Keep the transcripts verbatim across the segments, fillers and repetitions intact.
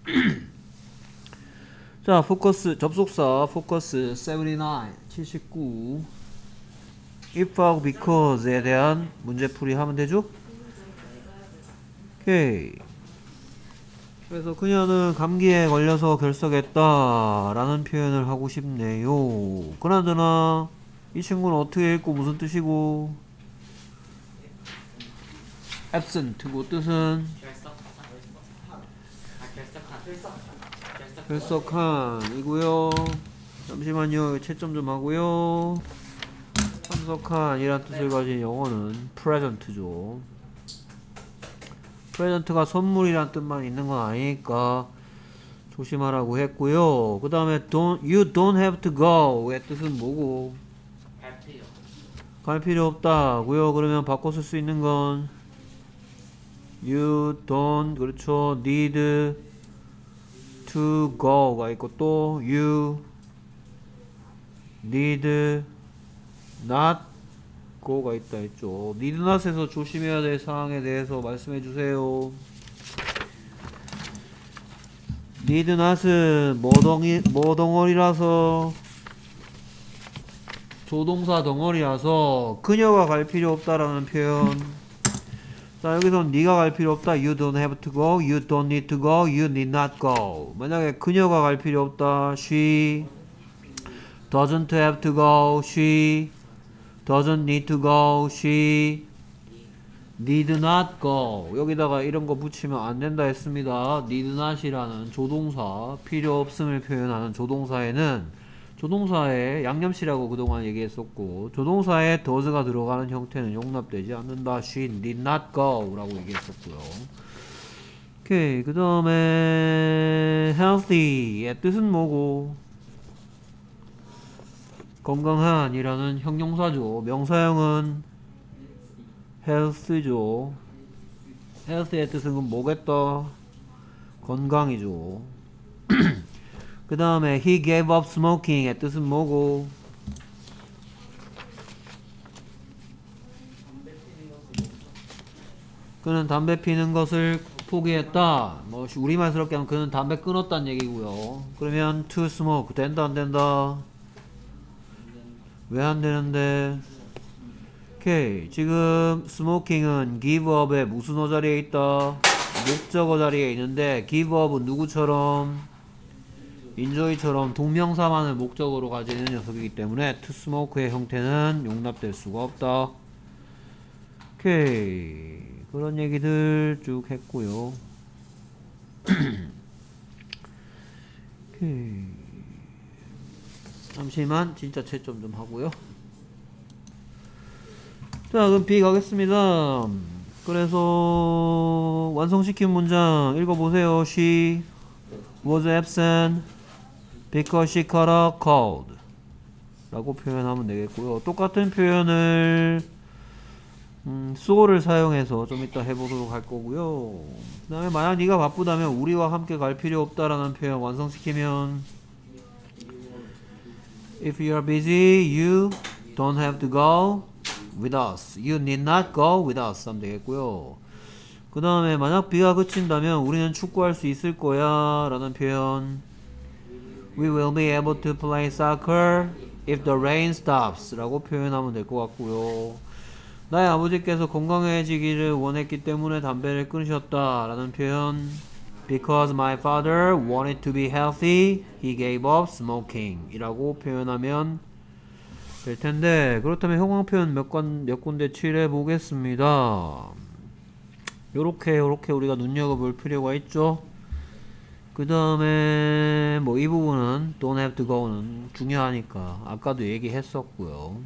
자, 포커스, 접속사, 포커스, 칠십구, 칠십구. if하고 because에 대한 문제풀이 하면 되죠? 오케이. 그래서 그녀는 감기에 걸려서 결석했다 라는 표현을 하고 싶네요. 그나저나 이 친구는 어떻게 읽고 무슨 뜻이고? absent 뭐 뜻은? 결석한 이고요. 잠시만요. 채점 좀 하고요. 참석한 이란 뜻을 가진 영어는 present죠. present가 선물이란 뜻만 있는 건 아니니까 조심하라고 했고요. 그 다음에 don't, you don't have to go 의 뜻은 뭐고? 갈 필요 갈 필요 없다고요. 그러면 바꿔 쓸 수 있는 건 you don't, 그렇죠, need to go가 있고, 또 you need not go가 있다 했죠. need not에서 조심해야 될 사항에 대해서 말씀해 주세요. need not은 뭐, 덩이, 뭐 덩어리라서, 조동사 덩어리라서 그녀가 갈 필요 없다라는 표현. 자, 여기서 네가 갈 필요 없다. You don't have to go. You don't need to go. You need not go. 만약에 그녀가 갈 필요 없다. She doesn't have to go. She doesn't need to go. She need not go. 여기다가 이런 거 붙이면 안 된다 했습니다. need not이라는 조동사, 필요 없음을 표현하는 조동사에는 조동사에 양념시라고 그동안 얘기했었고, 조동사에 does가 들어가는 형태는 용납되지 않는다. She did not go 라고 얘기했었고요. 오케이. 그 다음에 healthy의 뜻은 뭐고? 건강한 이라는 형용사죠. 명사형은 health죠. health의 뜻은 뭐겠다? 건강이죠. 그 다음에 he gave up smoking의 뜻은 뭐고? 그는 담배 피는 것을 포기했다. 뭐 우리말스럽게 하면 그는 담배 끊었다는 얘기고요. 그러면 to smoke 된다 안 된다? 왜 안 되는데? 오케이. 지금 smoking은 give up의 무슨 어 자리에 있다? 목적어 자리에 있는데 give up은 누구처럼? enjoy처럼 동명사만을 목적으로 가지는 녀석이기 때문에 to smoke의 형태는 용납될 수가 없다. 오케이. 그런 얘기들 쭉 했고요. 오케이. 잠시만 진짜 채점 좀 하고요. 자, 그럼 B 가겠습니다. 그래서 완성시킨 문장 읽어보세요. She was absent because she caught a cold 라고 표현하면 되겠고요. 똑같은 표현을 음, so를 사용해서 좀 이따 해보도록 할 거고요. 그 다음에 만약 네가 바쁘다면 우리와 함께 갈 필요 없다라는 표현 완성시키면 if you are busy, you don't have to go with us. You need not go with us 하면 되겠고요. 그 다음에 만약 비가 그친다면 우리는 축구할 수 있을 거야 라는 표현 We will be able to play soccer if the rain stops 라고 표현하면 될 것 같고요. 나의 아버지께서 건강해지기를 원했기 때문에 담배를 끊으셨다 라는 표현 Because my father wanted to be healthy, he gave up smoking 이라고 표현하면 될 텐데, 그렇다면 형광 표현 몇, 건, 몇 군데 칠해 보겠습니다. 요렇게 요렇게 우리가 눈여겨볼 필요가 있죠. 그 다음에 뭐 이 부분은 don't have to go는 중요하니까 아까도 얘기했었고요.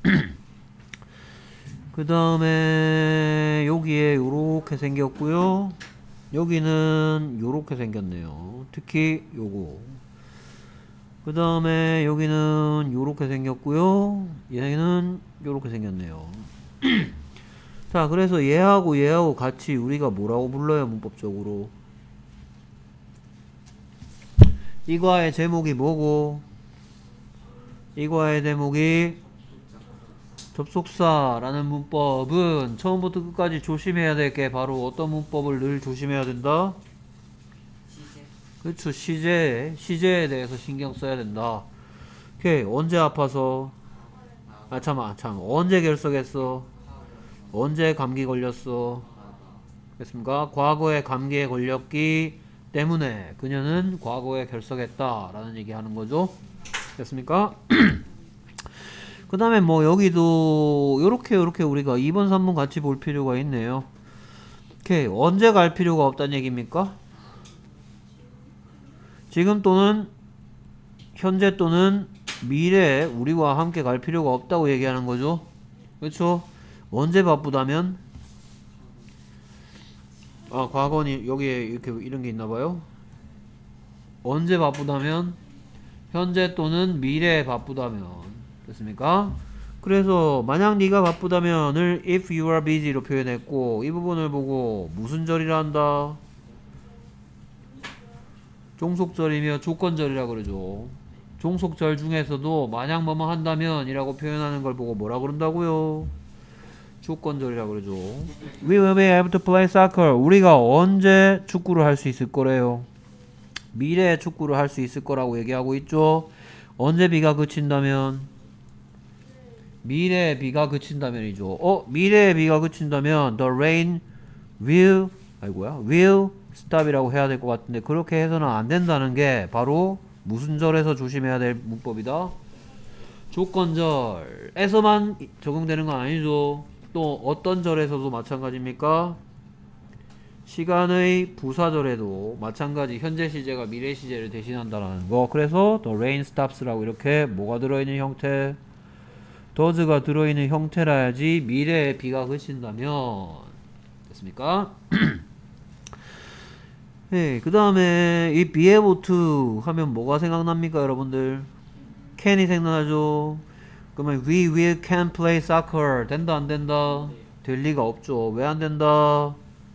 그 다음에 여기에 요렇게 생겼고요. 여기는 요렇게 생겼네요. 특히 요거. 그 다음에 여기는 요렇게 생겼고요. 얘는 요렇게 생겼네요. 자, 그래서 얘하고 얘하고 같이 우리가 뭐라고 불러요, 문법적으로? 이 과의 제목이 뭐고? 이 과의 제목이 접속사라는 문법은 처음부터 끝까지 조심해야 될 게 바로 어떤 문법을 늘 조심해야 된다? 그렇죠. 시제, 시제에 대해서 신경 써야 된다. 오케이. 언제 아파서? 아, 참아, 참. 언제 결석했어? 언제 감기 걸렸어? 됐습니까? 과거에 감기에 걸렸기 때문에 그녀는 과거에 결석했다 라는 얘기 하는 거죠. 됐습니까? 그 다음에 뭐 여기도 요렇게 요렇게 우리가 이 번 삼 번 같이 볼 필요가 있네요. 오케이. 언제 갈 필요가 없다는 얘기입니까? 지금 또는 현재 또는 미래에 우리와 함께 갈 필요가 없다고 얘기하는 거죠. 그렇죠? 언제 바쁘다면? 아, 과거니 여기에 이렇게 이런 게 있나 봐요. 언제 바쁘다면? 현재 또는 미래에 바쁘다면. 됐습니까? 그래서 만약 네가 바쁘다면을 if you are busy로 표현했고, 이 부분을 보고 무슨 절이라 한다? 종속절이며 조건절이라 그러죠. 종속절 중에서도 만약 뭐뭐 한다면 이라고 표현하는 걸 보고 뭐라 그런다고요? 조건절이라 그러죠. We will be able to play soccer. 우리가 언제 축구를 할 수 있을 거래요? 미래에 축구를 할 수 있을 거라고 얘기하고 있죠. 언제 비가 그친다면? 미래에 비가 그친다면이죠. 어? 미래에 비가 그친다면 the rain will 아이고야 will stop이라고 해야 될 것 같은데 그렇게 해서는 안 된다는 게 바로 무슨 절에서 조심해야 될 문법이다? 조건절에서만 적용되는 건 아니죠. 또 어떤 절에서도 마찬가지입니까? 시간의 부사절에도 마찬가지 현재 시제가 미래 시제를 대신한다는 거. 그래서 the rain stops라고 이렇게 뭐가 들어있는 형태? does가 들어있는 형태라야지 미래에 비가 그친다면 됐습니까? 네, 그 다음에 이 be able to 하면 뭐가 생각납니까 여러분들? can이 생각나죠? 그러면 we will can play soccer 된다 안 된다? 될 리가 없죠. 왜 안 된다?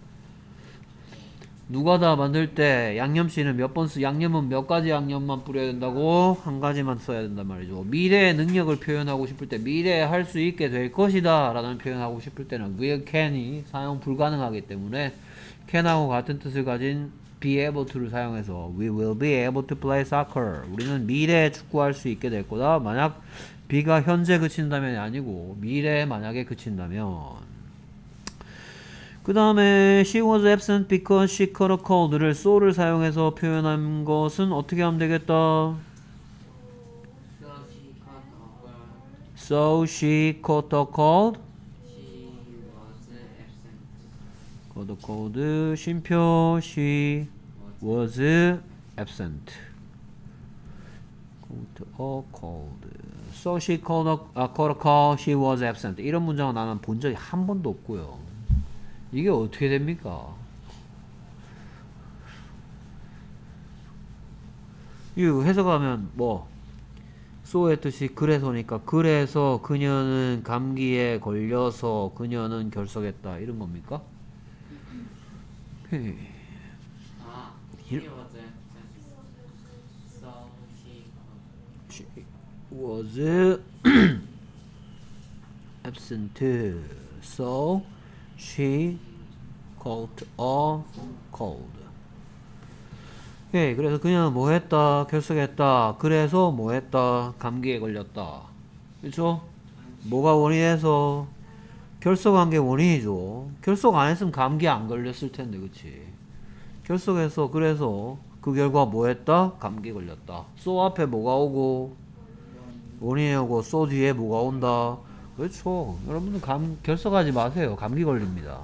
누가 다 만들 때 양념씨는 몇 번 쓰, 양념은 몇 가지 양념만 뿌려야 된다고? 한 가지만 써야 된단 말이죠. 미래의 능력을 표현하고 싶을 때 미래에 할 수 있게 될 것이다 라는 표현하고 싶을 때는 will can이 사용 불가능하기 때문에 can하고 같은 뜻을 가진 be able to를 사용해서 we will be able to play soccer 우리는 미래에 축구할 수 있게 될 거다. 만약 비가 현재 그친다면이 아니고 미래에 만약에 그친다면. 그 다음에 she was absent because she caught a cold를 so를 사용해서 표현한 것은 어떻게 하면 되겠다? So she caught a cold. caught a cold. 쉼표 she was absent. caught a cold. So she caught a, uh, caught a cold. She was absent. 이런 문장은 나는 본 적이 한 번도 없고요. 이게 어떻게 됩니까? 이거 해석하면 뭐 so의 뜻이 그래서니까 그래서 그녀는 감기에 걸려서 그녀는 결석했다 이런 겁니까? 헤이. 아, she was absent. She was absent. So she caught a cold. 오케이. 그래서 그녀는 뭐 했다? 결석했다. 그래서 뭐 했다? 감기에 걸렸다. 그렇죠? 뭐가 원인에서? 결석한 게 원인이죠. 결석 안 했으면 감기 안 걸렸을 텐데, 그치? 결석해서 그래서 그 결과 뭐 했다? 감기 걸렸다. so 앞에 뭐가 오고 원인이 오고 so 뒤에 뭐가 온다. 그렇죠. 여러분들 감, 결석하지 마세요. 감기 걸립니다.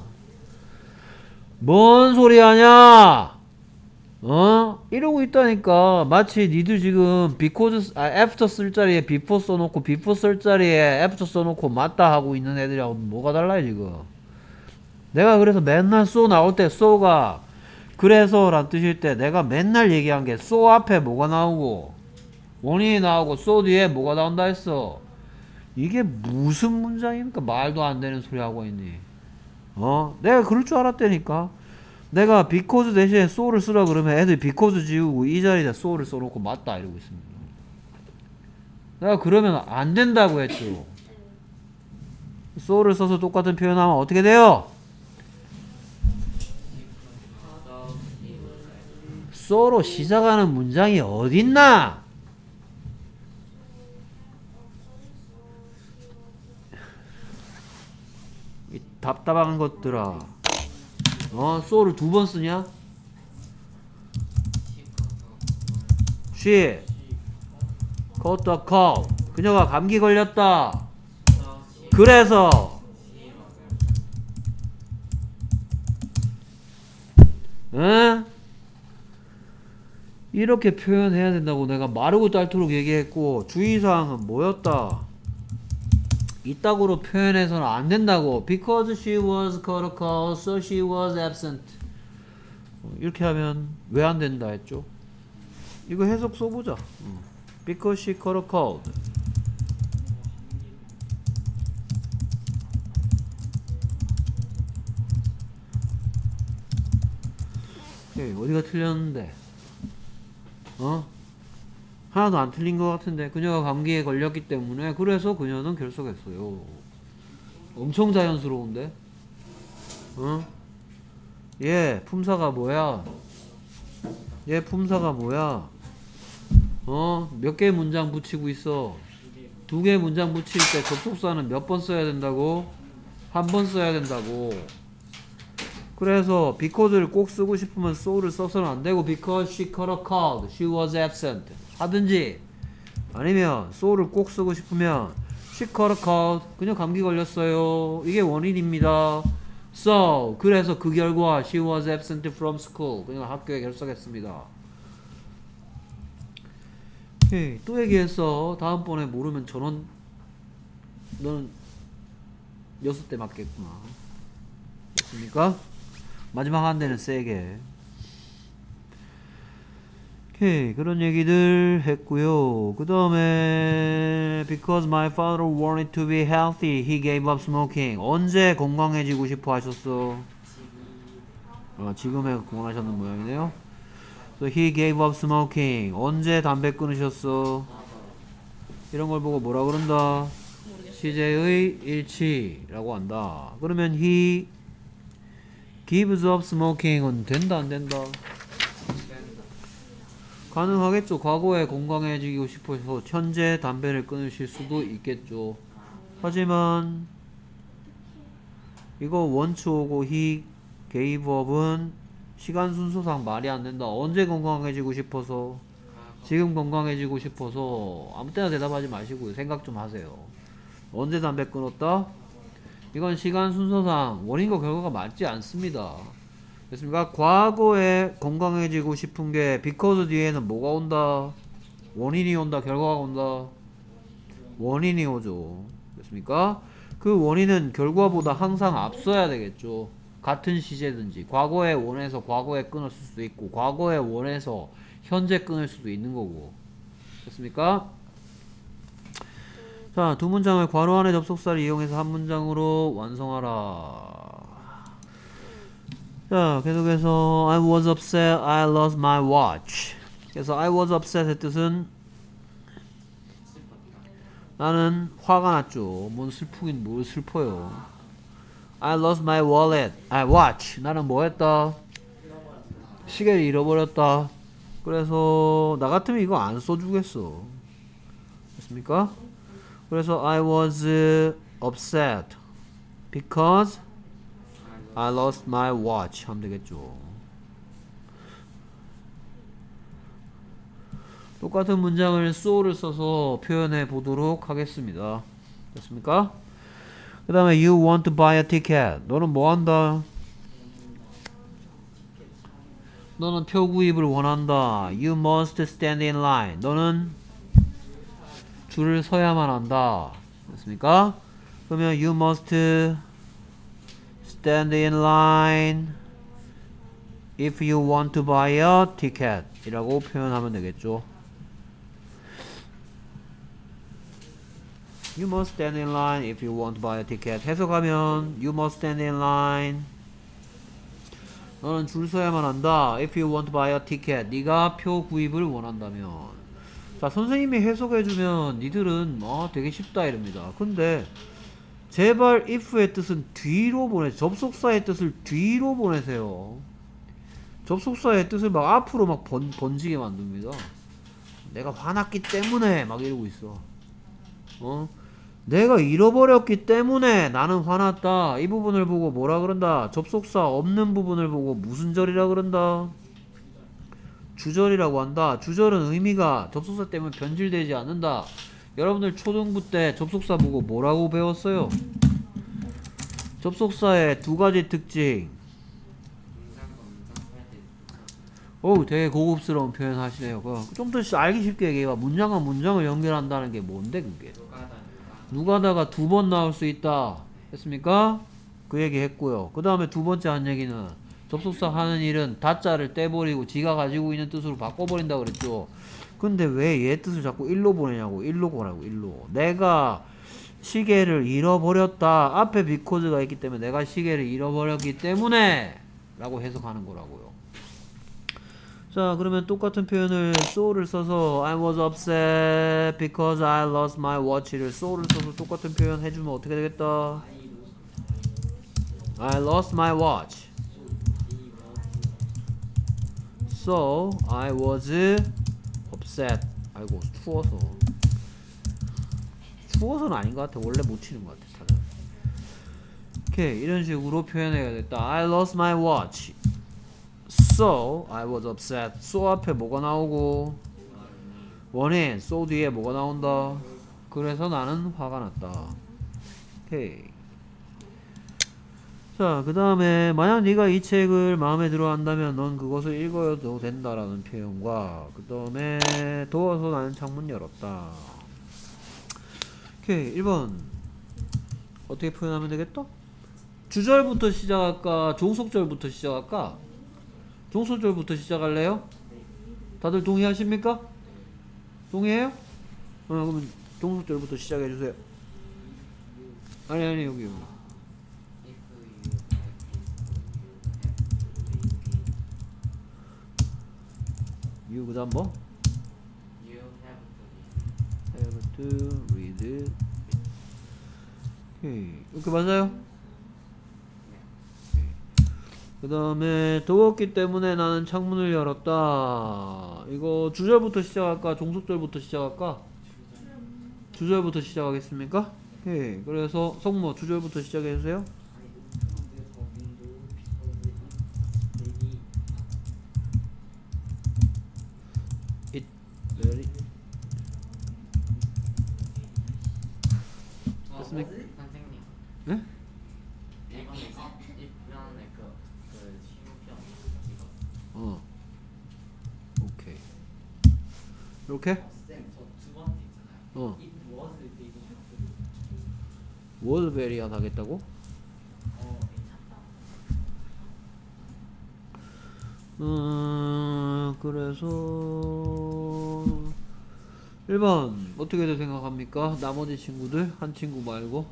뭔 소리 하냐? 어? 이러고 있다니까. 마치 니들 지금 because, 아, after 쓸 자리에 before 써놓고 before 쓸 자리에 after 써놓고 맞다 하고 있는 애들하고 뭐가 달라요 지금. 내가 그래서 맨날 so 나올 때 so가 그래서 란 뜻일 때 내가 맨날 얘기한 게 so 앞에 뭐가 나오고 원인이 나오고 so 뒤에 뭐가 나온다 했어. 이게 무슨 문장입니까? 말도 안 되는 소리 하고 있니? 어? 내가 그럴 줄 알았다니까. 내가 because 대신에 so를 쓰라 그러면 애들 because 지우고 이 자리에다 so를 써놓고 맞다 이러고 있습니다. 내가 그러면 안 된다고 했죠. so를 써서 똑같은 표현하면 어떻게 돼요? so로 시작하는 문장이 어딨나? 이 답답한 것들아. 어, so를 두 번 쓰냐? she caught a cold. 그녀가 감기 걸렸다. 그래서 응? 이렇게 표현해야 된다고 내가 마르고 닳도록 얘기했고, 주의사항은 뭐였다? 이따구로 표현해서는 안 된다고. Because she was caught a cold, so she was absent. 이렇게 하면 왜 안 된다 했죠? 이거 해석 써보자. Because she caught a cold. 오케이, 어디가 틀렸는데? 어? 하나도 안 틀린 것 같은데. 그녀가 감기에 걸렸기 때문에, 그래서 그녀는 결석했어요. 엄청 자연스러운데? 어? 얘 품사가 뭐야? 얘 품사가 뭐야? 어? 몇 개의 문장 붙이고 있어? 두 개의 문장 붙일 때 접속사는 몇 번 써야 된다고? 한 번 써야 된다고. 그래서 because를 꼭 쓰고 싶으면 so를 써서는 안 되고, because she caught a cold, she was absent 하든지, 아니면 so를 꼭 쓰고 싶으면 she caught a cold, 그녀 감기 걸렸어요, 이게 원인입니다. So 그래서 그 결과 she was absent from school, 그녀가 학교에 결석했습니다. 오케이, 또 얘기했어. 다음번에 모르면 전원 너는 여섯 대 맞겠구나. 됐습니까? 마지막 한 대는 세게. 오케이, 그런 얘기들 했고요. 그 다음에 because my father wanted to be healthy, he gave up smoking. 언제 건강해지고 싶어 하셨어? 아, 지금에 원하셨는 모양이네요. So he gave up smoking. 언제 담배 끊으셨어? 이런 걸 보고 뭐라 그런다? 시제의 일치라고 한다. 그러면 he gives up smoking은 된다 안 된다? 가능하겠죠. 과거에 건강해지고 싶어서 현재 담배를 끊으실 수도 있겠죠. 하지만 이거 원츠 오고 he gave up은 시간 순서상 말이 안 된다. 언제 건강해지고 싶어서? 지금 건강해지고 싶어서. 아무 때나 대답하지 마시고요. 생각 좀 하세요. 언제 담배 끊었다? 이건 시간 순서상 원인과 결과가 맞지 않습니다. 됐습니까? 과거에 건강해지고 싶은 게 because 뒤에는 뭐가 온다? 원인이 온다? 결과가 온다? 원인이 오죠. 됐습니까? 그 원인은 결과보다 항상 앞서야 되겠죠. 같은 시제든지 과거에 원해서 과거에 끊었을 수도 있고, 과거에 원해서 현재 끊을 수도 있는 거고. 됐습니까? 자, 두 문장을 괄호 안에 접속사를 이용해서 한 문장으로 완성하라. 자, 계속해서 I was upset, I lost my watch. 그래서 I was upset의 뜻은 나는 화가 났죠. 뭔 슬프긴 뭘 슬퍼요. I lost my wallet, I watch. 나는 뭐 했다? 시계를 잃어버렸다. 그래서 나 같으면 이거 안 써주겠어. 됐습니까? 그래서 I was upset because I lost my watch 하면 되겠죠. 똑같은 문장을 so를 써서 표현해 보도록 하겠습니다. 됐습니까? 그 다음에 you want to buy a ticket. 너는 뭐 한다? 너는 표 구입을 원한다. You must stand in line. 너는 줄을 서야만 한다. 됐습니까? 그러면 you must stand in line if you want to buy a ticket 이라고 표현하면 되겠죠. You must stand in line if you want to buy a ticket. 해석하면 you must stand in line. 너는 줄 서야만 한다. If you want to buy a ticket. 네가 표 구입을 원한다면. 자, 선생님이 해석해주면 니들은 어 되게 쉽다 이럽니다. 근데 제발 if의 뜻은 뒤로 보내. 접속사의 뜻을 뒤로 보내세요. 접속사의 뜻을 막 앞으로 막 번, 번지게 만듭니다. 내가 화났기 때문에 막 이러고 있어. 어? 내가 잃어버렸기 때문에 나는 화났다. 이 부분을 보고 뭐라 그런다? 접속사 없는 부분을 보고 무슨 절이라 그런다? 주절이라고 한다. 주절은 의미가 접속사 때문에 변질되지 않는다. 여러분들 초등부 때 접속사 보고 뭐라고 배웠어요? 접속사의 두 가지 특징. 어우, 되게 고급스러운 표현 하시네요. 좀 더 알기 쉽게 얘기해봐. 문장과 문장을 연결한다는 게 뭔데, 그게? 누가다가 두 번 나올 수 있다. 했습니까? 그 얘기 했고요. 그 다음에 두 번째 한 얘기는 접속사 하는 일은 다자를 떼버리고 지가 가지고 있는 뜻으로 바꿔버린다 그랬죠. 근데 왜 얘 뜻을 자꾸 일로 보내냐고. 일로 보라고, 일로. 내가 시계를 잃어버렸다. 앞에 because가 있기 때문에 내가 시계를 잃어버렸기 때문에 라고 해석하는 거라고요. 자, 그러면 똑같은 표현을 so를 써서 I was upset because I lost my watch를 so를 써서 똑같은 표현 해주면 어떻게 되겠다? I lost my watch. So I was upset. 아이고, 추워서. 추워서는 아닌 것 같아. 원래 못 치는 것 같아. 다들. 오케이, 이런 식으로 표현해야겠다. I lost my watch. So I was upset. So 앞에 뭐가 나오고 원인 so 뒤에 뭐가 나온다. 그래서 나는 화가 났다. 오케이. 자, 그 다음에 만약 네가 이 책을 마음에 들어 한다면 넌 그것을 읽어도 된다라는 표현과 그 다음에 더워서 나는 창문 열었다. 오케이. 일 번 어떻게 표현하면 되겠다? 주절부터 시작할까? 종속절부터 시작할까? 종속절부터 시작할래요? 다들 동의하십니까? 동의해요? 어, 그러면 종속절부터 시작해주세요. 아니 아니 여기 여기 you 그 다음 뭐? You have to read. 오케이. 이렇게 맞아요? 그 다음에 더웠기 때문에 나는 창문을 열었다. 이거 주절부터 시작할까? 종속절부터 시작할까? 주절부터 시작하겠습니까? 오케이. 그래서 성모 주절부터 시작해주세요. It very 됐습니까? 선생님. 네? 이번에 이번에 그, 그 시우편 찍었어. 어. 오케이. 이렇게? 쌤저두 번째 있잖아요. 어. It was very was very한 하겠다고? 어 괜찮다. 음, 그래서 일 번 어떻게들 생각합니까? 나머지 친구들 한 친구 말고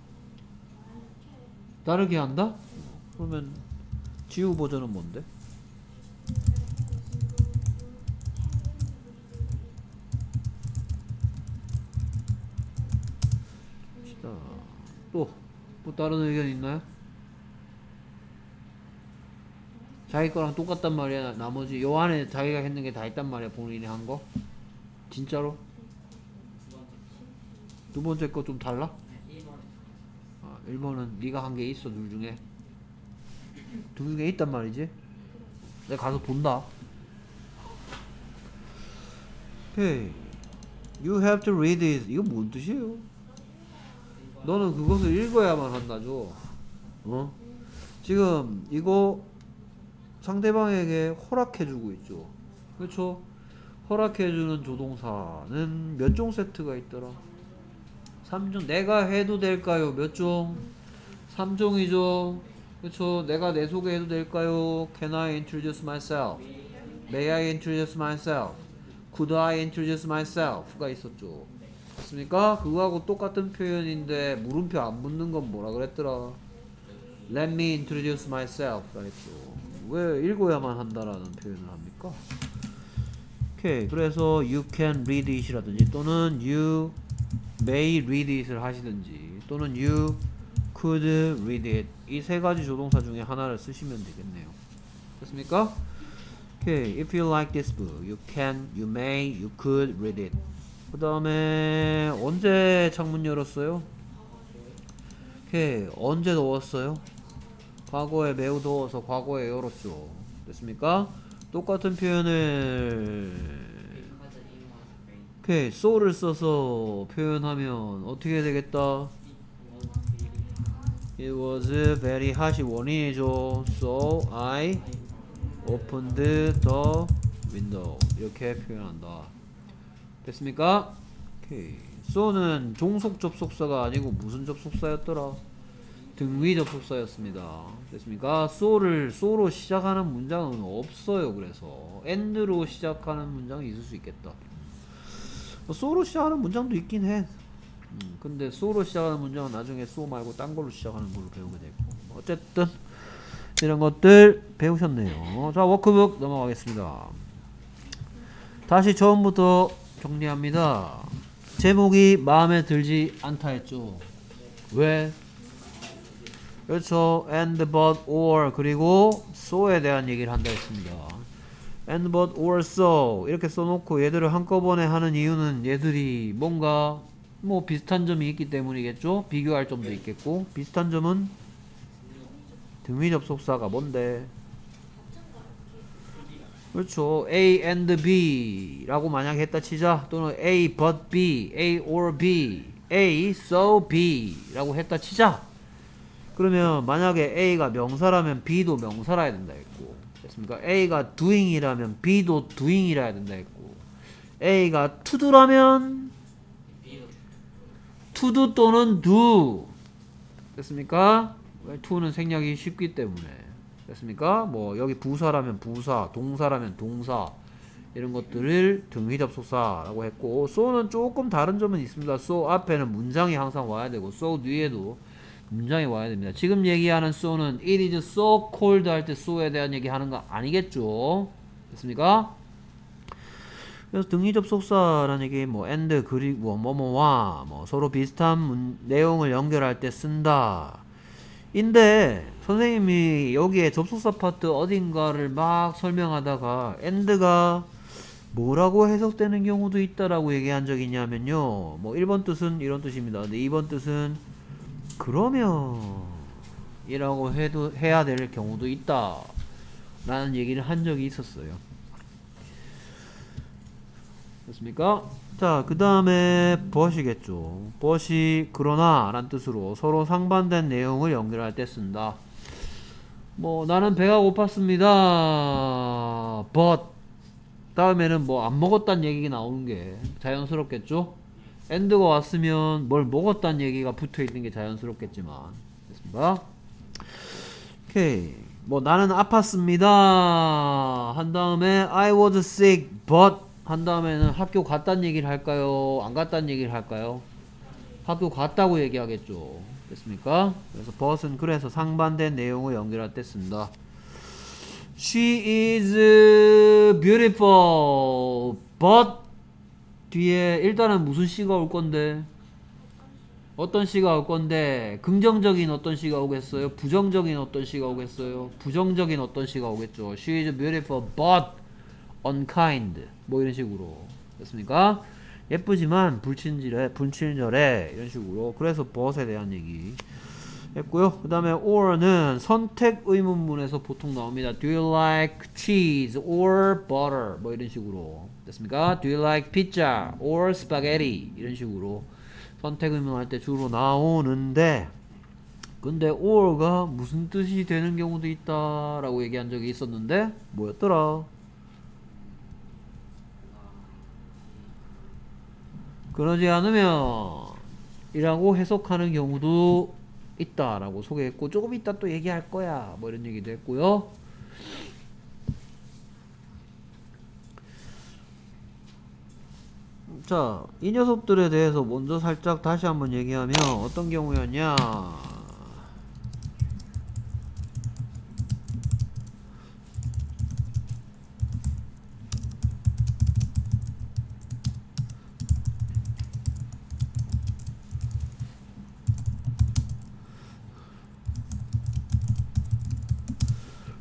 다르게 한다? 그러면 지우 버전은 뭔데? 봅시다. 또, 뭐 다른 의견 있나요? 자기 거랑 똑같단 말이야. 나머지 요 안에 자기가 했는 게 다 있단 말이야. 본인이 한 거. 진짜로? 두 번째 거 좀 달라? 일 번에 아, 일 번은 네가 한 게 있어. 둘 중에 둘 중에 있단 말이지. 내가 가서 본다. 오케이. You have to read it. 이거 뭔 뜻이에요? 너는 그것을 읽어야만 한다죠. 어? 지금 이거 상대방에게 허락해주고 있죠. 그렇죠? 허락해주는 조동사는 몇 종 세트가 있더라? 삼 종. 내가 해도 될까요? 몇 종? 삼 종이죠. 그렇죠? 내가 내 소개해도 될까요? Can I introduce myself? May I introduce myself? Could I introduce myself? 가 있었죠. 맞습니까? 그거하고 똑같은 표현인데 물음표 안 붙는 건 뭐라 그랬더라? Let me introduce myself 라 했죠. 왜 읽어야만 한다라는 표현을 합니까? 오케이. 그래서 you can read it이라든지 또는 you may read it을 하시든지 또는 you could read it 이 세 가지 조동사 중에 하나를 쓰시면 되겠네요. 됐습니까? Okay, if you like this book, you can, you may, you could read it. 그 다음에 언제 창문 열었어요? 오케이, 언제 더웠어요? 과거에 매우 더워서 과거에 열었죠. 됐습니까? 똑같은 표현을 because it was great. 오케이, so를 써서 표현하면 어떻게 되겠다? It was very It was very hot이 원인이죠. So I opened the window. 이렇게 표현한다. 됐습니까? 오케이. so는 종속 접속사가 아니고 무슨 접속사였더라? 등위 접속사였습니다. 됐습니까? so를 so로 시작하는 문장은 없어요. 그래서 and로 시작하는 문장이 있을 수 있겠다. so로 시작하는 문장도 있긴 해. 음, 근데 so로 시작하는 문장은 나중에 so 말고 딴 걸로 시작하는 걸로 배우게 되고. 어쨌든 이런 것들 배우셨네요. 자, 워크북 넘어가겠습니다. 다시 처음부터 정리합니다. 제목이 마음에 들지 않다 했죠. 왜? 그렇죠. and, but, or 그리고 so에 대한 얘기를 한다 했습니다. and, but, or, so 이렇게 써놓고 얘들을 한꺼번에 하는 이유는 얘들이 뭔가 뭐 비슷한 점이 있기 때문이겠죠. 비교할 점도 있겠고. 비슷한 점은 등위 접속사가 뭔데? 그렇죠. A and B 라고 만약 했다 치자. 또는 A but B, A or B, A so B 라고 했다 치자. 그러면 만약에 A가 명사라면 B도 명사라 해야 된다 했고, 됐습니까? A가 doing이라면 B도 doing이라 해야 된다 했고, A가 to do라면 to do 또는 do, 됐습니까? 왜 to는 생략이 쉽기 때문에. 됐습니까? 뭐 여기 부사라면 부사, 동사라면 동사, 이런 것들을 등위 접속사라고 했고, so는 조금 다른 점은 있습니다. so 앞에는 문장이 항상 와야 되고 so 뒤에도 문장이 와야 됩니다. 지금 얘기하는 so는 it is so cold 할 때 so에 대한 얘기하는 거 아니겠죠? 됐습니까? 그래서 등위 접속사라는 얘기 뭐 and 그리고 뭐뭐와 뭐 서로 비슷한 문, 내용을 연결할 때 쓴다. 인데 선생님이 여기에 접속사 파트 어딘가를 막 설명하다가 and가 뭐라고 해석되는 경우도 있다라고 얘기한 적이 있냐면요, 뭐 일 번 뜻은 이런 뜻입니다. 근데 이 번 뜻은 그러면 이라고 해도 해야 될 경우도 있다 라는 얘기를 한 적이 있었어요. 됐습니까? 자, 그 다음에 but이겠죠. but이 그러나 라는 뜻으로 서로 상반된 내용을 연결할 때 쓴다. 뭐 나는 배가 고팠습니다. but 다음에는 뭐 안 먹었다는 얘기가 나오는 게 자연스럽겠죠. and가 왔으면 뭘 먹었다는 얘기가 붙어있는 게 자연스럽겠지만. 됐습니까? 오케이. 뭐 나는 아팠습니다 한 다음에 I was sick but 한 다음에는 학교 갔다는 얘기를 할까요? 안 갔다는 얘기를 할까요? 학교 갔다고 얘기하겠죠. 됐습니까? 그래서 but은 그래서 상반된 내용을 연결할 때 쓴다. She is beautiful but 뒤에 일단은 무슨 시가 올 건데? 어떤 시가 올 건데? 긍정적인 어떤 시가 오겠어요? 부정적인 어떤 시가 오겠어요? 부정적인 어떤 시가 오겠죠. She is beautiful but unkind 뭐 이런 식으로. 됐습니까? 예쁘지만 불친절해, 불친절해 이런 식으로. 그래서 but에 대한 얘기 했고요. 그 다음에 or는 선택 의문문에서 보통 나옵니다. Do you like cheese or butter 뭐 이런 식으로. 됐습니까? Do you like pizza or spaghetti 이런 식으로 선택 의문 할 때 주로 나오는데, 근데 or가 무슨 뜻이 되는 경우도 있다 라고 얘기한 적이 있었는데 뭐였더라? 그러지 않으면 이라고 해석하는 경우도 있다라고 소개했고, 조금 이따 또 얘기할 거야 뭐 이런 얘기도 했고요. 자, 이 녀석들에 대해서 먼저 살짝 다시 한번 얘기하면 어떤 경우였냐.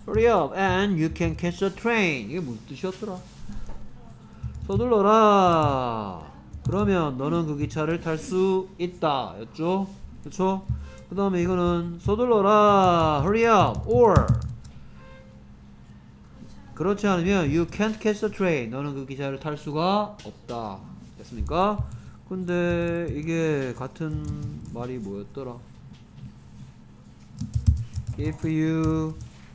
Hurry up and you can catch the train. 이게 무슨 뜻이었더라? 서둘러라. 그러면 너는 그 기차를 탈 수 있다. 였죠? 그쵸? 그 다음에 이거는 서둘러라. Hurry up. Or 그렇지 않으면 you can't catch the train. 너는 그 기차를 탈 수가 없다. 됐습니까? 근데 이게 같은 말이 뭐였더라? If you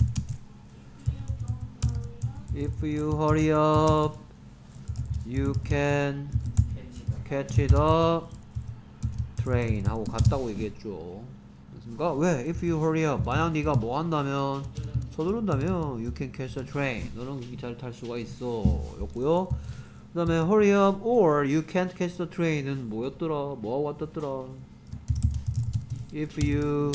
If you hurry up, you can catch the train 하고 같다고 얘기했죠. 그렇습니까? 왜? If you hurry up, 만약 네가 뭐 한다면 서두른다면 you can catch the train. 너는 그 기차를 탈 수가 있어. 였고요. 그 다음에 hurry up or you can't catch the train은 뭐였더라? 뭐하고 왔었더라? If you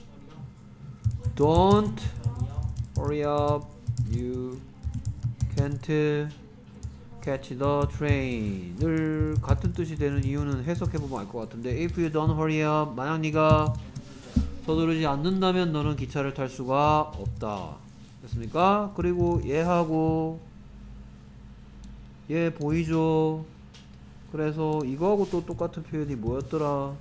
don't hurry up, you can't catch the train을 같은 뜻이 되는 이유는 해석해보면 알 것 같은데 if you don't hurry up, 만약 네가 서두르지 않는다면 너는 기차를 탈 수가 없다. 됐습니까? 그리고 얘하고 얘 보이죠? 그래서 이거하고 또 똑같은 표현이 뭐였더라?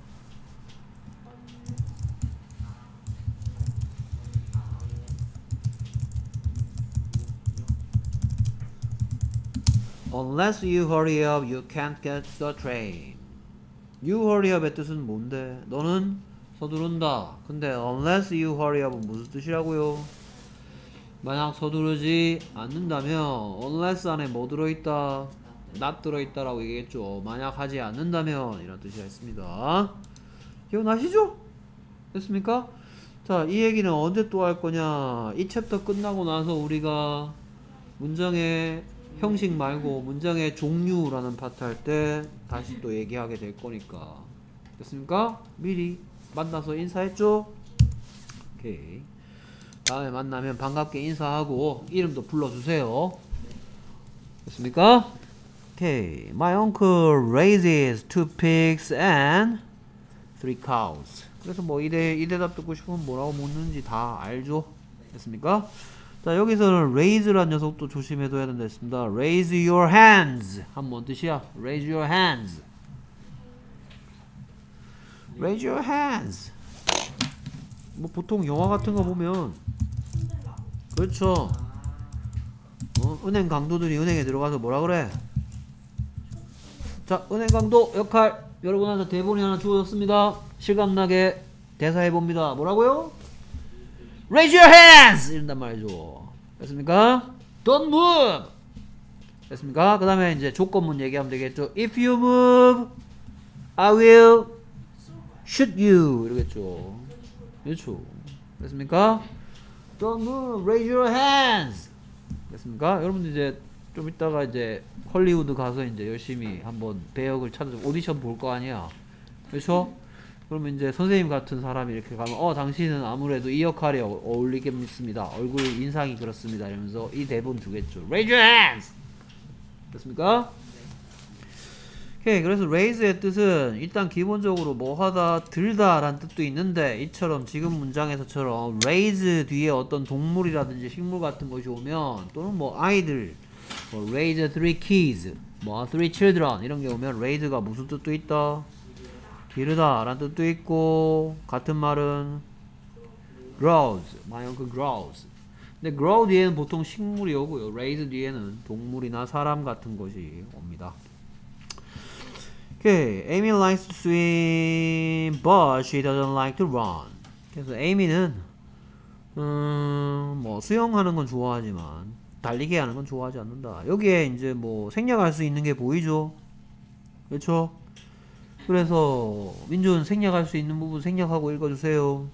Unless you hurry up, you can't get the train. You hurry up의 뜻은 뭔데? 너는 서두른다. 근데 unless you hurry up은 무슨 뜻이라고요? 만약 서두르지 않는다면 unless 안에 뭐 들어있다? not 들어있다 라고 얘기했죠. 만약 하지 않는다면 이런 뜻이라 했습니다. 기억나시죠? 됐습니까? 자, 이 얘기는 언제 또 할 거냐? 이 챕터 끝나고 나서 우리가 문장의 형식 말고 문장의 종류라는 파트 할 때 다시 또 얘기하게 될 거니까. 됐습니까? 미리 만나서 인사했죠? 오케이. 다음에 만나면 반갑게 인사하고 이름도 불러주세요. 됐습니까? 오케이. My uncle raises two pigs and three cows. 그래서 뭐 이 대, 이 대답 듣고 싶으면 뭐라고 묻는지 다 알죠? 됐습니까? 자, 여기서는 raise라는 녀석도 조심해둬야 된다 했습니다. Raise your hands. 한 뭔 뜻이야? Raise your hands. Raise your hands. 뭐 보통 영화 같은 거 보면 그렇죠. 어? 은행 강도들이 은행에 들어가서 뭐라 그래? 자, 은행 강도 역할 여러분한테 대본이 하나 주어졌습니다. 실감나게 대사해봅니다. 뭐라고요? Raise your hands! 이런단 말이죠. 됐습니까? Don't move! 됐습니까? 그 다음에 이제 조건문 얘기하면 되겠죠. If you move, I will shoot you. 이러겠죠. 그렇죠. 됐습니까? Don't move, raise your hands. 됐습니까? 여러분들 이제 좀 이따가 이제 헐리우드 가서 이제 열심히 한번 배역을 찾아서 오디션 볼 거 아니야. 그렇죠? 그러면 이제 선생님 같은 사람이 이렇게 가면 어 당신은 아무래도 이 역할에 어, 어울리겠습니다. 얼굴 인상이 그렇습니다. 이러면서 이 대본 주겠죠. Raise your hands. 됐습니까? 오케이. 그래서 raise의 뜻은 일단 기본적으로 뭐 하다 들다 라는 뜻도 있는데 이처럼 지금 문장에서처럼 raise 뒤에 어떤 동물이라든지 식물 같은 것이 오면 또는 뭐 아이들 뭐 raise three kids 뭐 three children 이런 게 오면 raise가 무슨 뜻도 있다? 기르다 라는 뜻도 있고 같은 말은 grows, my uncle grows. 근데 grow 뒤에는 보통 식물이 오고요. raise 뒤에는 동물이나 사람 같은 것이 옵니다. 오케이. Amy likes to swim, but she doesn't like to run. 그래서 Amy는 음, 뭐 수영하는 건 좋아하지만 달리기 하는 건 좋아하지 않는다. 여기에 이제 뭐 생략할 수 있는 게 보이죠? 그렇죠? 그래서 민준 생략할 수 있는 부분 생략하고 읽어주세요.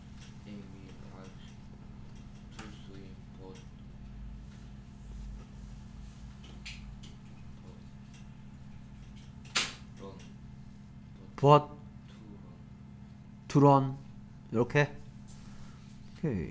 but to run 이렇게. 오케이.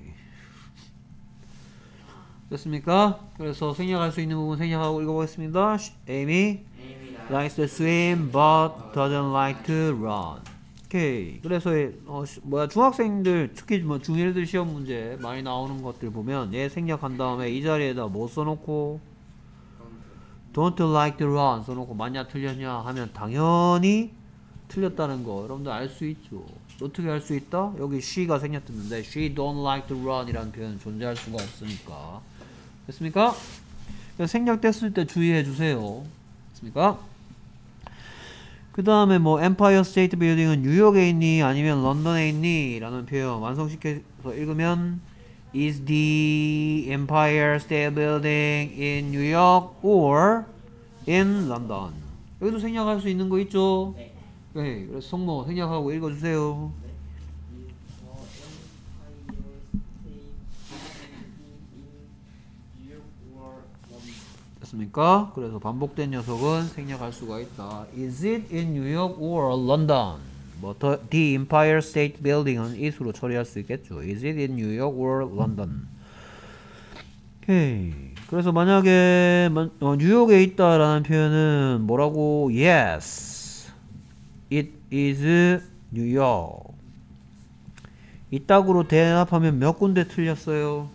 됐습니까? 그래서 생략할 수 있는 부분 생략하고 읽어보겠습니다. Amy likes to swim but doesn't like to run. 오케이. 그래서 어, 시- 뭐야 중학생들 특히 뭐 중일들 시험 문제 많이 나오는 것들 보면 얘 생략한 다음에 이 자리에다 뭐 써놓고 don't like to run 써놓고 맞냐 틀렸냐 하면 당연히 틀렸다는 거 여러분들 알 수 있죠. 어떻게 알 수 있다? 여기 she가 생략됐는데 she don't like to run 이라는 표현은 존재할 수가 없으니까. 됐습니까? 그래서 생략됐을 때 주의해 주세요. 됐습니까? 그 다음에 뭐 Empire State Building은 뉴욕에 있니 아니면 런던에 있니 라는 표현 완성시켜서 읽으면 Is the Empire State Building in New York or in London? 여기도 생략할 수 있는 거 있죠? 네. 네, 그래서 성모 생략하고 읽어주세요. 됐습니까? 그래서 반복된 녀석은 생략할 수가 있다. Is it in New York or London? 뭐 the, the Empire State Building은 is로 처리할 수 있겠죠. Is it in New York or London? 오케이. 그래서 만약에 어, 뉴욕에 있다라는 표현은 뭐라고? Yes, it is New York. 이따구로 대답하면 몇 군데 틀렸어요?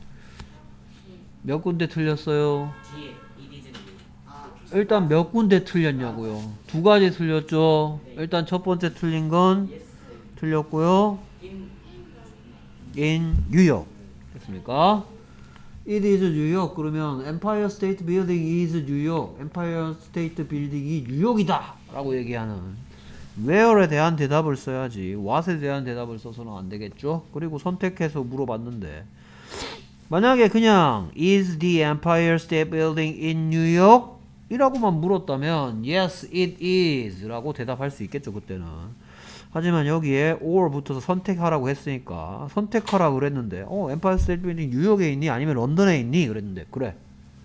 몇 군데 틀렸어요? 뒤에 이디즈는 아 일단 몇 군데 틀렸냐고요? 두 가지 틀렸죠? 일단 첫 번째 틀린 건 예스 틀렸고요. 인 in 뉴욕. 됐습니까? It is New York. 그러면 Empire State Building is New York. Empire State Building이 뉴욕이다 라고 얘기하는 where에 대한 대답을 써야지 what에 대한 대답을 써서는 안 되겠죠? 그리고 선택해서 물어봤는데 만약에 그냥 Is the Empire State Building in New York? 이라고만 물었다면 Yes, it is 라고 대답할 수 있겠죠 그때는. 하지만 여기에 or 붙어서 선택하라고 했으니까 선택하라고 그랬는데 어 엠파이어 스테이트 빌딩 뉴욕에 있니? 아니면 런던에 있니? 그랬는데 그래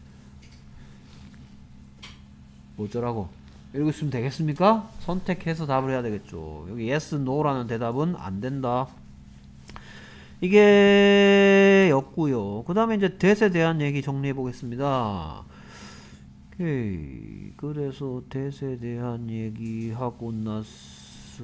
뭐더라고 읽으시면 되겠습니까? 선택해서 답을 해야 되겠죠. 여기 yes, no라는 대답은 안 된다. 이게 였고요. 그 다음에 이제 that에 대한 얘기 정리해 보겠습니다. 오케이. 그래서 that에 대한 얘기하고 나서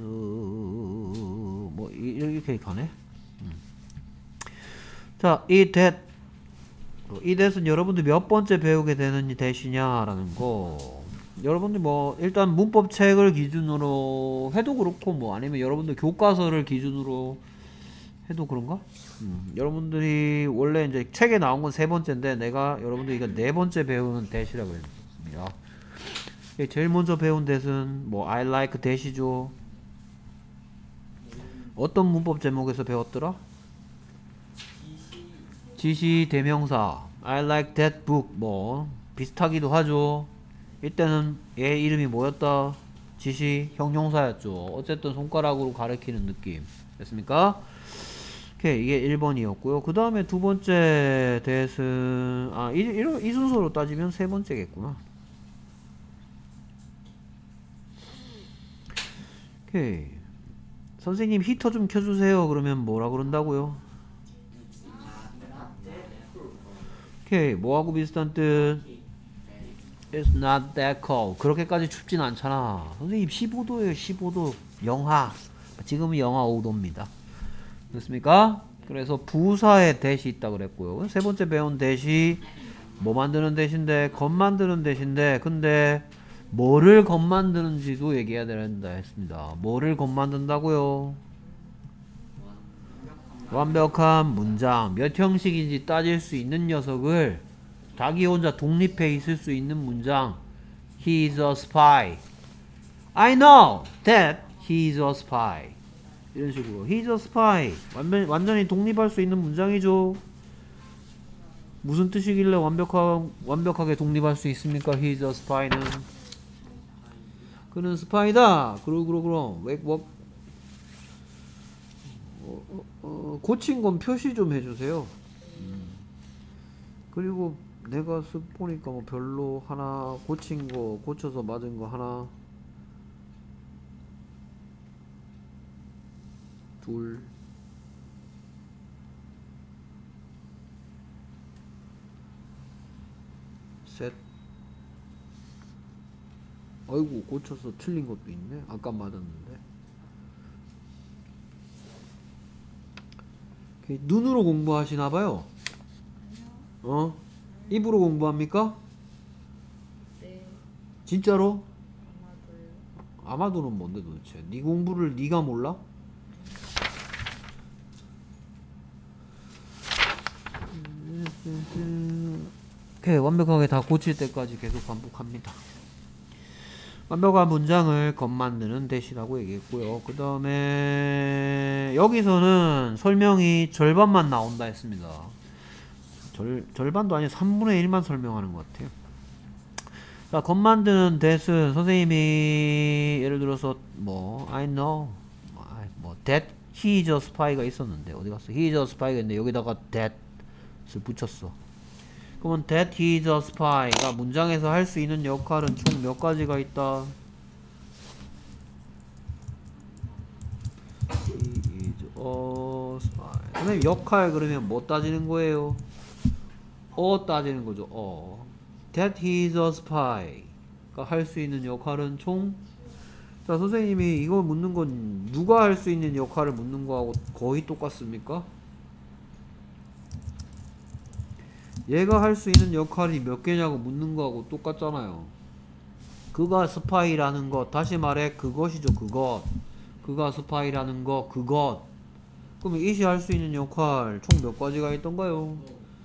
뭐 이- 이렇게 가네. 음. 자, 이 that 이 that은 여러분들 몇 번째 배우게 되는 that이냐라는 거. 여러분들 뭐 일단 문법 책을 기준으로 해도 그렇고 뭐 아니면 여러분들 교과서를 기준으로 해도 그런가? 음, 여러분들이 원래 이제 책에 나온 건 세 번째인데 내가 여러분들이 이거 네 번째 배우는 that이라고 했습니다. 예, 제일 먼저 배운 that은 뭐 I like that이죠. 어떤 문법 제목에서 배웠더라? 지시 대명사 I like that book 뭐 비슷하기도 하죠. 이때는 얘 이름이 뭐였다? 지시 형용사였죠. 어쨌든 손가락으로 가리키는 느낌 됐습니까? 오케이 이게 일 번이었고요. 그 다음에 두 번째 that은 아, 이, 이, 이 순서로 따지면 세 번째겠구나. 오케이 선생님 히터 좀 켜주세요. 그러면 뭐라 그런다고요? 오케이 뭐하고 비슷한 뜻? It's not that cold. 그렇게까지 춥진 않잖아. 선생님 십오 도예요. 십오 도 영하. 지금은 영하 오 도입니다. 됐습니까? 그래서 부사에 that이 있다 그랬고요. 세 번째 배운 that이 뭐 만드는 that인데 겉 만드는 that인데 근데 뭐를 겉 만드는지도 얘기해야 된다 했습니다. 뭐를 겉 만든다고요? 완벽한 문장 몇 형식인지 따질 수 있는 녀석을 자기 혼자 독립해 있을 수 있는 문장 He is a spy. I know that he is a spy. 이런 식으로 He is a spy. 완전, 완전히 독립할 수 있는 문장이죠. 무슨 뜻이길래 완벽하, 완벽하게 독립할 수 있습니까? He is a spy는 그는 스파이다. 그러 그러 그럼 왜 뭐, 어, 어, 어, 고친 건 표시 좀 해주세요. 음. 그리고 내가 쓱 보니까 뭐 별로 하나 고친 거 고쳐서 맞은 거 하나 둘 셋 아이고 고쳐서 틀린 것도 있네. 아까 맞았는데 눈으로 공부하시나 봐요. 어? 입으로 공부합니까? 네, 진짜로? 아마도요. 아마도는 뭔데 도대체? 네 공부를 네가 몰라? 오케이, 완벽하게 다 고칠 때까지 계속 반복합니다. 완벽한 문장을 겉 만드는 대시라고 얘기했고요. 그 다음에 여기서는 설명이 절반만 나온다 했습니다. 절, 절반도 아니고 삼분의 일만 설명하는 것 같아요. 자, 겉 만드는 대은 선생님이 예를 들어서 뭐 I know 뭐 that he is a spy가 있었는데 어디 갔어? he is a spy가 있는데 여기다가 that을 붙였어. 그러면 that he is a spy가 문장에서 할 수 있는 역할은 총 몇 가지가 있다? he is a spy. 선생님 역할 그러면 뭐 따지는 거예요? 어 따지는 거죠. 어. that he is a spy가 할 수 있는 역할은 총. 자, 선생님이 이거 묻는 건 누가 할 수 있는 역할을 묻는 거하고 거의 똑같습니까? 얘가 할 수 있는 역할이 몇 개냐고 묻는 거하고 똑같잖아요. 그가 스파이라는 것, 다시 말해 그것이죠. 그것. 그가 스파이라는 것, 그것. 그러면 it이 할 수 있는 역할 총 몇 가지가 있던가요?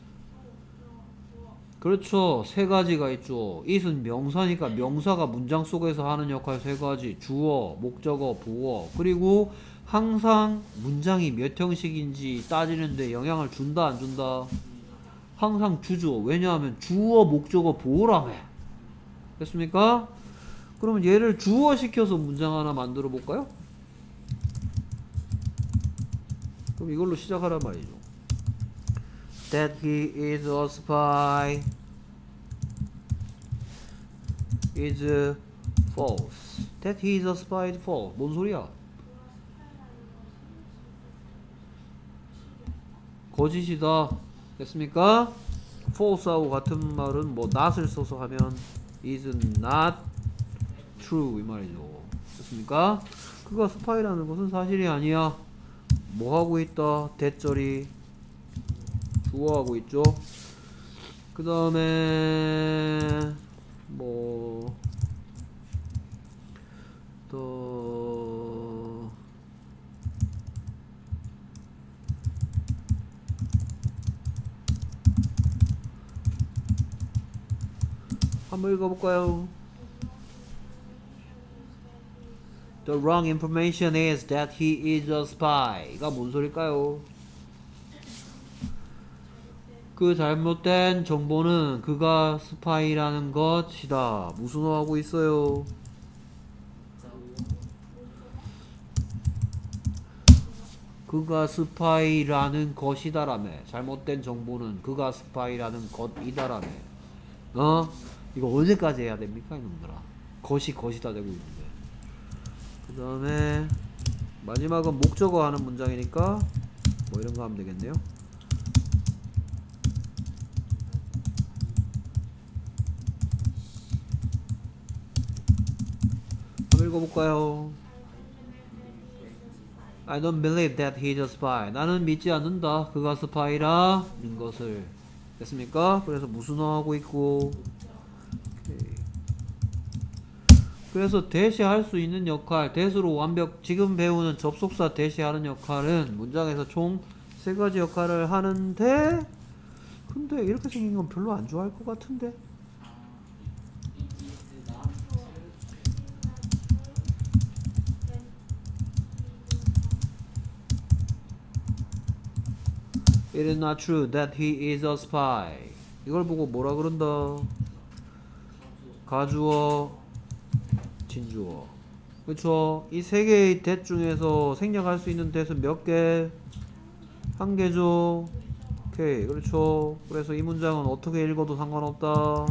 그렇죠. 세 가지가 있죠. it은 명사니까 명사가 문장 속에서 하는 역할 세 가지. 주어, 목적어, 보어. 그리고 항상 문장이 몇 형식인지 따지는데 영향을 준다 안 준다? 항상 주죠. 왜냐하면 주어, 목적어, 보어라며. 됐습니까? 그러면 얘를 주어 시켜서 문장 하나 만들어 볼까요? 그럼 이걸로 시작하란 말이죠. That he is a spy is false. That he is a spy is false. 뭔 소리야? 거짓이다. 됐습니까? false하고 같은 말은 뭐 not을 써서 하면 is not true 이 말이죠. 됐습니까? 그가 스파이라는 것은 사실이 아니야. 뭐 하고 있다? 대절이 주어하고 있죠. 그 다음에 뭐 또 한번 읽어볼까요? The wrong information is that he is a spy가 뭔 소릴까요? 그 잘못된 정보는 그가 스파이라는 것이다. 무슨 어 하고 있어요? 그가 스파이라는 것이다라며. 잘못된 정보는 그가 스파이라는 것이다라며. 어? 이거 언제까지 해야 됩니까 이놈들아? 것이 것이다 되고 있는데. 그 다음에 마지막은 목적어 하는 문장이니까 뭐 이런 거 하면 되겠네요. 한번 읽어볼까요? I don't believe that he is a spy. 나는 믿지 않는다. 그가 스파이라는 것을. 됐습니까? 그래서 무슨 어 하고 있고. 오케이. 그래서 대시할 수 있는 역할, 대수로 완벽, 지금 배우는 접속사 대시하는 역할은 문장에서 총 세 가지 역할을 하는데, 근데 이렇게 생긴 건 별로 안 좋아할 것 같은데? It is not true that he is a spy. 이걸 보고 뭐라 그런다? 가주어, 진주어. 그쵸? 이 세 개의 that 중에서 생략할 수 있는 that은 몇 개? 한 개죠? 오케이. 그렇죠. 그래서 이 문장은 어떻게 읽어도 상관없다.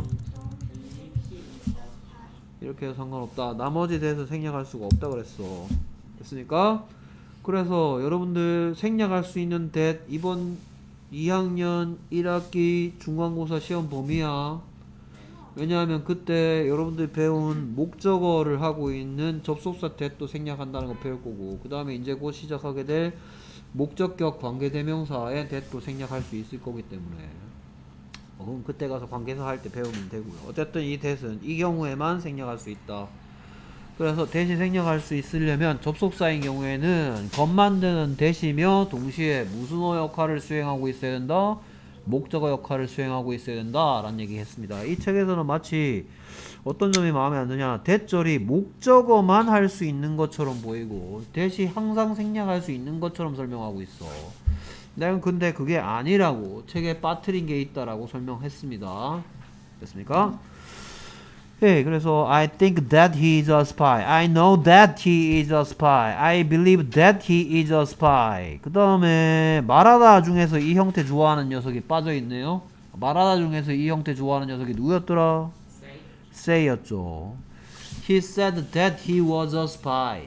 이렇게 해서 상관없다. 나머지 that은 생략할 수가 없다 그랬어. 됐습니까? 그래서 여러분들 생략할 수 있는 that 이번 이 학년 일 학기 중간고사 시험 범위야. 왜냐하면 그때 여러분들이 배운 목적어를 하고 있는 접속사 that도 생략한다는 거 배울 거고, 그 다음에 이제 곧 시작하게 될 목적격 관계대명사에 that도 생략할 수 있을 거기 때문에 어, 그럼 그때 가서 관계사 할 때 배우면 되고요. 어쨌든 이 that은 이 경우에만 생략할 수 있다. 그래서 that이 생략할 수 있으려면 접속사인 경우에는 겉 만드는 that이며 동시에 무슨 어 역할을 수행하고 있어야 된다? 목적어 역할을 수행하고 있어야 된다 라는 얘기 했습니다. 이 책에서는 마치 어떤 점이 마음에 안 드냐, that절이 목적어만 할 수 있는 것처럼 보이고 that이 항상 생략할 수 있는 것처럼 설명하고 있어. 내가 근데 그게 아니라고 책에 빠뜨린 게 있다라고 설명했습니다. 됐습니까? 네, 그래서 I think that he is a spy. I know that he is a spy. I believe that he is a spy. 그 다음에 말하다 중에서 이 형태 좋아하는 녀석이 빠져있네요. 말하다 중에서 이 형태 좋아하는 녀석이 누구였더라? say, say였죠. He said that he was a spy.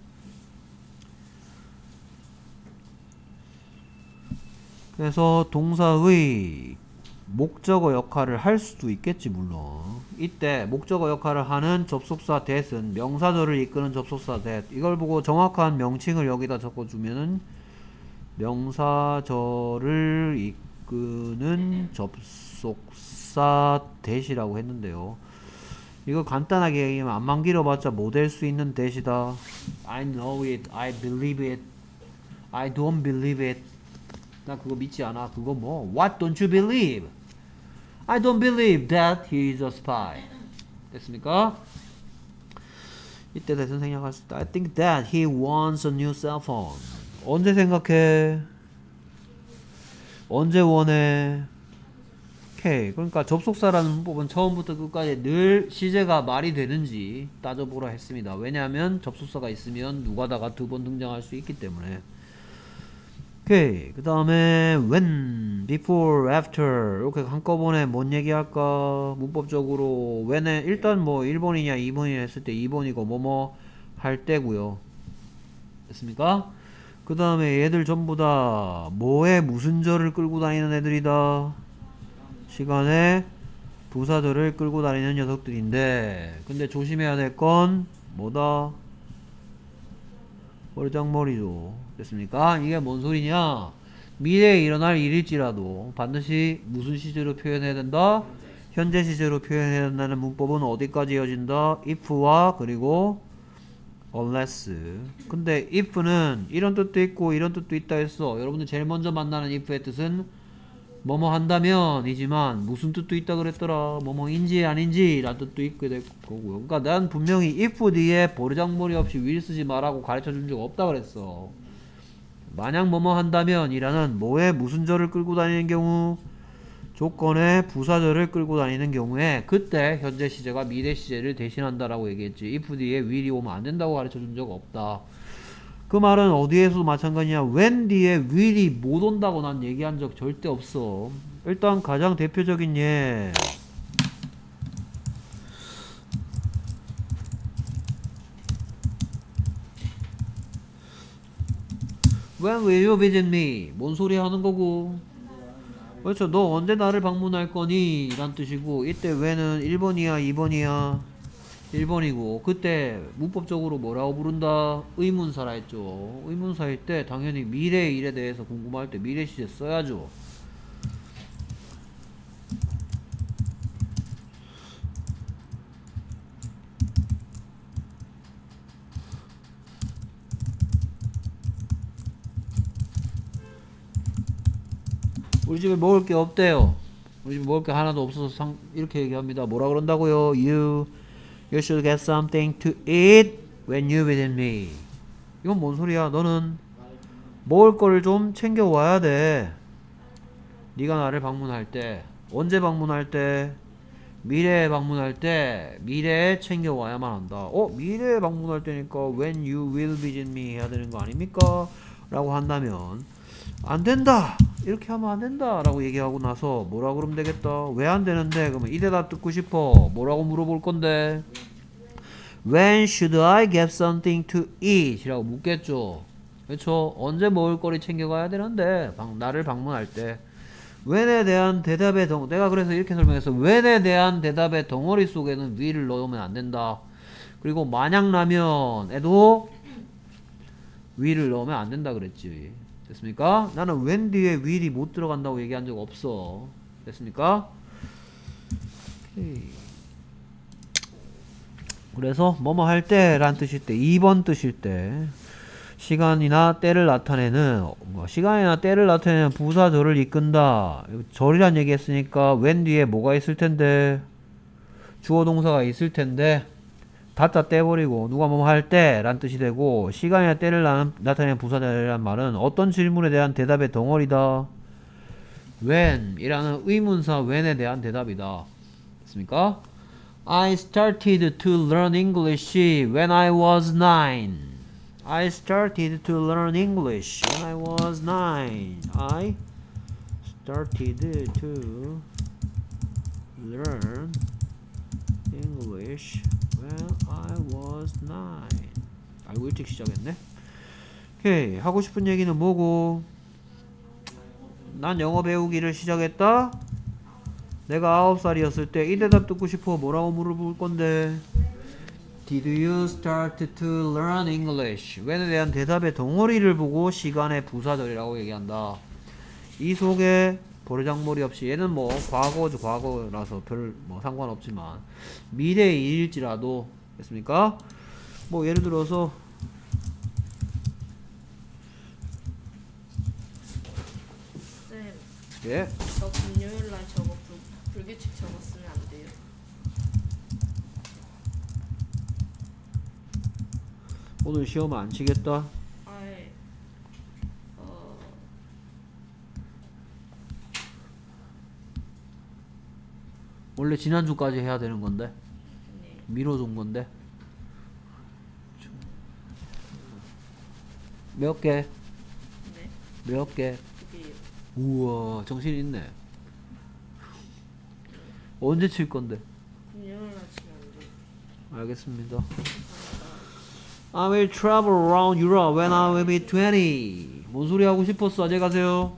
그래서 동사의 목적어 역할을 할 수도 있겠지 물론. 이때 목적어 역할을 하는 접속사 that은 명사절을 이끄는 접속사 that. 이걸 보고 정확한 명칭을 여기다 적어주면은 명사절을 이끄는 접속사 that이라고 했는데요. 이거 간단하게 얘기하면 안만 길어봤자 뭐 될 수 있는 that이다. I know it. I believe it. I don't believe it. 나 그거 믿지 않아. 그거 뭐? What don't you believe? I don't believe that he is a spy. 됐습니까? 이때 대선 생략할 수 있다. I think that he wants a new cell phone. 언제 생각해? 언제 원해? 오케이. 그러니까 접속사라는 문법은 처음부터 끝까지 늘 시제가 말이 되는지 따져보라 했습니다. 왜냐하면 접속사가 있으면 누가다가 두 번 등장할 수 있기 때문에. 오케이. 그 다음에 when, before, after 이렇게 한꺼번에 뭔 얘기할까? 문법적으로 when에 일단 뭐 일 번이냐 이 번이냐 했을 때 이 번이고 뭐뭐 할 때고요. 됐습니까? 그 다음에 얘들 전부 다 뭐에 무슨 절을 끌고 다니는 애들이다? 시간에 부사절을 끌고 다니는 녀석들인데, 근데 조심해야 될 건 뭐다? 버르장머리죠. 됐습니까? 이게 뭔 소리냐? 미래에 일어날 일일지라도 반드시 무슨 시제로 표현해야 된다? 현재 시제로 표현해야 된다는 문법은 어디까지 이어진다? if와 그리고 unless. 근데 if는 이런 뜻도 있고 이런 뜻도 있다 했어. 여러분들 제일 먼저 만나는 if의 뜻은 뭐뭐 한다면 이지만 무슨 뜻도 있다 그랬더라. 뭐뭐인지 아닌지 라는 뜻도 있게 될 거고요. 그러니까 난 분명히 if 뒤에 버르장머리 없이 will 쓰지 말라고 가르쳐 준 적 없다 그랬어. 만약 뭐뭐 한다면 이라는 뭐에 무슨 절을 끌고 다니는 경우, 조건에 부사절을 끌고 다니는 경우에 그때 현재 시제가 미래 시제를 대신한다라고 얘기했지. if 뒤에 will이 오면 안 된다고 가르쳐 준 적 없다. 그 말은 어디에서도 마찬가지냐. when 뒤에 will이 못 온다고 난 얘기한 적 절대 없어. 일단 가장 대표적인 예 When will you visit me? 뭔 소리 하는 거고? 그렇죠. 너 언제 나를 방문할 거니? 란 뜻이고, 이때 when은 일 번이야 이 번이야? 일 번이고, 그때 문법적으로 뭐라고 부른다? 의문사라 했죠. 의문사일 때 당연히 미래의 일에 대해서 궁금할 때 미래 시제 써야죠. 우리 집에 먹을 게 없대요. 우리 집에 먹을 게 하나도 없어서 상, 이렇게 얘기합니다. 뭐라 그런다고요? You, you should get something to eat when you visit me. 이건 뭔 소리야? 너는 먹을 거를 좀 챙겨 와야 돼. 네가 나를 방문할 때. 언제 방문할 때? 미래에 방문할 때. 미래에 챙겨 와야만 한다. 어? 미래에 방문할 때니까 when you will visit me 해야 되는 거 아닙니까? 라고 한다면 안 된다! 이렇게 하면 안 된다! 라고 얘기하고 나서 뭐라 그러면 되겠다? 왜 안 되는데? 그러면 이 대답 듣고 싶어. 뭐라고 물어볼 건데? When should I get something to eat? 이라고 묻겠죠. 그렇죠? 언제 먹을 거리 챙겨가야 되는데? 방, 나를 방문할 때. when에 대한 대답의 덩, 내가 그래서 이렇게 설명했어. when에 대한 대답의 덩어리 속에는 will을 넣으면 안 된다. 그리고 만약 라면 에도 will을 넣으면 안 된다 그랬지. 됐습니까? 나는 when 뒤에 will이 못 들어간다고 얘기한 적 없어. 됐습니까? 오케이. 그래서 뭐뭐 할 때 란 뜻일 때 이 번 뜻일 때 시간이나 때를 나타내는 뭐 시간이나 때를 나타내는 부사절을 이끈다. 절이란 얘기 했으니까 when 뒤에 뭐가 있을 텐데 주어 동사가 있을 텐데 닫다 떼버리고 누가 뭐뭐 할 때 란 뜻이 되고 시간이나 때를 나, 나타내는 부사절이란 말은 어떤 질문에 대한 대답의 덩어리다. when 이라는 의문사 when에 대한 대답이다. 됐습니까? I started to learn English when I was nine. I started to learn English when I was nine. I started to learn English when I was nine. 알고 일찍 시작했네. 오케이. 하고 싶은 얘기는 뭐고? 난 영어 배우기를 시작했다. 내가 아홉 살이었을 때 이 대답 듣고 싶어. 뭐라고 물어볼 건데? Did you start to learn English? when에 대한 대답의 덩어리를 보고 시간의 부사절이라고 얘기한다. 이 속에 버르장머리 없이 얘는 뭐 과거죠. 과거라서 별 뭐 상관없지만 미래의 일일지라도 됐습니까? 뭐 예를 들어서 쌤, 예? 저 금요일 날 저거 불, 불규칙 저거 쓰면 안 돼요? 오늘 시험 안 치겠다. 아예 어 원래 지난주까지 해야 되는 건데 네. 미뤄둔 건데 몇 개? 네. 몇 개? 그게요. 우와 정신 있네. 언제 칠 건데? 금요일 날 치면 안 돼요. 알겠습니다. I will travel around Europe when I will be twenty. 뭔 소리 하고 싶었어? 안녕히 가세요.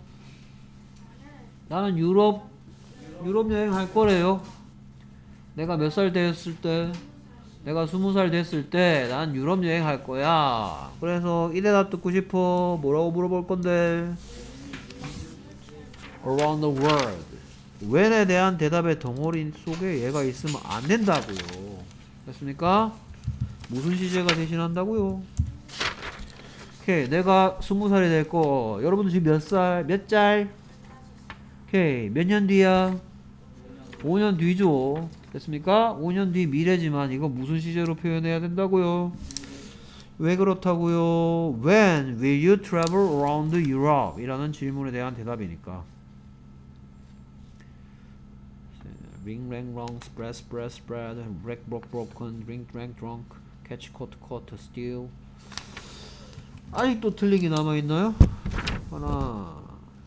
나는 유럽 유럽 여행 할 거래요. 내가 몇 살 됐을 때? 내가 스무 살 됐을 때 난 유럽 여행 할 거야. 그래서 이 대답 듣고 싶어. 뭐라고 물어볼 건데? Around the world. when에 대한 대답의 덩어리 속에 얘가 있으면 안 된다고요. 됐습니까? 무슨 시제가 대신한다고요? 오케이. 내가 스무 살이 될 거. 여러분들 지금 몇 살? 몇 짤? 오케이. 몇 년 뒤야? 오 년 뒤죠. 됐습니까? 오 년 뒤 미래지만 이거 무슨 시제로 표현해야 된다고요? 왜 그렇다고요? When will you travel around Europe? 이라는 질문에 대한 대답이니까. ring, rang, wrong, spread, spread, spread, break, broke, broken, drink, drank, drunk, catch, caught, caught, steal. 아직도 틀리기 남아있나요? 하나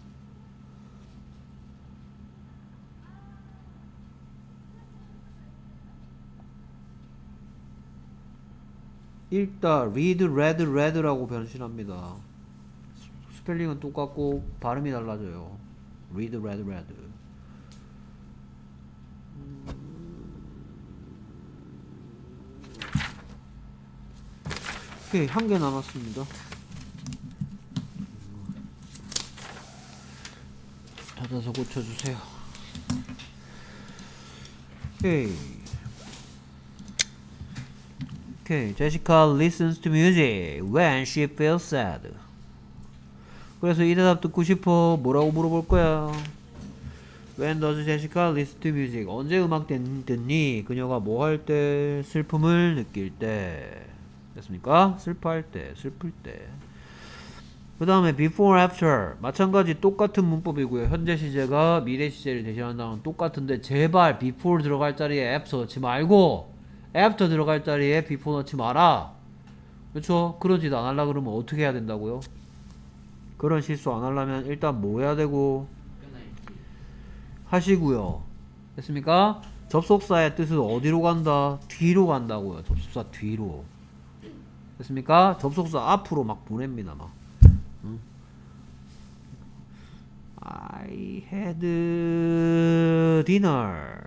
읽다 read, read, read라고 변신합니다. 스펠링은 똑같고 발음이 달라져요. read, read, read. 오케이, 한 개 남았습니다. 닫아서 고쳐주세요. 오케이. 오케이. Jessica listens to music when she feels sad. 그래서 이 대답 듣고 싶어. 뭐라고 물어볼 거야? When does Jessica listen to music? 언제 음악 듣니? 그녀가 뭐 할 때? 슬픔을 느낄 때. 됐습니까? 슬퍼할 때, 슬플 때. 그 다음에 before, after. 마찬가지 똑같은 문법이고요. 현재 시제가 미래 시제를 대신한다면 똑같은데 제발 before 들어갈 자리에 after 넣지 말고 after 들어갈 자리에 before 넣지 마라. 그렇죠? 그런 짓 안 하려고 그러면 어떻게 해야 된다고요? 그런 실수 안 하려면 일단 뭐 해야 되고 하시고요. 됐습니까? 접속사의 뜻은 어디로 간다? 뒤로 간다고요. 접속사 뒤로. 됐습니까? 접속사 앞으로 막 보냅니다. 막. 응? I had dinner.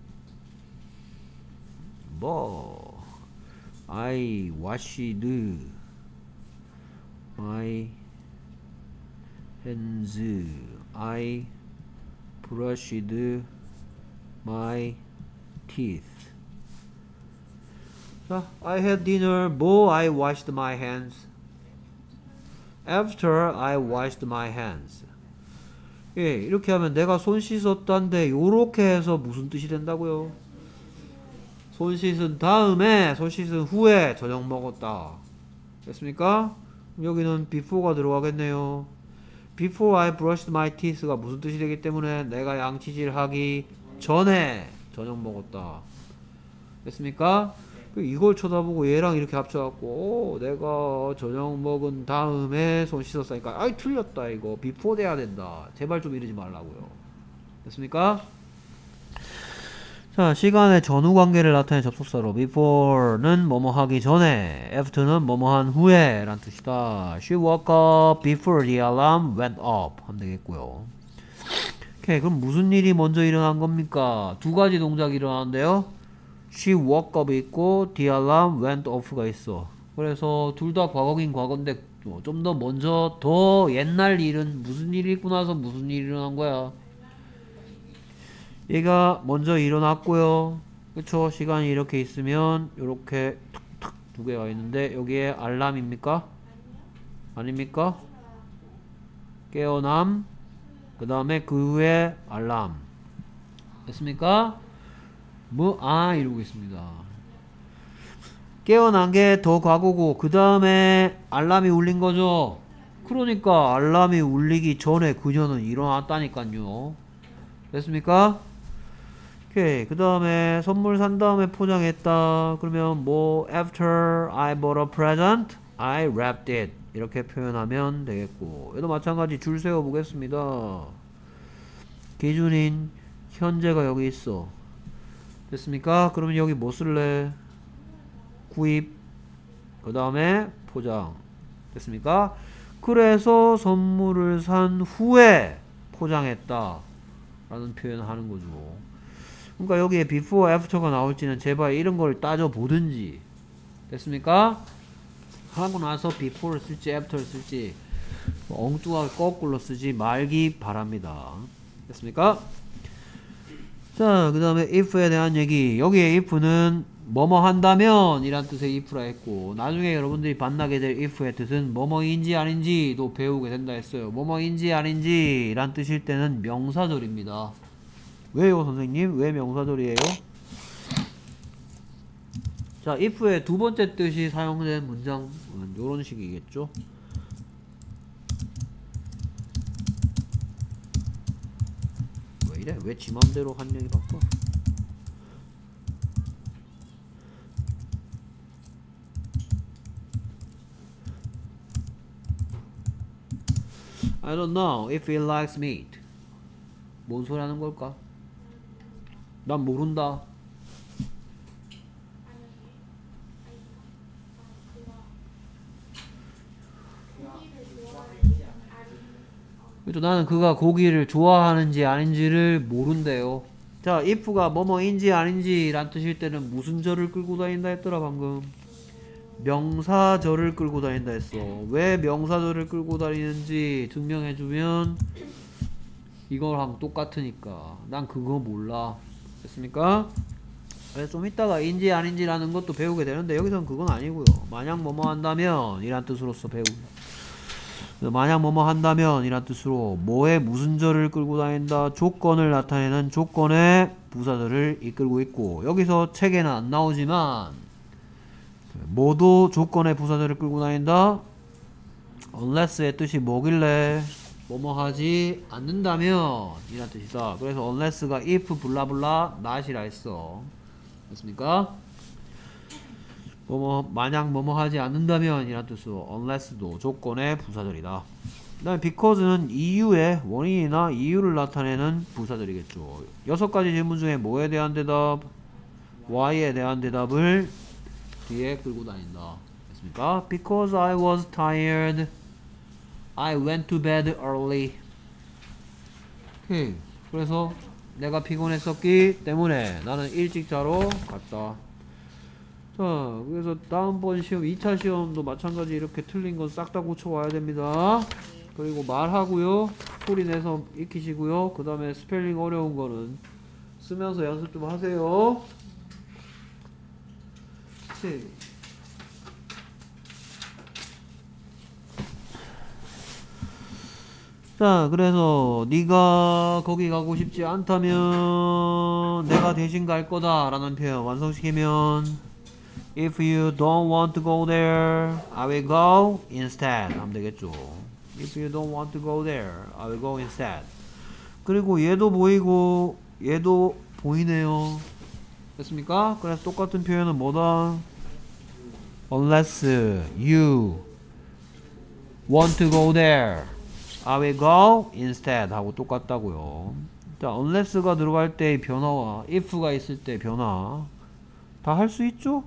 뭐 I watched my hands. I brushed my teeth. 자, I had dinner. 뭐 I washed my hands. After I washed my hands. 예, 이렇게 하면 내가 손 씻었단데 요렇게 해서 무슨 뜻이 된다고요? 손 씻은 다음에 손 씻은 후에 저녁 먹었다. 됐습니까? 여기는 before가 들어가겠네요. Before I brushed my teeth가 무슨 뜻이 되기 때문에 내가 양치질 하기 전에 저녁 먹었다. 됐습니까? 이걸 쳐다보고 얘랑 이렇게 합쳐갖고 오, 내가 저녁 먹은 다음에 손 씻었으니까 아이 틀렸다 이거 before 돼야 된다. 제발 좀 이러지 말라고요. 됐습니까? 자, 시간의 전후 관계를 나타낸 접속사로 before는 뭐뭐 하기 전에, after는 뭐뭐 한 후에 라는 뜻이다. She woke up before the alarm went up 하면 되겠고요. 오케이, 그럼 무슨 일이 먼저 일어난 겁니까? 두 가지 동작이 일어나는데요. She woke up 있고 the alarm went off가 있어. 그래서 둘 다 과거긴 과거인데 좀 더 먼저 더 옛날 일은 무슨 일이 있고 나서 무슨 일이 일어난 거야. 얘가 먼저 일어났고요. 그쵸? 시간이 이렇게 있으면 이렇게 탁탁 두 개가 있는데 여기에 알람입니까? 아닙니까? 깨어남 그 다음에 그 후에 알람. 됐습니까? 뭐, 아, 이러고 있습니다. 깨어난 게 더 과거고, 그 다음에 알람이 울린 거죠? 그러니까, 알람이 울리기 전에 그녀는 일어났다니까요. 됐습니까? 오케이. 그 다음에 선물 산 다음에 포장했다. 그러면 뭐, after I bought a present, I wrapped it. 이렇게 표현하면 되겠고, 얘도 마찬가지 줄 세워 보겠습니다. 기준인 현재가 여기 있어. 됐습니까? 그러면 여기 뭐 쓸래? 구입 그 다음에 포장. 됐습니까? 그래서 선물을 산 후에 포장했다 라는 표현을 하는 거죠. 그러니까 여기에 before, after가 나올지는 제발 이런 걸 따져보든지. 됐습니까? 하고 나서 before 쓸지 after 쓸지 엉뚱하게 거꾸로 쓰지 말기 바랍니다. 됐습니까? 자, 그 다음에 if에 대한 얘기. 여기에 if는 뭐뭐 한다면 이란 뜻의 if라 했고, 나중에 여러분들이 만나게 될 if의 뜻은 뭐뭐인지 아닌지도 배우게 된다 했어요. 뭐뭐인지 아닌지 이란 뜻일 때는 명사절입니다. 왜요 선생님? 왜 명사절이에요? 자, if의 두 번째 뜻이 사용된 문장은 이런 식이겠죠. 왜 지 맘대로 한 명이 바꿔? I don't know if he likes meat. 뭔 소리 하는 걸까? 난 모른다. 그렇죠. 나는 그가 고기를 좋아하는지 아닌지를 모른대요. 자, if가 뭐뭐인지 아닌지 란 뜻일 때는 무슨 절을 끌고 다닌다 했더라 방금? 명사절을 끌고 다닌다 했어. 왜 명사절을 끌고 다니는지 증명해주면 이거랑 똑같으니까. 난 그거 몰라. 됐습니까? 그래서 좀 이따가 인지 아닌지라는 것도 배우게 되는데 여기서는 그건 아니고요. 만약 뭐뭐 한다면 이란 뜻으로서 배우고, 만약 뭐뭐 한다면 이란 뜻으로 뭐에 무슨 절을 끌고 다닌다, 조건을 나타내는 조건의 부사절을 이끌고 있고, 여기서 책에는 안 나오지만 뭐도 조건의 부사절을 끌고 다닌다. unless의 뜻이 뭐길래 뭐뭐 하지 않는다면 이란 뜻이다. 그래서 unless가 if 블라블라 not이라 했어. 됐습니까? 뭐뭐 만약 뭐뭐 하지 않는다면 이란 뜻으로 unless도 조건의 부사절이다. 그 다음에 because는 이유의 원인이나 이유를 나타내는 부사절이겠죠. 여섯 가지 질문 중에 뭐에 대한 대답? why에 대한 대답을 뒤에 끌고 다닌다. 됐습니까? Because I was tired, I went to bed early. 오케이. 그래서 내가 피곤했었기 때문에 나는 일찍 자러 갔다. 자, 그래서 다음번 시험 이 차 시험도 마찬가지 이렇게 틀린 건 싹 다 고쳐와야 됩니다. 그리고 말하고요. 소리 내서 익히시고요. 그 다음에 스펠링 어려운 거는 쓰면서 연습 좀 하세요. 네. 자, 그래서 네가 거기 가고 싶지 않다면 내가 대신 갈 거다 라는 표현 완성시키면 If you don't want to go there, I will go instead 하면 되겠죠. If you don't want to go there, I will go instead. 그리고 얘도 보이고 얘도 보이네요. 됐습니까? 그래서 똑같은 표현은 뭐다? Unless you want to go there, I will go instead 하고 똑같다고요. 자, unless가 들어갈 때의 변화와 if가 있을 때 변화 다 할 수 있죠?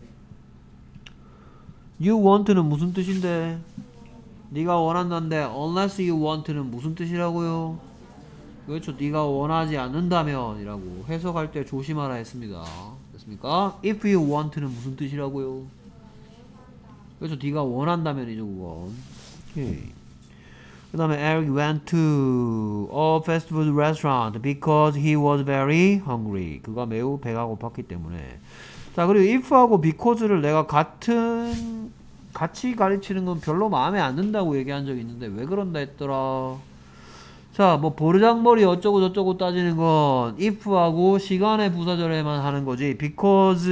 You want는 무슨 뜻인데? 네가 원한다는데 unless you want는 무슨 뜻이라고요? 그렇죠. 네가 원하지 않는다면 이라고 해석할 때 조심하라 했습니다. 됐습니까? If you want는 무슨 뜻이라고요? 그렇죠. 네가 원한다면이죠. 그건. 오케이. 그 다음에 Eric went to a fast food restaurant because he was very hungry. 그가 매우 배가 고팠기 때문에. 자, 그리고 if하고 because를 내가 같은 같이 가르치는 건 별로 마음에 안 든다고 얘기한 적이 있는데 왜 그런다 했더라. 자, 뭐 버르장머리 어쩌고 저쩌고 따지는 건 if하고 시간의 부사절에만 하는 거지. because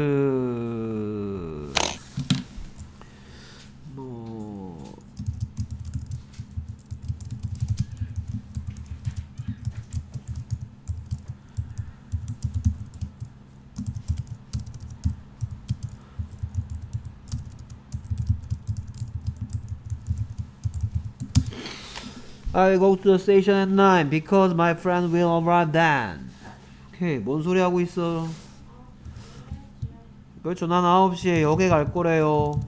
뭐 I go to the station at nine because my friend will arrive then. 오케이, 뭔 소리 하고 있어? 그렇죠. 난 아홉 시에 역에 갈 거래요.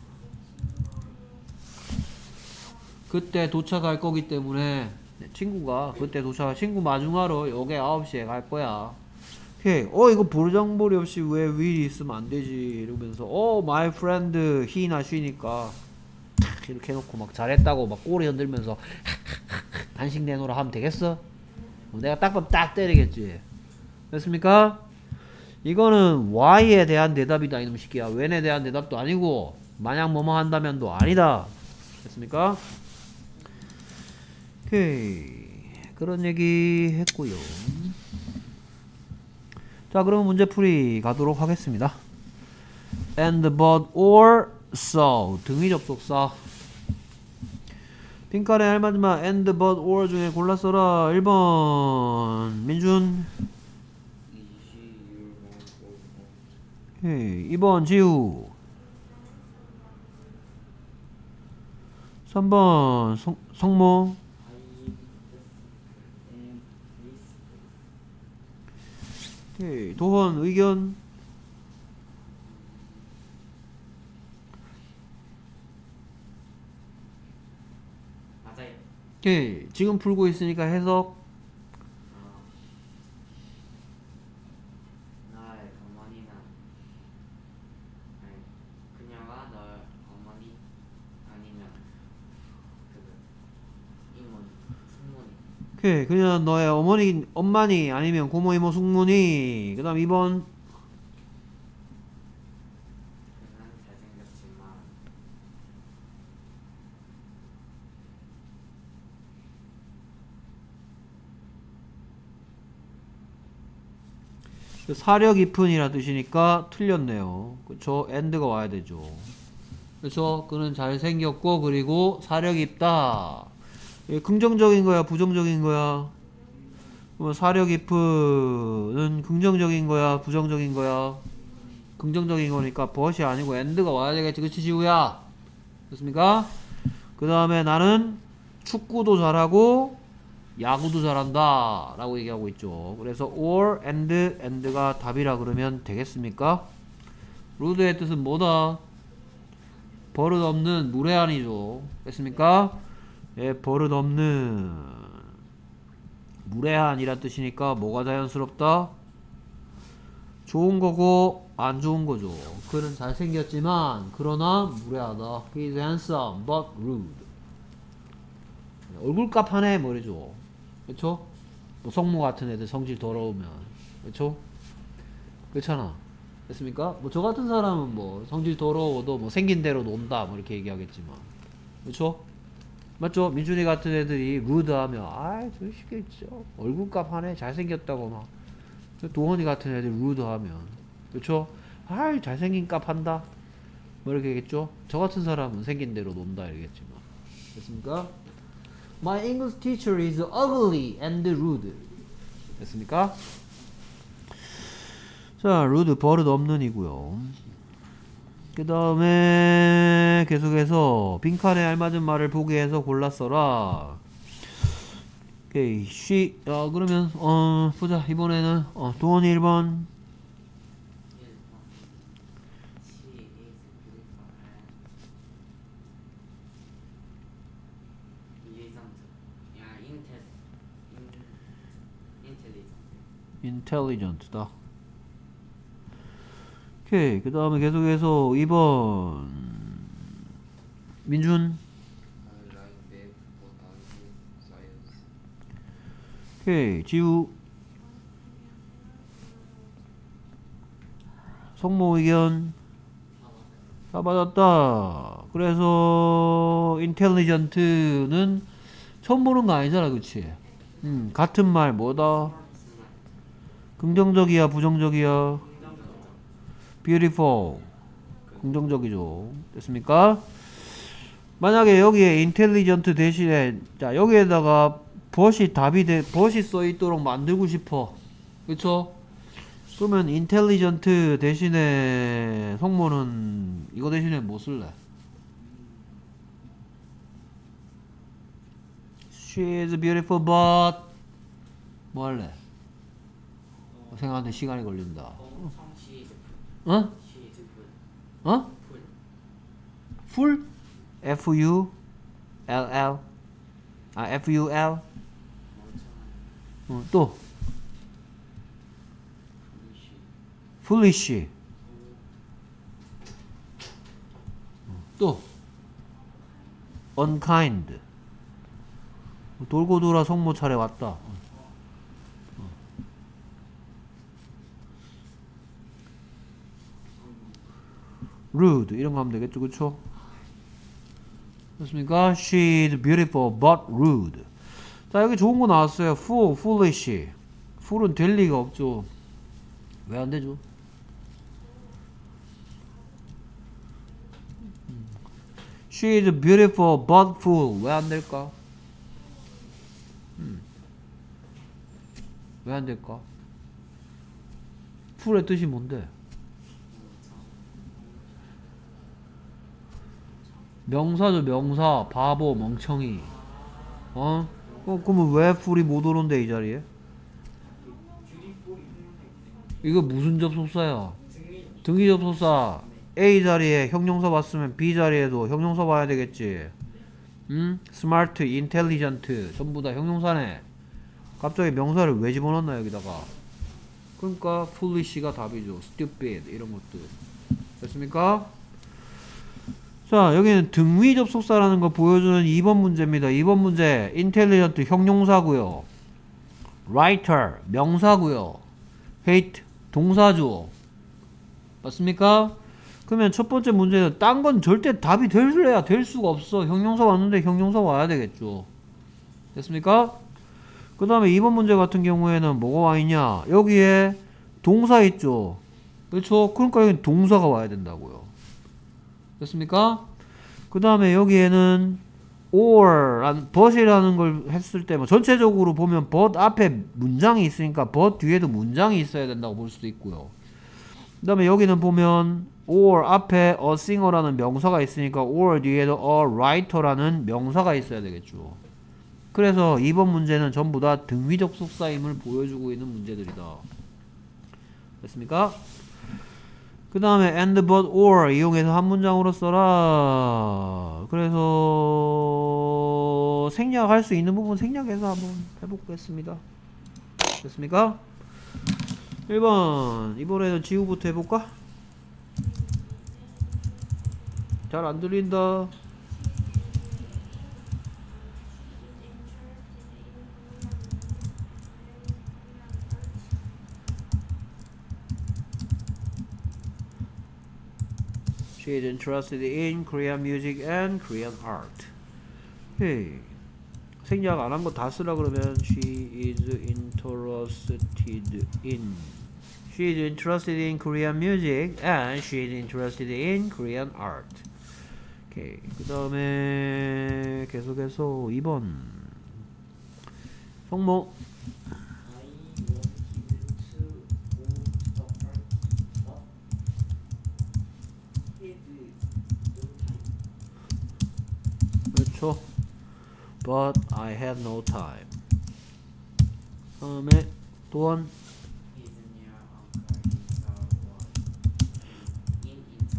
그때 도착할 거기 때문에 친구가 그때 도착할 친구 마중하러 역에 아홉 시에 갈 거야. 오케이. 어, 이거 보르장머리 없이 왜 will이 있으면 안 되지? 이러면서 어, my friend he나 she니까 이렇게 해놓고 막 잘했다고 막 꼬리 흔들면서 단식 내놓으라 하면 되겠어? 내가 딱 보면 딱 때리겠지. 됐습니까? 이거는 why에 대한 대답이다 이놈 새끼야. when에 대한 대답도 아니고 만약 뭐뭐 한다면도 아니다. 됐습니까? 오케이. 그런 얘기 했고요. 자, 그럼 문제풀이 가도록 하겠습니다. and but or so 등위 접속사 핑카레 할마지마 and but or 중에 골라 써라. 일 번 민준, 오케이. 이 번 지우, 삼 번 성, 성모, 오케이. 도헌 의견, 맞아요. 오케이. 지금 풀고 있으니까 해석. 너의 어머니는 아니 그녀가 너의 어머니 아니면 그 이모니 숙모니. 오케이. 그냥 너의 어머니, 엄마니 아니면 고모, 이모, 숙모니. 그 다음 이 번 그는 잘생겼지만 사려 깊은이라 뜻이니까 틀렸네요. 그쵸? and가 와야 되죠. 그쵸? 그는 잘생겼고 그리고 사려 깊다. 예, 긍정적인 거야 부정적인 거야? 그러면 사려 깊은은 긍정적인 거야 부정적인 거야? 긍정적인 거니까 but이 아니고 and가 와야 되겠지. 그치 지우야? 됐습니까? 그 다음에 나는 축구도 잘하고 야구도 잘한다 라고 얘기하고 있죠. 그래서 or, and, and가 답이라 그러면 되겠습니까? 루드의 뜻은 뭐다? 버릇없는 무례한이죠. 됐습니까? 예, 버릇없는 무례한이란 뜻이니까 뭐가 자연스럽다? 좋은 거고 안 좋은 거죠. 그는 잘생겼지만 그러나 무례하다. He is handsome but rude. 얼굴값 하네 뭐 이러죠. 그쵸? 뭐 성모 같은 애들 성질 더러우면. 그쵸? 그렇잖아. 됐습니까? 뭐 저 같은 사람은 뭐 성질 더러워도 뭐 생긴 대로 논다 뭐 이렇게 얘기하겠지만. 그쵸? 맞죠? 민준이 같은 애들이 루드하면 아이 저 시계 있죠. 얼굴값 하네 잘생겼다고 막. 도원이 같은 애들 루드하면 그쵸? 아이 잘생긴 값 한다 뭐 이렇게 하겠죠? 저 같은 사람은 생긴 대로 논다 이러겠지만. 됐습니까? My English teacher is ugly and rude. 됐습니까? 자, rude 버릇 없는 이고요. 그 다음에 계속해서 빈칸에 알맞은 말을 보기 위해서 골랐어라. 오케이, she. 어, 그러면 어 보자. 이번에는 어, 도원이 일 번. intelligent다. 오케이. 그 다음에 계속해서 이 번. 민준. 오케이. 지우. 성모 의견. 다 받았다. 그래서 intelligent는 처음 보는 거 아니잖아, 그치? 음, 같은 말 뭐다? 긍정적이야, 부정적이야? beautiful. 긍정적이죠. 됐습니까? 만약에 여기에 intelligent 대신에 자 여기에다가 but이 답이 돼, but이 써있도록 만들고 싶어. 그쵸? 그러면 intelligent 대신에 성모는 이거 대신에 뭐 쓸래? She is beautiful but 뭐 할래? 생각하는데 시간이 걸린다. 어? 어? 풀? F U L L 아 F U L 어, 또 foolish 또 unkind 돌고 돌아 성모 차례 왔다. rude 이런 거 하면 되겠죠, 그쵸? 됐습니까? She is beautiful but rude. 자 여기 좋은 거 나왔어요. fool, foolish. fool은 될 리가 없죠. 왜 안 되죠? She is beautiful but fool. 왜 안 될까? 음. 왜 안 될까? fool의 뜻이 뭔데? 명사죠, 명사. 바보, 멍청이. 어? 어 그러면 왜 풀이 못 오는데 이 자리에? 이거 무슨 접속사야? 등위 접속사. A 자리에 형용사 봤으면 B 자리에도 형용사 봐야 되겠지. 응? smart, intelligent 전부 다 형용사네. 갑자기 명사를 왜 집어넣나 여기다가? 그러니까 foolish가 답이죠. stupid 이런 것들. 됐습니까? 자 여기는 등위 접속사라는 거 보여주는 이 번 문제입니다. 이 번 문제 intelligent 형용사고요. writer 명사고요. hate 동사죠. 맞습니까? 그러면 첫 번째 문제는 딴 건 절대 답이 될래야 될 수가 없어. 형용사 왔는데 형용사 와야 되겠죠. 됐습니까? 그 다음에 이 번 문제 같은 경우에는 뭐가 와 있냐? 여기에 동사 있죠. 그렇죠? 그러니까 여기 동사가 와야 된다고요. 됐습니까? 그 다음에 여기에는 or, but이라는 걸 했을 때 뭐 전체적으로 보면 but 앞에 문장이 있으니까 but 뒤에도 문장이 있어야 된다고 볼 수도 있고요. 그 다음에 여기는 보면 or 앞에 a singer라는 명사가 있으니까 or 뒤에도 a writer라는 명사가 있어야 되겠죠. 그래서 이번 문제는 전부 다 등위 접속사임을 보여주고 있는 문제들이다. 됐습니까? 그 다음에 and, but, or 이용해서 한 문장으로 써라. 그래서 생략할 수 있는 부분 생략해서 한번 해보겠습니다. 됐습니까? 일 번 이번에는 지우부터 해볼까? 잘 안 들린다. She is interested in Korean music and Korean art. 오케이. 생략 안 한 거 다 쓰라 그러면 she is interested in she is interested in Korean music and she is interested in Korean art. 오케이. 그 다음에 계속해서 이 번 성모 그렇죠. But I had no time. 다음에 도원 His near uncle himself was in Incheon.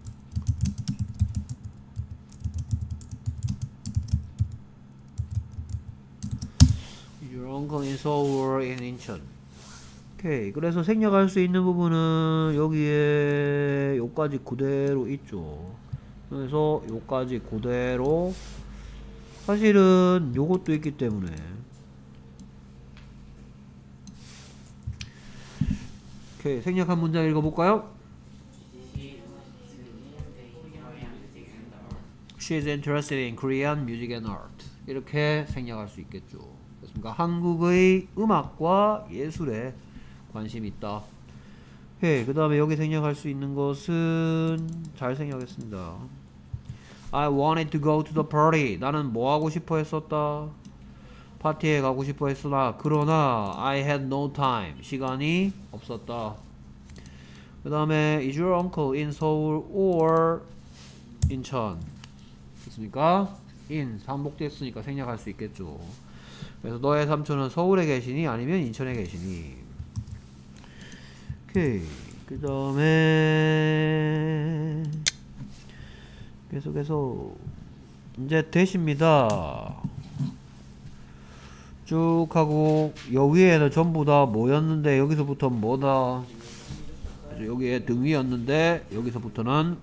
Your uncle in Seoul or in Incheon. 오케이. 그래서 생략할 수 있는 부분은 여기에 요까지 그대로 있죠. 그래서 요까지 그대로 사실은 요것도 있기 때문에 오케이. 생략한 문장 읽어볼까요? She is interested in Korean music She is interested in Korean music and art. and art. 이렇게 생략할 수 있겠죠. 그렇습니까? 한국의 음악과 예술에 관심이 있다. 오케이. 그 다음에 여기 생략할 수 있는 것은 잘 생략했습니다. I wanted to go to the party. 나는 뭐 하고 싶어 했었다. 파티에 가고 싶어 했으나 그러나 I had no time. 시간이 없었다. 그 다음에 Is your uncle in Seoul or 인천? 됐습니까? in 반복됐으니까 생략할 수 있겠죠. 그래서 너의 삼촌은 서울에 계시니 아니면 인천에 계시니. 오케이. 그 다음에 계속해서 이제 되십니다. 쭉 하고 여 위에는 전부 다 뭐였는데 여기서부터 뭐다. 여기에 등 위였는데 여기서부터는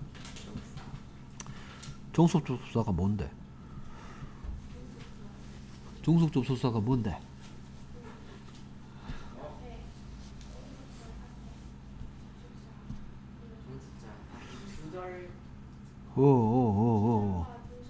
종속접속사가 뭔데? 종속접속사가 뭔데? 정수자 아니 구절 오오오오.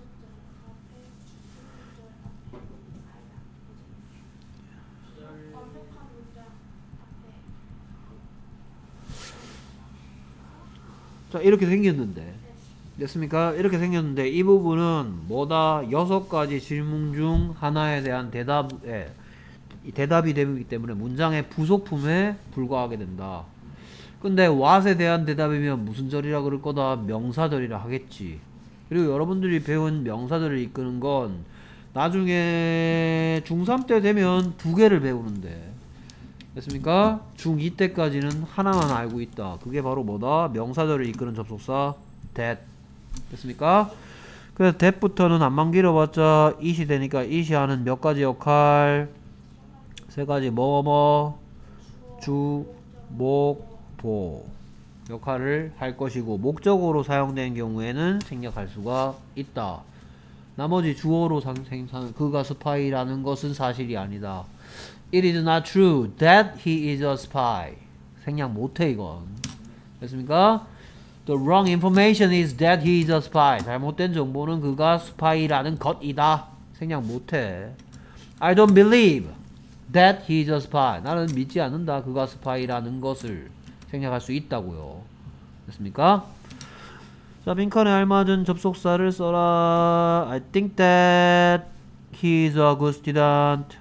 자, 이렇게 생겼는데 됐습니까? 이렇게 생겼는데 이 부분은 뭐다? 여섯 가지 질문 중 하나에 대한 대답에 이 대답이 되기 때문에 문장의 부속품에 불과하게 된다. 근데 what에 대한 대답이면 무슨 절이라 그럴 거다? 명사절이라 하겠지. 그리고 여러분들이 배운 명사절을 이끄는 건 나중에 중삼 때 되면 두 개를 배우는데 됐습니까? 중이 때까지는 하나만 알고 있다. 그게 바로 뭐다? 명사절을 이끄는 접속사 that. 됐습니까? 그래서 that부터는 안만 길어봤자 it이 되니까 it이 하는 몇 가지 역할? 세 가지 뭐뭐 주, 목, 보 역할을 할 것이고 목적어로 사용된 경우에는 생략할 수가 있다. 나머지 주어로 생산 그가 스파이라는 것은 사실이 아니다. It is not true that he is a spy. 생략 못해 이건. 됐습니까? The wrong information is that he is a spy. 잘못된 정보는 그가 스파이라는 것이다. 생략 못해. I don't believe that he is a spy. 나는 믿지 않는다. 그가 스파이라는 것을. 생략할 수 있다고요. 됐습니까? 자, 빈칸에 알맞은 접속사를 써라. I think that he is a good student.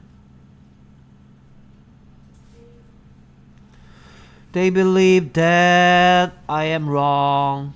They believe that I am wrong.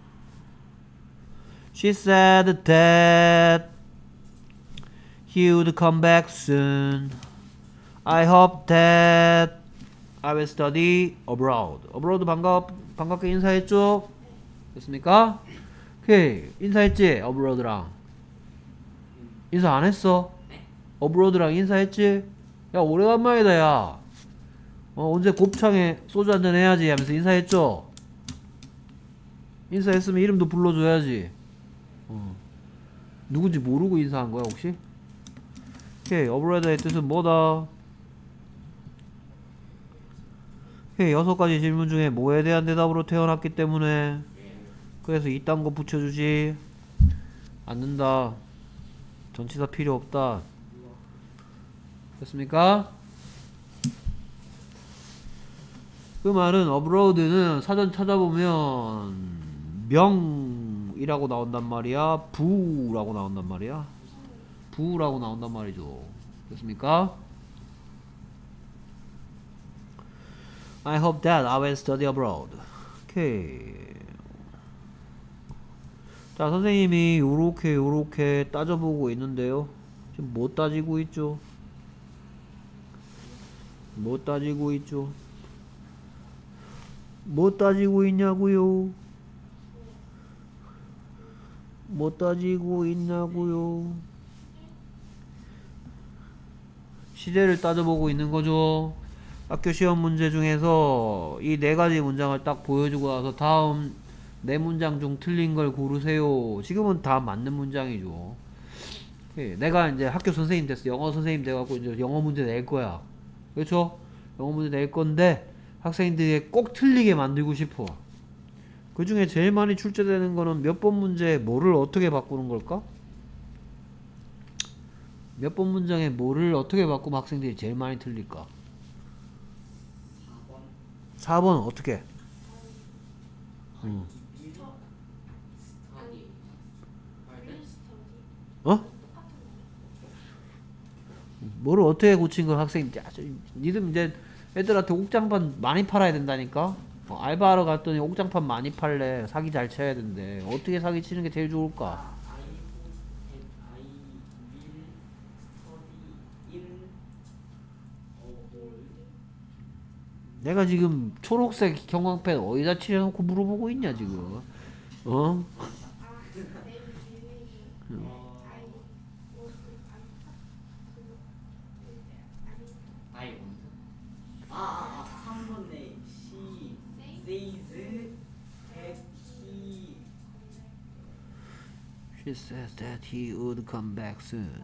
She said that he would come back soon. I hope that I will study abroad. abroad 반갑, 반갑게 인사했죠? 됐습니까? 오케이. 인사했지? abroad랑. 인사 안 했어? abroad랑 인사했지? 야, 오래간만이다, 야. 어, 언제 곱창에 소주 한잔 해야지 하면서 인사했죠? 인사했으면 이름도 불러줘야지. 어. 누군지 모르고 인사한 거야, 혹시? 오케이. abroad의 뜻은 뭐다? 오케이. 여섯 가지 질문 중에 뭐에 대한 대답으로 태어났기 때문에 그래서 이딴 거 붙여주지 않는다. 전치사 필요 없다. 됐습니까? 그 말은 abroad는 사전 찾아보면 명이라고 나온단 말이야, 부라고 나온단 말이야, 부라고 나온단 말이죠. 됐습니까? I hope that I will study abroad. 오케이. 자, 선생님이 요렇게 요렇게 따져보고 있는데요. 지금 뭐 따지고 있죠? 뭐 따지고 있죠? 뭐 따지고 있냐고요? 뭐 따지고 있냐고요? 시제를 따져보고 있는 거죠. 학교 시험 문제 중에서 이 네 가지 문장을 딱 보여주고 나서 다음 네 문장 중 틀린 걸 고르세요. 지금은 다 맞는 문장이죠. 내가 이제 학교 선생님 됐어. 영어 선생님 돼갖고 이제 영어 문제 낼 거야. 그렇죠? 영어 문제 낼 건데 학생들이 꼭 틀리게 만들고 싶어. 그 중에 제일 많이 출제되는 거는 몇 번 문제에 뭐를 어떻게 바꾸는 걸까? 몇 번 문장에 뭐를 어떻게 바꾸면 학생들이 제일 많이 틀릴까? 사 번. 사 번은 어떻게? 응. 스터디. 어? 뭐를 어떻게 고친 걸 학생이 아주 니들 이제 애들한테 옥장판 많이 팔아야 된다니까. 어, 알바하러 갔더니 옥장판 많이 팔래. 사기 잘 쳐야 된대. 어떻게 사기 치는 게 제일 좋을까? I I will study in abroad. 내가 지금 초록색 형광펜 어디다 칠해놓고 물어보고 있냐 지금? 어? I want. 아, 아, 아, 삼 번에 she says that he She says that he would come back soon.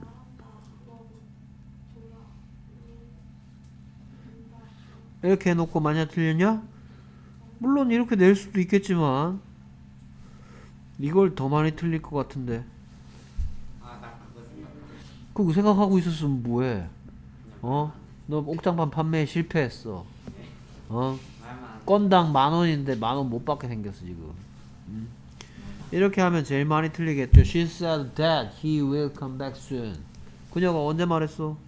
이렇게 해놓고 만약 틀렸냐? 물론 이렇게 낼 수도 있겠지만 이걸 더 많이 틀릴 것 같은데. 아, 나 그거 생각나. 그거 생각하고 있었으면 뭐해? 어? 너 옥장판 판매에 실패했어. 어? 말만. 건당 만 원인데 만 원 못 받게 생겼어 지금. 음. 이렇게 하면 제일 많이 틀리겠죠. She said that he will come back soon. 그녀가 언제 말했어?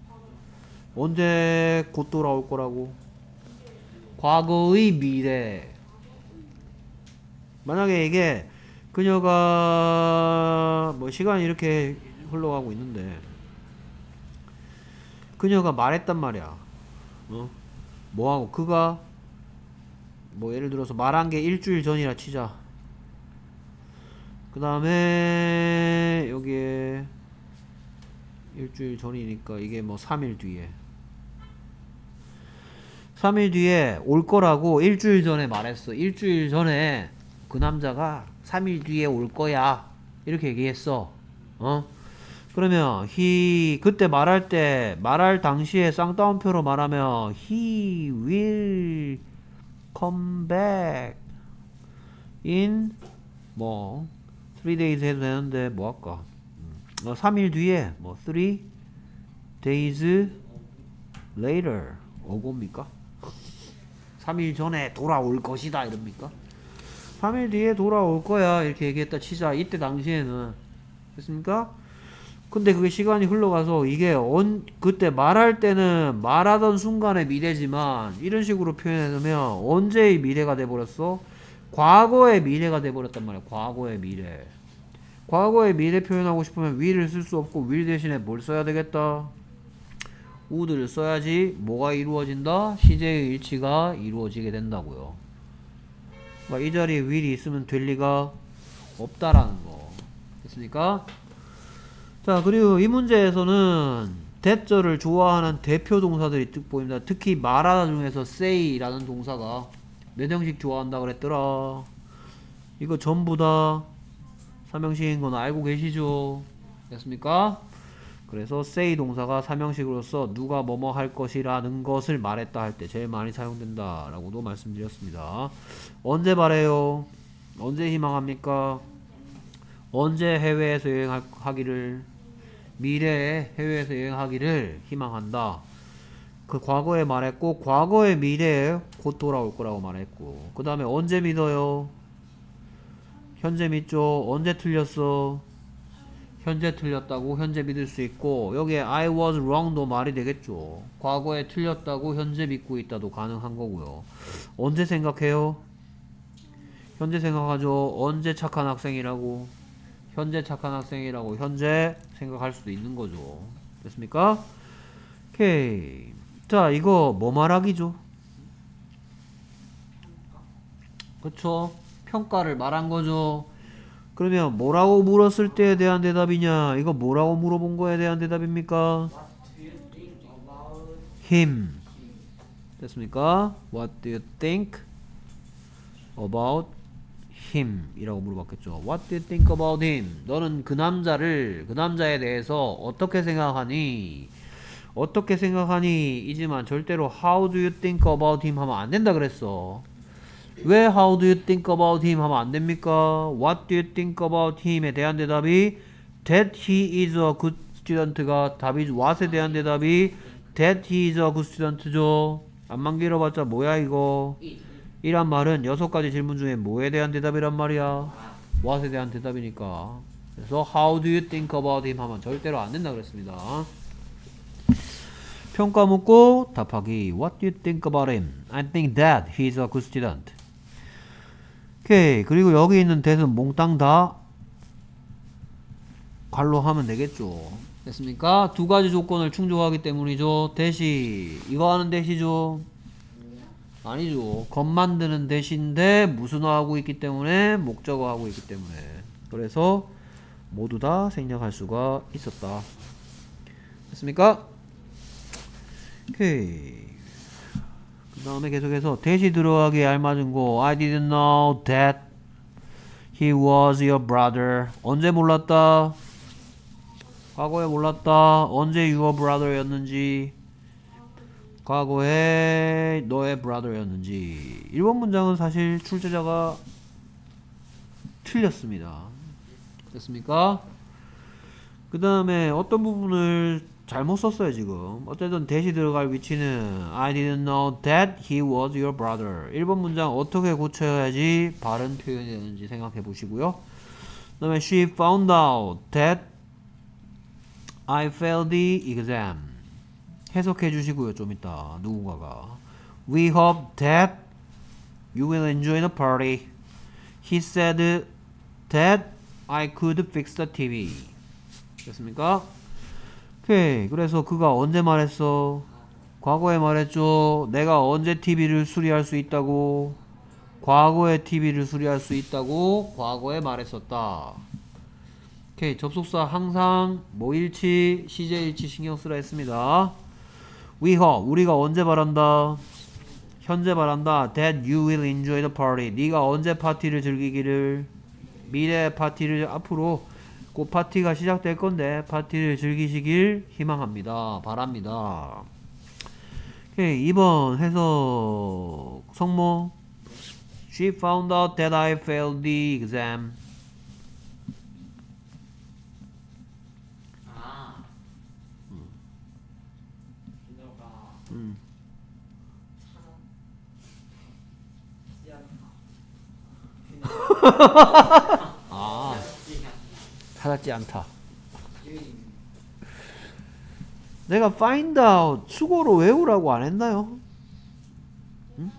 언제 곧 돌아올 거라고? 과거의 미래. 만약에 이게 그녀가 뭐 시간이 이렇게 흘러가고 있는데 그녀가 말했단 말이야. 어? 뭐하고 그가 뭐 예를 들어서 말한 게 일주일 전이라 치자. 그 다음에 여기에 일주일 전이니까 이게 뭐 삼 일 뒤에 삼 일 뒤에 올 거라고 일주일 전에 말했어. 일주일 전에 그 남자가 삼 일 뒤에 올 거야 이렇게 얘기했어. 어? 그러면 he 그때 말할 때 말할 당시에 쌍따옴표로 말하면 he will come back in 뭐 three days 해도 되는데 뭐 할까? 어, 삼 일 뒤에 뭐 three days later 오고입니까? 삼 일 전에 돌아올 것이다 이럽니까? 삼 일 뒤에 돌아올 거야 이렇게 얘기했다 치자. 이때 당시에는 됐습니까? 근데 그게 시간이 흘러가서 이게 언 그때 말할 때는 말하던 순간의 미래지만 이런 식으로 표현해놓으면 언제의 미래가 돼버렸어? 과거의 미래가 돼버렸단 말이야. 과거의 미래. 과거의 미래 표현하고 싶으면 will을 쓸 수 없고 will 대신에 뭘 써야 되겠다? would를 써야지 뭐가 이루어진다? 시제의 일치가 이루어지게 된다고요. 그러니까 이 자리에 will이 있으면 될 리가 없다라는 거. 됐습니까? 자, 그리고 이 문제에서는 대절을 좋아하는 대표 동사들이 뜩 보입니다. 특히 말하다 중에서 say라는 동사가 몇 형식 좋아한다 그랬더라. 이거 전부 다 삼형식인 건 알고 계시죠? 됐습니까? 그래서 say 동사가 삼형식으로서 누가 뭐뭐 할 것이라는 것을 말했다 할 때 제일 많이 사용된다 라고도 말씀드렸습니다. 언제 말해요? 언제 희망합니까? 언제 해외에서 여행하기를, 미래에 해외에서 여행하기를 희망한다. 그 과거에 말했고, 과거의 미래에 곧 돌아올 거라고 말했고, 그 다음에 언제 믿어요? 현재 믿죠. 언제 틀렸어? 현재 틀렸다고 현재 믿을 수 있고, 여기에 I was wrong도 말이 되겠죠. 과거에 틀렸다고 현재 믿고 있다도 가능한 거고요. 언제 생각해요? 현재 생각하죠. 언제 착한 학생이라고? 현재 착한 학생이라고 현재 생각할 수도 있는 거죠. 됐습니까? 오케이. 자, 이거 뭐 말하기죠? 그쵸? 평가를 말한 거죠. 그러면 뭐라고 물었을 때에 대한 대답이냐? 이거 뭐라고 물어본 거에 대한 대답입니까? What do you think about him. 됐습니까? What do you think about him? 이라고 물어봤겠죠. What do you think about him? 너는 그 남자를, 그 남자에 대해서 어떻게 생각하니? 어떻게 생각하니? 이지만 절대로 How do you think about him? 하면 안 된다 그랬어. 왜 How do you think about him? 하면 안 됩니까? What do you think about him에 대한 대답이 That he is a good student가 답이 what에 대한 대답이 That he is a good student죠. 안만 길어봤자 뭐야 이거? 이란 말은 여섯 가지 질문 중에 뭐에 대한 대답이란 말이야? what에 대한 대답이니까. 그래서 How do you think about him? 하면 절대로 안 된다 그랬습니다. 평가 묻고 답하기. What do you think about him? I think that he is a good student. 오케이. 그리고 여기 있는 that은 몽땅 다 관로 하면 되겠죠. 됐습니까? 두 가지 조건을 충족하기 때문이죠. that이 이거 하는 that이죠. 아니죠. 겉 만드는 that인데 무슨어하고 있기 때문에 목적어하고 있기 때문에. 그래서 모두 다 생략할 수가 있었다. 됐습니까? 오케이. 그 다음에 계속해서 that이 들어가기에 알맞은 거 I didn't know that he was your brother. 언제 몰랐다? 과거에 몰랐다. 언제 your brother였는지, 과거에 너의 brother였는지. 일 번 문장은 사실 출제자가 틀렸습니다. 됐습니까? 그 다음에 어떤 부분을 잘못 썼어요 지금. 어쨌든 that이 들어갈 위치는 I didn't know that he was your brother. 일 번 문장 어떻게 고쳐야지 바른 표현이 되는지 생각해 보시고요. 그 다음에 she found out that I failed the exam. 해석해 주시고요 좀 이따 누군가가. We hope that you will enjoy the party. He said that I could fix the 티비. 됐습니까? 오케이. 그래서 그가 언제 말했어? 과거에 말했죠. 내가 언제 티비를 수리할 수 있다고? 과거에 티비를 수리할 수 있다고 과거에 말했었다. 오케이. 접속사 항상 뭐일치, 시제일치 신경 쓰라 했습니다. We hope. 우리가 언제 바란다? 현재 바란다. That you will enjoy the party. 네가 언제 파티를 즐기기를? 미래 파티를 앞으로 그 파티가 시작될 건데 파티를 즐기시길 희망합니다. 바랍니다. 오케이. 이 번 해석 성모. She found out that I failed the exam. 아, 너가 음. 아, 찾았지 않다. 내가 find out 수고로 외우라고 안 했나요? 응?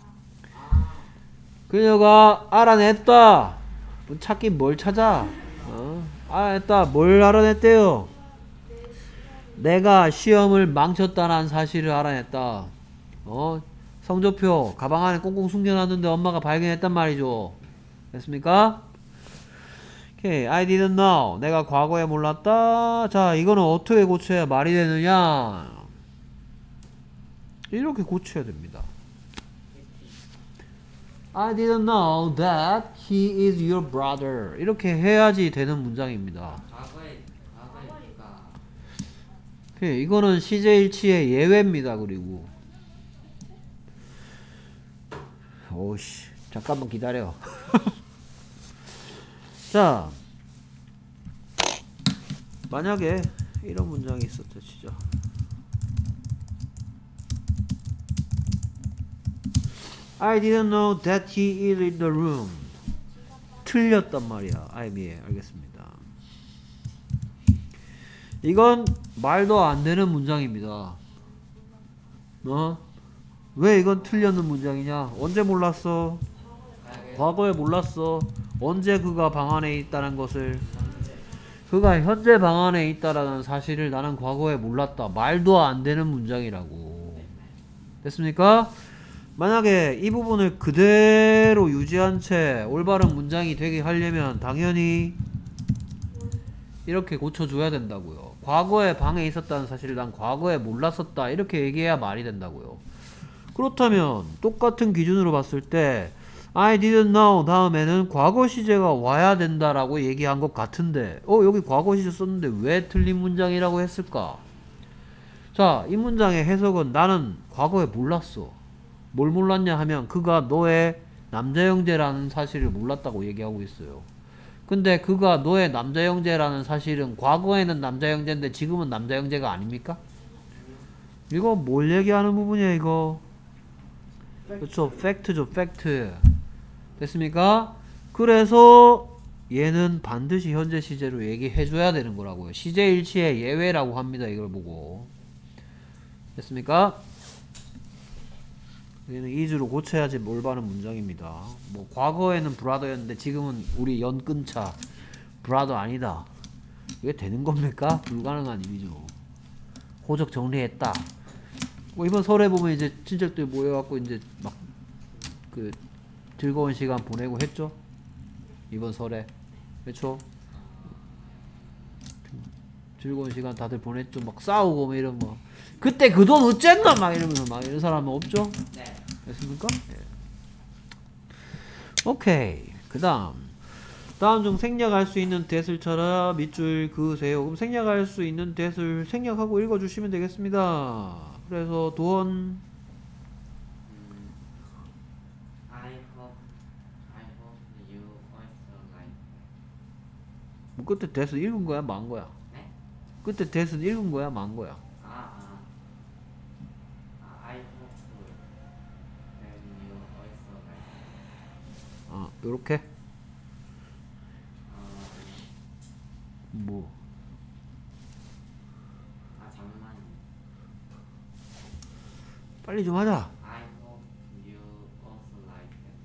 그녀가 알아냈다. 뭐 찾긴 뭘 찾아? 어? 알아냈다. 뭘 알아냈대요? 내가 시험을 망쳤다는 사실을 알아냈다. 어? 성적표 가방 안에 꽁꽁 숨겨놨는데 엄마가 발견했단 말이죠. 됐습니까? 오케이. I didn't know. 내가 과거에 몰랐다. 자, 이거는 어떻게 고쳐야 말이 되느냐? 이렇게 고쳐야 됩니다. I didn't know that he is your brother. 이렇게 해야지 되는 문장입니다. 과거에 과거에니까 오케이. 이거는 시제일치의 예외입니다. 그리고 오씨, 잠깐만 기다려. 자, 만약에 이런 문장이 있었다 치죠. I didn't know that he is in the room. 틀렸단 말이야. 아이비에 알겠습니다. 이건 말도 안 되는 문장입니다. 어? 왜 이건 틀렸는 문장이냐? 언제 몰랐어? 과거에 몰랐어. 언제 그가 방 안에 있다는 것을. 그가 현재 방 안에 있다라는 사실을 나는 과거에 몰랐다. 말도 안 되는 문장이라고. 됐습니까? 만약에 이 부분을 그대로 유지한 채 올바른 문장이 되게 하려면 당연히 이렇게 고쳐줘야 된다고요. 과거에 방에 있었다는 사실을 난 과거에 몰랐었다. 이렇게 얘기해야 말이 된다고요. 그렇다면 똑같은 기준으로 봤을 때 I didn't know 다음에는 과거 시제가 와야 된다라고 얘기한 것 같은데 어 여기 과거 시제 썼는데 왜 틀린 문장이라고 했을까? 자, 이 문장의 해석은 나는 과거에 몰랐어. 뭘 몰랐냐 하면 그가 너의 남자 형제라는 사실을 몰랐다고 얘기하고 있어요. 근데 그가 너의 남자 형제라는 사실은 과거에는 남자 형제인데 지금은 남자 형제가 아닙니까? 이거 뭘 얘기하는 부분이야 이거? 그렇죠. 팩트죠. 팩트. 됐습니까? 그래서 얘는 반드시 현재 시제로 얘기해줘야 되는 거라고요. 시제 일치의 예외라고 합니다. 이걸 보고. 됐습니까? 얘는 is로 고쳐야지 올바른 문장입니다. 뭐 과거에는 브라더였는데 지금은 우리 연근차 브라더 아니다. 이게 되는 겁니까? 불가능한 일이죠. 호적 정리했다. 뭐 이번 설에 보면 이제 친척들 모여갖고 이제 막 그 즐거운 시간 보내고 했죠? 이번 설에. 그렇죠? 즐거운 시간 다들 보냈죠? 막 싸우고 뭐 이런 뭐 그때 그 돈 어쨌나 막 이러면서 막 이런 사람은 없죠? 네. 됐습니까? 네. 오케이. 그 다음 다음 중 생략할 수 있는 대을 찾아 밑줄 그으세요. 그럼 생략할 수 있는 대을 생략하고 읽어주시면 되겠습니다. 그래서 돈 음, I hope I hope you also like. 뭐 끝에 대을 읽은 거야? 만 거야? 네? 끝에 대을 읽은 거야? 만 거야? 아, 아. 아, I hope that you also like. 아 요렇게? 어, 뭐 아 잠깐만. 빨리 좀 하자. I hope you also like it.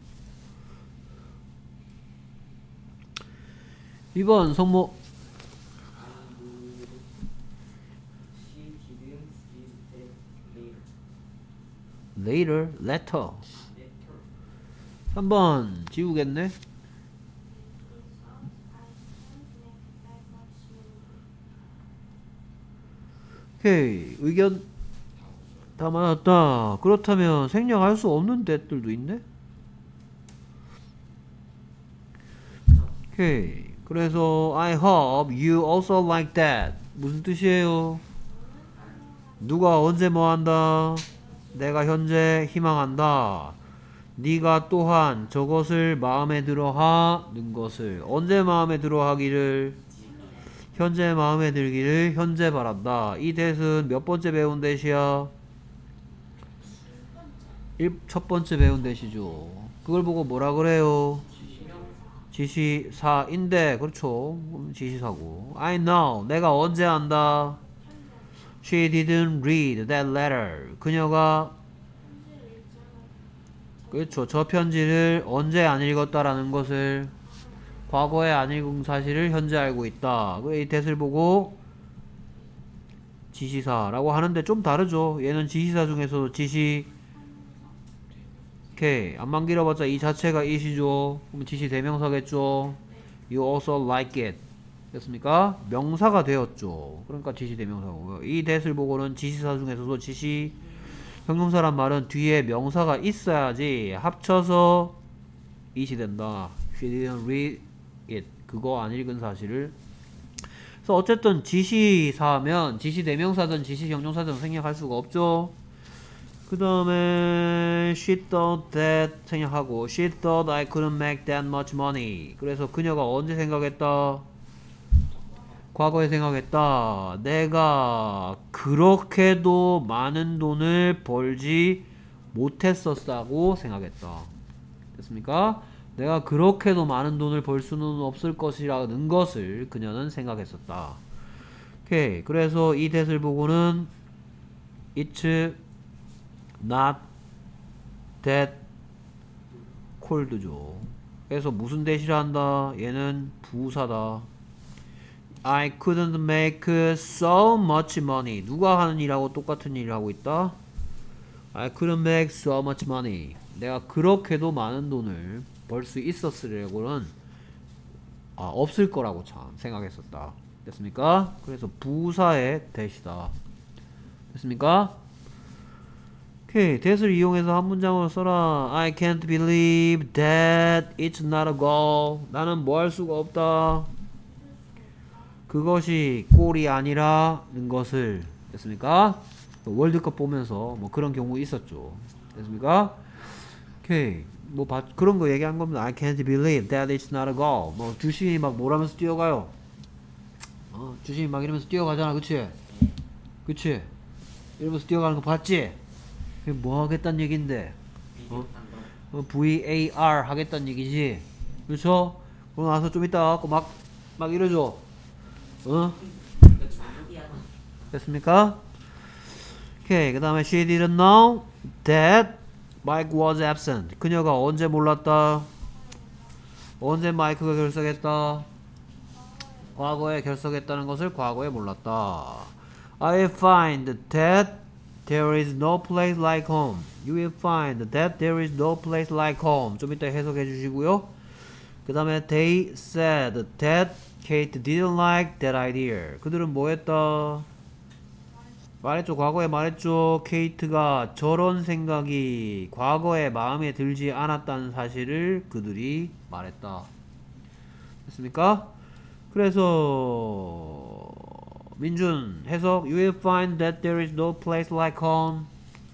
이 번 성모 She didn't see that later later. letter. Later. 삼 번 지우겠네. 오케이. 의견 다 맞았다. 그렇다면 생략할 수 없는 대들도 있네. 오케이. 그래서 I hope you also like that. 무슨 뜻이에요? 누가 언제 뭐 한다? 내가 현재 희망한다. 네가 또한 저것을 마음에 들어 하는 것을. 언제 마음에 들어 하기를? 현재 마음에 들기를 현재 바란다. 이 대은 몇 번째 배운 대시야? 일, 첫 번째 배운 대시죠. 그걸 보고 뭐라 그래요? 지시사인데 그렇죠. 지시사고. I know. 내가 언제 안다? She didn't read that letter. 그녀가 그렇죠. 저 편지를 언제 안 읽었다라는 것을 과거에 안 읽은 사실을 현재 알고 있다. 이 대을 보고 지시사라고 하는데 좀 다르죠. 얘는 지시사 중에서도 지시 오케이. 안만 길어봤자 이 자체가 it이죠. 그럼 지시 대명사겠죠. You also like it. 됐습니까? 명사가 되었죠. 그러니까 지시 대명사고요. 이 대을 보고는 지시사 중에서도 지시 형용사란 말은 뒤에 명사가 있어야지 합쳐서 it이 된다. She didn't read it. 그거 안 읽은 사실을. 그래서 어쨌든 지시사면 지시 대명사든 지시 형용사든 생략할 수가 없죠. 그 다음에 she thought that 생략하고 she thought I couldn't make that much money. 그래서 그녀가 언제 생각했다? 과거에 생각했다. 내가 그렇게도 많은 돈을 벌지 못했었다고 생각했다. 됐습니까? 내가 그렇게도 많은 돈을 벌 수는 없을 것이라는 것을 그녀는 생각했었다. 오케이. 그래서 이 that을 보고는 it's not that cold죠. 그래서 무슨 that이라 한다? 얘는 부사다. I couldn't make so much money. 누가 하는 일하고 똑같은 일을 하고 있다? I couldn't make so much money. 내가 그렇게도 많은 돈을 벌 수 있었으려고는 아, 없을 거라고 참 생각했었다. 됐습니까? 그래서 부사의 that이다. 됐습니까? 오케이. that을 이용해서 한 문장으로 써라. I can't believe that it's not a goal. 나는 뭐 할 수가 없다. 그것이 골이 아니라는 것을. 됐습니까? 월드컵 보면서 뭐 그런 경우 있었죠. 됐습니까? 오케이. 뭐 바, 그런 거 얘기한 겁니다. I can't believe that it's not a goal. 뭐 주심이 막 뭐라면서 뛰어가요. 어, 주심이 막 이러면서 뛰어가잖아. 그치? 그치? 이러면서 뛰어가는 거 봤지? 그게 뭐 하겠다는 얘긴데? 어? 어, V A R 하겠다는 얘기지? 그렇죠? 그러고 나서 좀 이따 와갖고 막, 막 이러죠? 어? 됐습니까? 오케이. 그 다음에 she didn't know that Mike was absent. 그녀가 언제 몰랐다? 언제 마이크가 결석했다? 과거에 결석했다는 것을 과거에 몰랐다. I find that there is no place like home. You will find that there is no place like home. 좀 이따 해석해 주시고요. 그 다음에 they said that Kate didn't like that idea. 그들은 뭐 했다? 말했죠. 과거에 말했죠. 케이트가 저런 생각이 과거에 마음에 들지 않았다는 사실을 그들이 말했다. 됐습니까? 그래서 민준 해석. You will find that there is no place like home.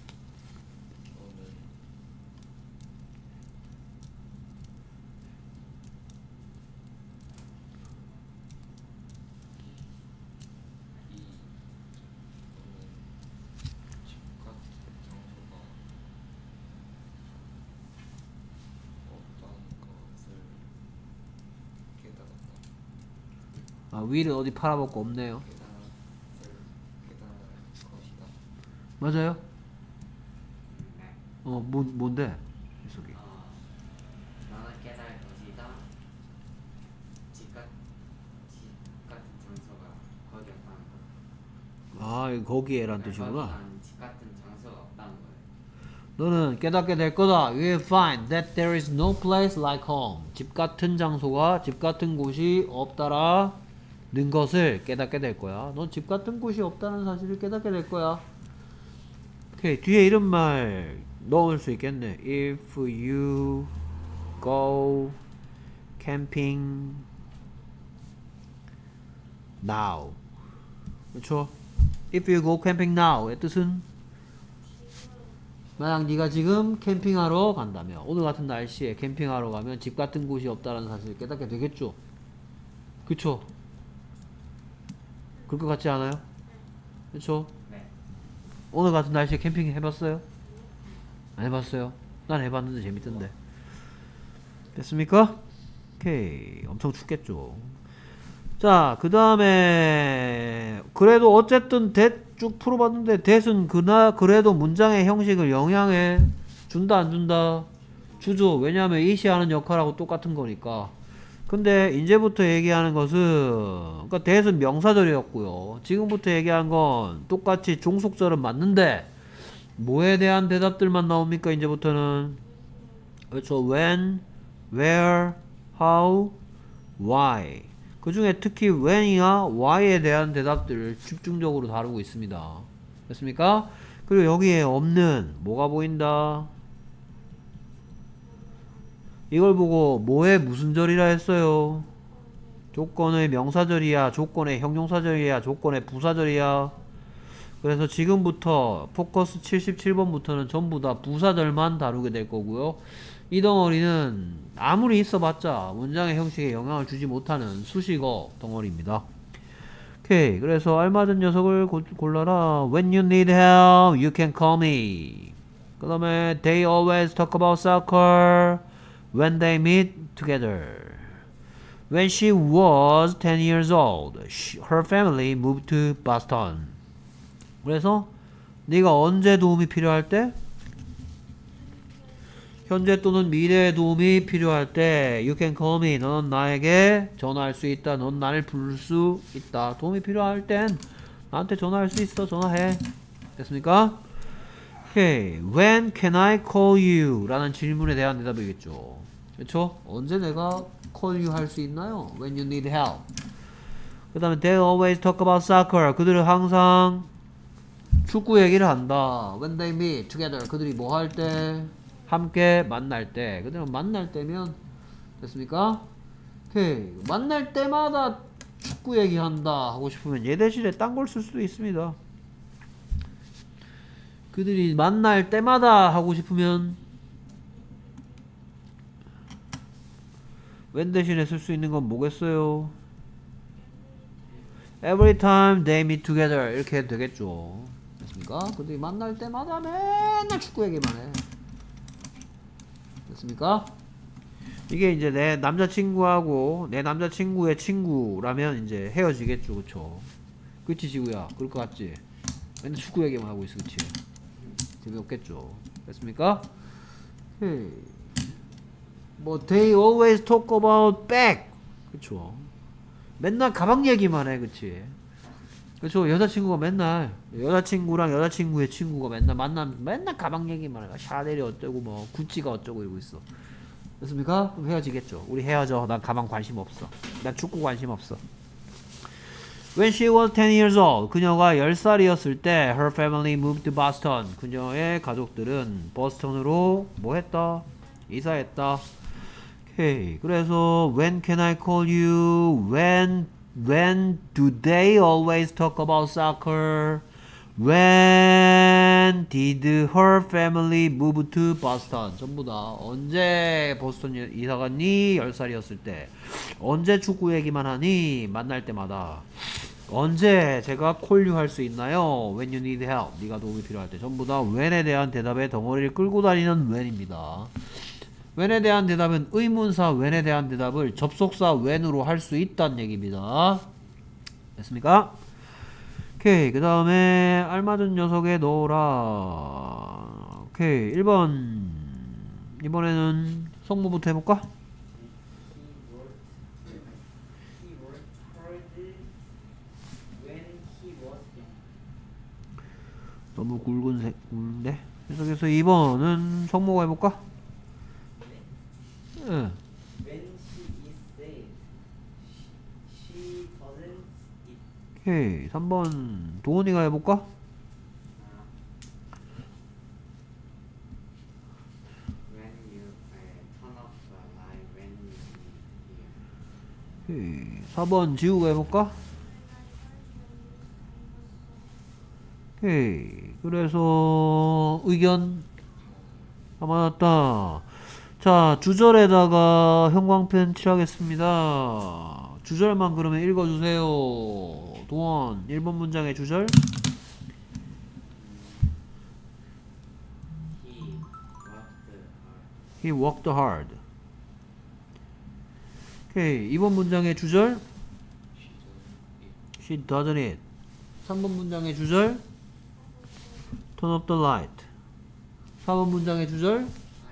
아, 위를 어디 팔아먹고 없네요. 맞아요? 어, 뭐, 뭔데? 해석이. 어, 나는 깨달을 것이다. 집, 같, 집 같은 장소가 거기였다는 거. 아, 이거 거기에란 뜻이구나. 거기는 집 같은 장소가 없다는 거예요. 너는 깨닫게 될 거다. You will find that there is no place like home. 집 같은 장소가, 집 같은 곳이 없다라는 것을 깨닫게 될 거야. 넌 집 같은 곳이 없다는 사실을 깨닫게 될 거야. 오케이. 뒤에 이런 말 넣을 수 있겠네. If you go camping now. 그렇죠? If you go camping now의 뜻은 만약 네가 지금 캠핑하러 간다면, 오늘 같은 날씨에 캠핑하러 가면 집 같은 곳이 없다는 사실을 깨닫게 되겠죠? 그쵸? 그럴 것 같지 않아요? 그쵸? 네. 오늘 같은 날씨에 캠핑 해봤어요? 안 해봤어요? 난 해봤는데 재밌던데. 됐습니까? 오케이. 엄청 춥겠죠. 자, 그 다음에 그래도 어쨌든 that 쭉 풀어봤는데 that은 그나 그래도 문장의 형식을 영향해 준다 안 준다? 주죠. 왜냐하면 it이 하는 역할하고 똑같은 거니까. 근데 이제부터 얘기하는 것은, 그러니까 that은 명사절이었고요. 지금부터 얘기한 건 똑같이 종속절은 맞는데 뭐에 대한 대답들만 나옵니까? 이제부터는. 그렇죠. when, where, how, why. 그 중에 특히 when이나 why에 대한 대답들을 집중적으로 다루고 있습니다. 됐습니까? 그리고 여기에 없는 뭐가 보인다? 이걸 보고 뭐의 무슨 절이라 했어요? 조건의 명사절이야? 조건의 형용사절이야? 조건의 부사절이야? 그래서 지금부터 포커스 칠십칠 번부터는 전부 다 부사들만 다루게 될 거고요. 이 덩어리는 아무리 있어봤자 문장의 형식에 영향을 주지 못하는 수식어 덩어리입니다. 오케이. 그래서 알맞은 녀석을 고, 골라라. When you need help, you can call me. 그 다음에 they always talk about soccer when they meet together. When she was ten years old, she, her family moved to Boston. 그래서 네가 언제 도움이 필요할 때? 현재 또는 미래의 도움이 필요할 때 You can call me. 넌 나에게 전화할 수 있다. 넌 나를 부를 수 있다. 도움이 필요할 땐 나한테 전화할 수 있어. 전화해. 됐습니까? 오케이. When can I call you? 라는 질문에 대한 대답이겠죠. 그렇죠? 언제 내가 call you 할 수 있나요? When you need help. 그 다음에 they always talk about soccer. 그들은 항상 축구 얘기를 한다. When they meet together. 그들이 뭐 할 때? 함께 만날 때. 그들은 만날 때면 됐습니까? 오케이. 만날 때마다 축구 얘기한다 하고 싶으면 얘 대신에 딴 걸 쓸 수도 있습니다. 그들이 만날 때마다 하고 싶으면 when 대신에 쓸 수 있는 건 뭐겠어요? Every time they meet together 이렇게 해도 되겠죠. 됐습니까? 그들이 만날 때마다 맨날 축구 얘기만 해. 됐습니까? 이게 이제 내 남자친구하고 내 남자친구의 친구라면 이제 헤어지겠죠. 그쵸? 그치 지구야? 그럴 것 같지? 맨날 축구 얘기만 하고 있어. 그치? 재미없겠죠. 됐습니까? 헤이. 뭐 they always talk about bag. 그쵸? 맨날 가방 얘기만 해. 그치? 그쵸? 여자친구가 맨날 여자친구랑 여자친구의 친구가 맨날 만나면 맨날 가방 얘기만 해. 샤넬이 어쩌고 뭐 구찌가 어쩌고 이러고 있어. 됐습니까? 그럼 헤어지겠죠. 우리 헤어져. 난 가방 관심 없어. 난 축구 관심 없어. When she was ten years old, 그녀가 열 살이었을 때 her family moved to Boston. 그녀의 가족들은 버스턴으로 뭐 했다? 이사했다. 오케이. 그래서 when can I call you? When when do they always talk about soccer? When did her family move to Boston? 전부 다 언제 보스턴 이사 갔니? 열 살이었을 때. 언제 축구 얘기만 하니? 만날 때마다. 언제 제가 콜류 할 수 있나요? When you need help. 네가 도움이 필요할 때. 전부 다 when에 대한 대답에 덩어리를 끌고 다니는 when입니다. when에 대한 대답은 의문사 when에 대한 대답을 접속사 when으로 할 수 있다는 얘기입니다. 됐습니까? 오케이. 그 다음에 알맞은 녀석에 넣어라. 오케이. 일 번. 이번에는 성무부터 해볼까? 너무 굵은 색, 굵은데? 계속해서 이 번은 성모가 해볼까? 응. When she is sad, she doesn't eat. 오케이. 삼 번 도훈이가 해볼까? When you uh, turn off the light when you eat here. 오케이. 사 번 지우가 해볼까? 오케이. 그래서 의견 다 맞았다. 자, 주절에다가 형광펜 칠하겠습니다. 주절만 그러면 읽어주세요. 도원, 일 번 문장의 주절. He worked He worked hard. hard. 오케이. 이 번 문장의 주절. She doesn't eat. 삼 번 문장의 주절. Turn off the light. 사 번 문장의 주절.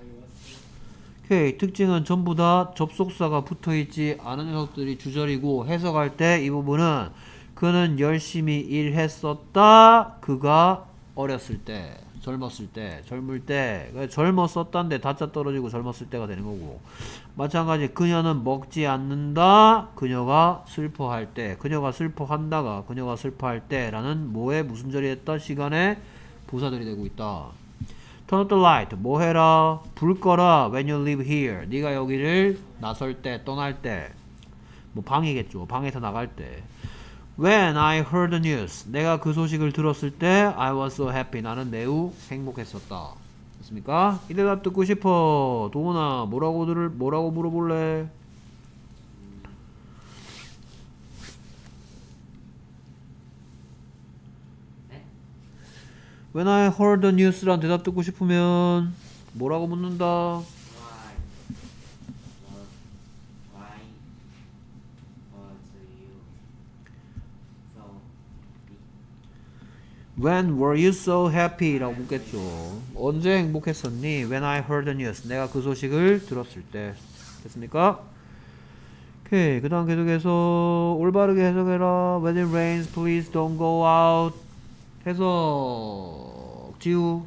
오케이. 특징은 전부 다 접속사가 붙어있지 않은 녀석들이 주절이고 해석할 때 이 부분은 그는 열심히 일했었다. 그가 어렸을 때, 젊었을 때, 젊을 때. 젊었었다인데 다짜 떨어지고 젊었을 때가 되는 거고 마찬가지 그녀는 먹지 않는다. 그녀가 슬퍼할 때. 그녀가 슬퍼한다가 그녀가 슬퍼할 때 라는 뭐에 무슨 절이 했다? 시간에 부사들이 되고 있다. Turn off the light. 뭐 해라? 불 꺼라. When you leave here. 네가 여기를 나설 때, 떠날 때. 뭐 방이겠죠. 방에서 나갈 때. When I heard the news. 내가 그 소식을 들었을 때 I was so happy. 나는 매우 행복했었다. 됐습니까? 이 대답 듣고 싶어. 도훈아, 뭐라고 들을 뭐라고 물어볼래? 네? When I heard the news란 대답 듣고 싶으면 뭐라고 묻는다? Why was why was you so happy? When were you so happy? 라고 묻겠죠. 언제 행복했었니? When I heard the news. 내가 그 소식을 들었을 때. 됐습니까? 오케이. 그 다음 계속해서 올바르게 해석해라. When it rains, please don't go out. 해석. 지우.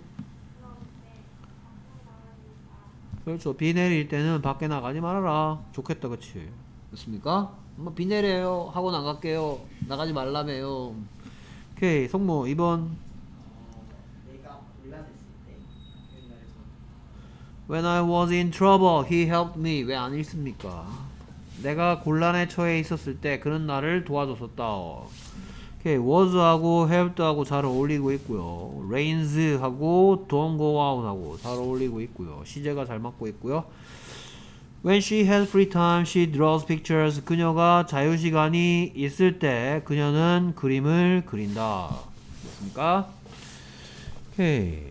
그렇죠. 비 내릴 때는 밖에 나가지 말아라. 좋겠다, 그치? 됐습니까? 뭐 비 내려요. 학원 안 갈게요. 나가지 말라며요. 오케이. 성모 이 번. 내가 곤란했을 때 옛날에 When I was in trouble, he helped me. 왜 안 읽습니까? 내가 곤란에 처해 있었을 때 그는 나를 도와줬었다. 오케이. was하고 helped하고 잘 어울리고 있고요. rains하고 don't go out하고 잘 어울리고 있고요. 시제가 잘 맞고 있고요. When she has free time, she draws pictures. 그녀가 자유시간이 있을 때 그녀는 그림을 그린다. 됐습니까? 오케이.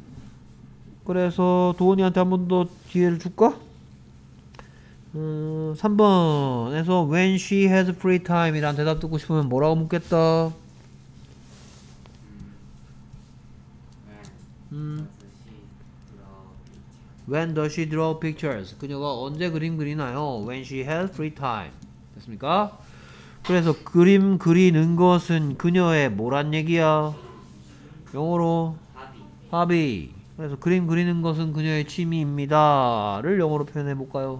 그래서 도훈이한테 한 번 더 기회를 줄까? 음, 삼 번에서 when she has free time 이란 대답 듣고 싶으면 뭐라고 묻겠다? 음, when does she draw pictures? 그녀가 언제 그림 그리나요? When she has free time. 됐습니까? 그래서 그림 그리는 것은 그녀의 뭐란 얘기야? 영어로 합의 hobby. 그래서 그림 그리는 것은 그녀의 취미입니다. 를 영어로 표현해 볼까요?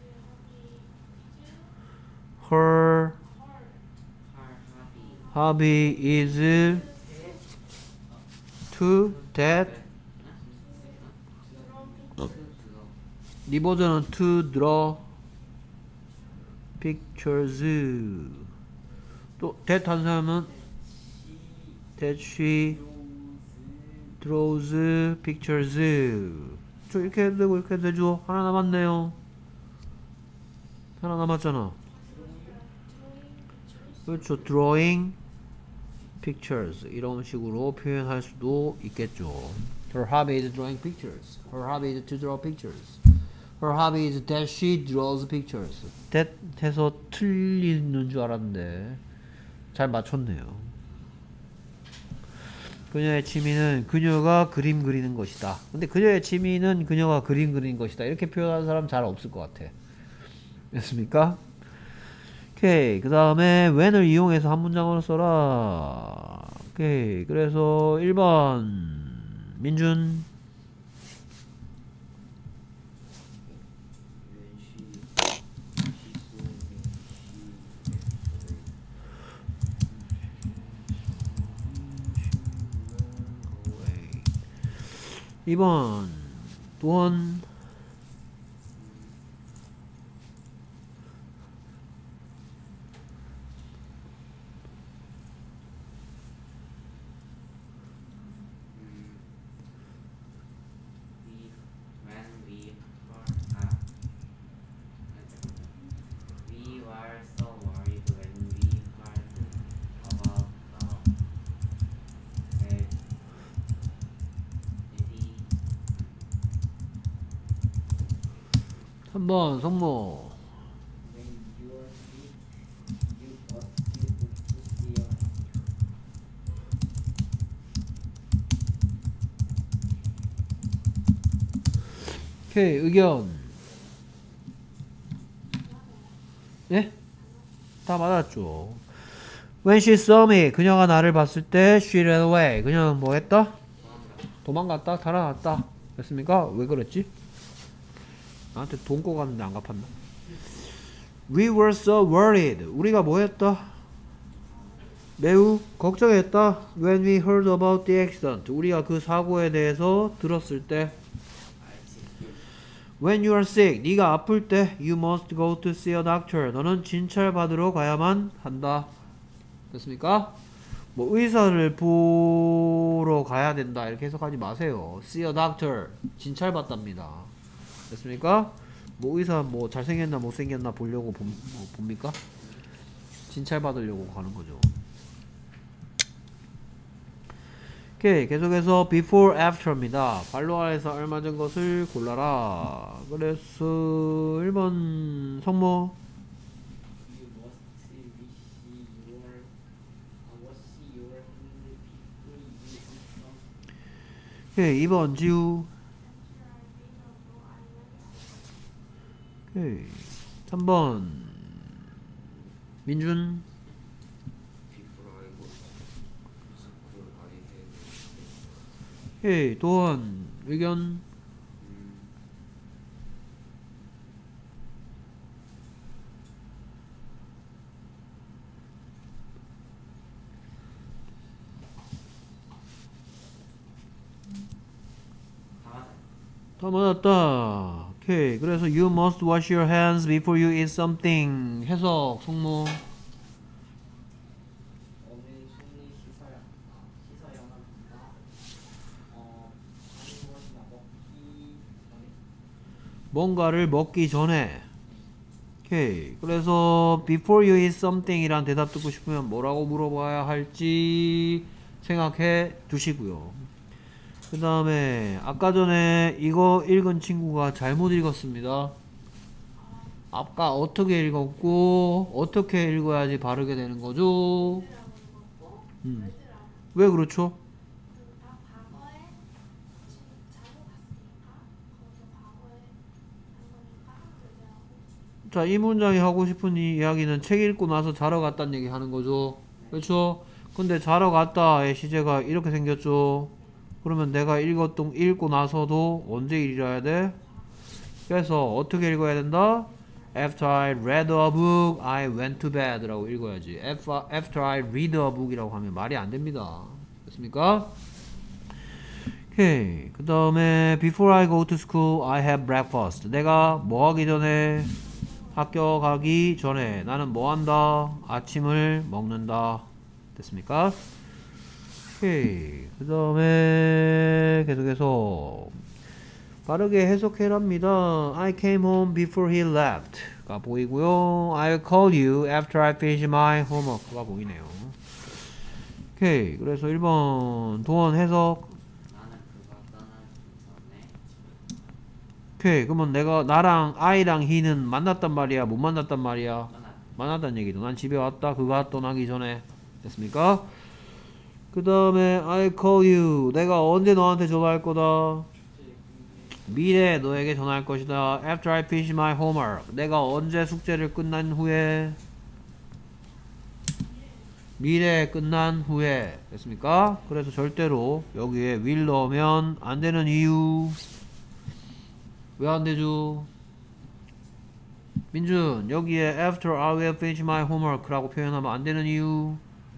Her 할 합의 hobby is to that. 네 버전은 to draw pictures. 또 that 한 사람은 that she draws pictures. 저 이렇게 해도 되고 이렇게 해도 되죠. 하나 남았네요. 하나 남았잖아. 그렇죠. drawing pictures 이런 식으로 표현할 수도 있겠죠. Her hobby is drawing pictures. Her hobby is to draw pictures. Her hobby is that she draws pictures. that 해서 틀리는 줄 알았는데 잘 맞췄네요. 그녀의 취미는 그녀가 그림 그리는 것이다. 근데 그녀의 취미는 그녀가 그림 그리는 것이다. 이렇게 표현하는 사람 잘 없을 것 같아. 됐습니까? 오케이. 그 다음에 when을 이용해서 한 문장으로 써라. 오케이. 그래서 일 번 민준. 이 번 도원. we when we were ah we were so worried when we heard about the tragedy. 삼 번 성모. When you were sick, you got to see your 오케이. 의견. 예? 다 맞았죠. When she saw me, 그녀가 나를 봤을 때 she ran away. 그녀는 뭐 했다? 도망갔다, 달아났다. 됐습니까? 왜 그랬지? 나한테 돈 꿔갔는데 안 갚았나? We were so worried. 우리가 뭐 했다? 매우 걱정했다. When we heard about the accident. 우리가 그 사고에 대해서 들었을 때. When you are sick. 네가 아플 때 you must go to see a doctor. 너는 진찰 받으러 가야만 한다. 됐습니까? 뭐 의사를 보러 가야 된다 이렇게 해석하지 마세요. See a doctor. 진찰 받답니다. 됐습니까? 뭐 의사 뭐 잘생겼나 못생겼나 보려고 보, 뭐 봅니까? 진찰 받으려고 가는 거죠. 오케이, 계속해서 before, after입니다. 발로 아래서 알맞은 것을 골라라. 그래서 일 번 성모. You must wish your uh, wash your hands before you eat some. 오케이, 이 번 지우. 오케이, 삼 번 민준. 오케이, 도원 의견. 다 맞아요. 다 맞았다. 오케이, 그래서 you must wash your hands before you eat something. 해석 성모. 오늘 손이 씻어야 아, 씻어야만 한다. 어, 아니 무엇이나 먹기 전에. 뭔가를 먹기 전에. 오케이, 그래서 before you eat something 이란 대답 듣고 싶으면 뭐라고 물어봐야 할지 생각해 두시고요. 그 다음에 아까 전에 이거 읽은 친구가 잘못 읽었습니다. 아까 어떻게 읽었고 어떻게 읽어야지 바르게 되는 거죠? 음. 왜 그렇죠? 자, 이 문장이 하고 싶은 이 이야기는 책 읽고 나서 자러 갔다는 얘기 하는 거죠. 그렇죠? 근데 자러 갔다의 시제가 이렇게 생겼죠. 그러면 내가 읽었던, 읽고 나서도 언제 읽어야 돼? 그래서 어떻게 읽어야 된다? After I read a book, I went to bed 라고 읽어야지. After I read a book 이라고 하면 말이 안 됩니다. 됐습니까? 오케이. 그 다음에 Before I go to school, I have breakfast. 내가 뭐 하기 전에? 학교 가기 전에 나는 뭐 한다? 아침을 먹는다. 됐습니까? 오케이. 그 다음에 계속해서 빠르게 해석해랍니다. I came home before he left 가 보이고요. I'll call you after I finish my homework 가 보이네요. 오케이. 그래서 일 번 도원 해석. 나는 그가 떠나기 전에 오케이. 그러면 내가 나랑 I랑 he는 만났단 말이야? 못 만났단 말이야? 떠나. 만났단 얘기도. 난 집에 왔다. 그가 떠나기 전에. 됐습니까? 그 다음에 I call you. 내가 언제 너한테 전화할 거다? 미래에 너에게 전화할 것이다. After I finish my homework. 내가 언제 숙제를 끝난 후에? 미래에 끝난 후에. 됐습니까? 그래서 절대로 여기에 will 넣으면 안 되는 이유. 왜 안 되죠? 민준, 여기에 after I will finish my homework 라고 표현하면 안 되는 이유.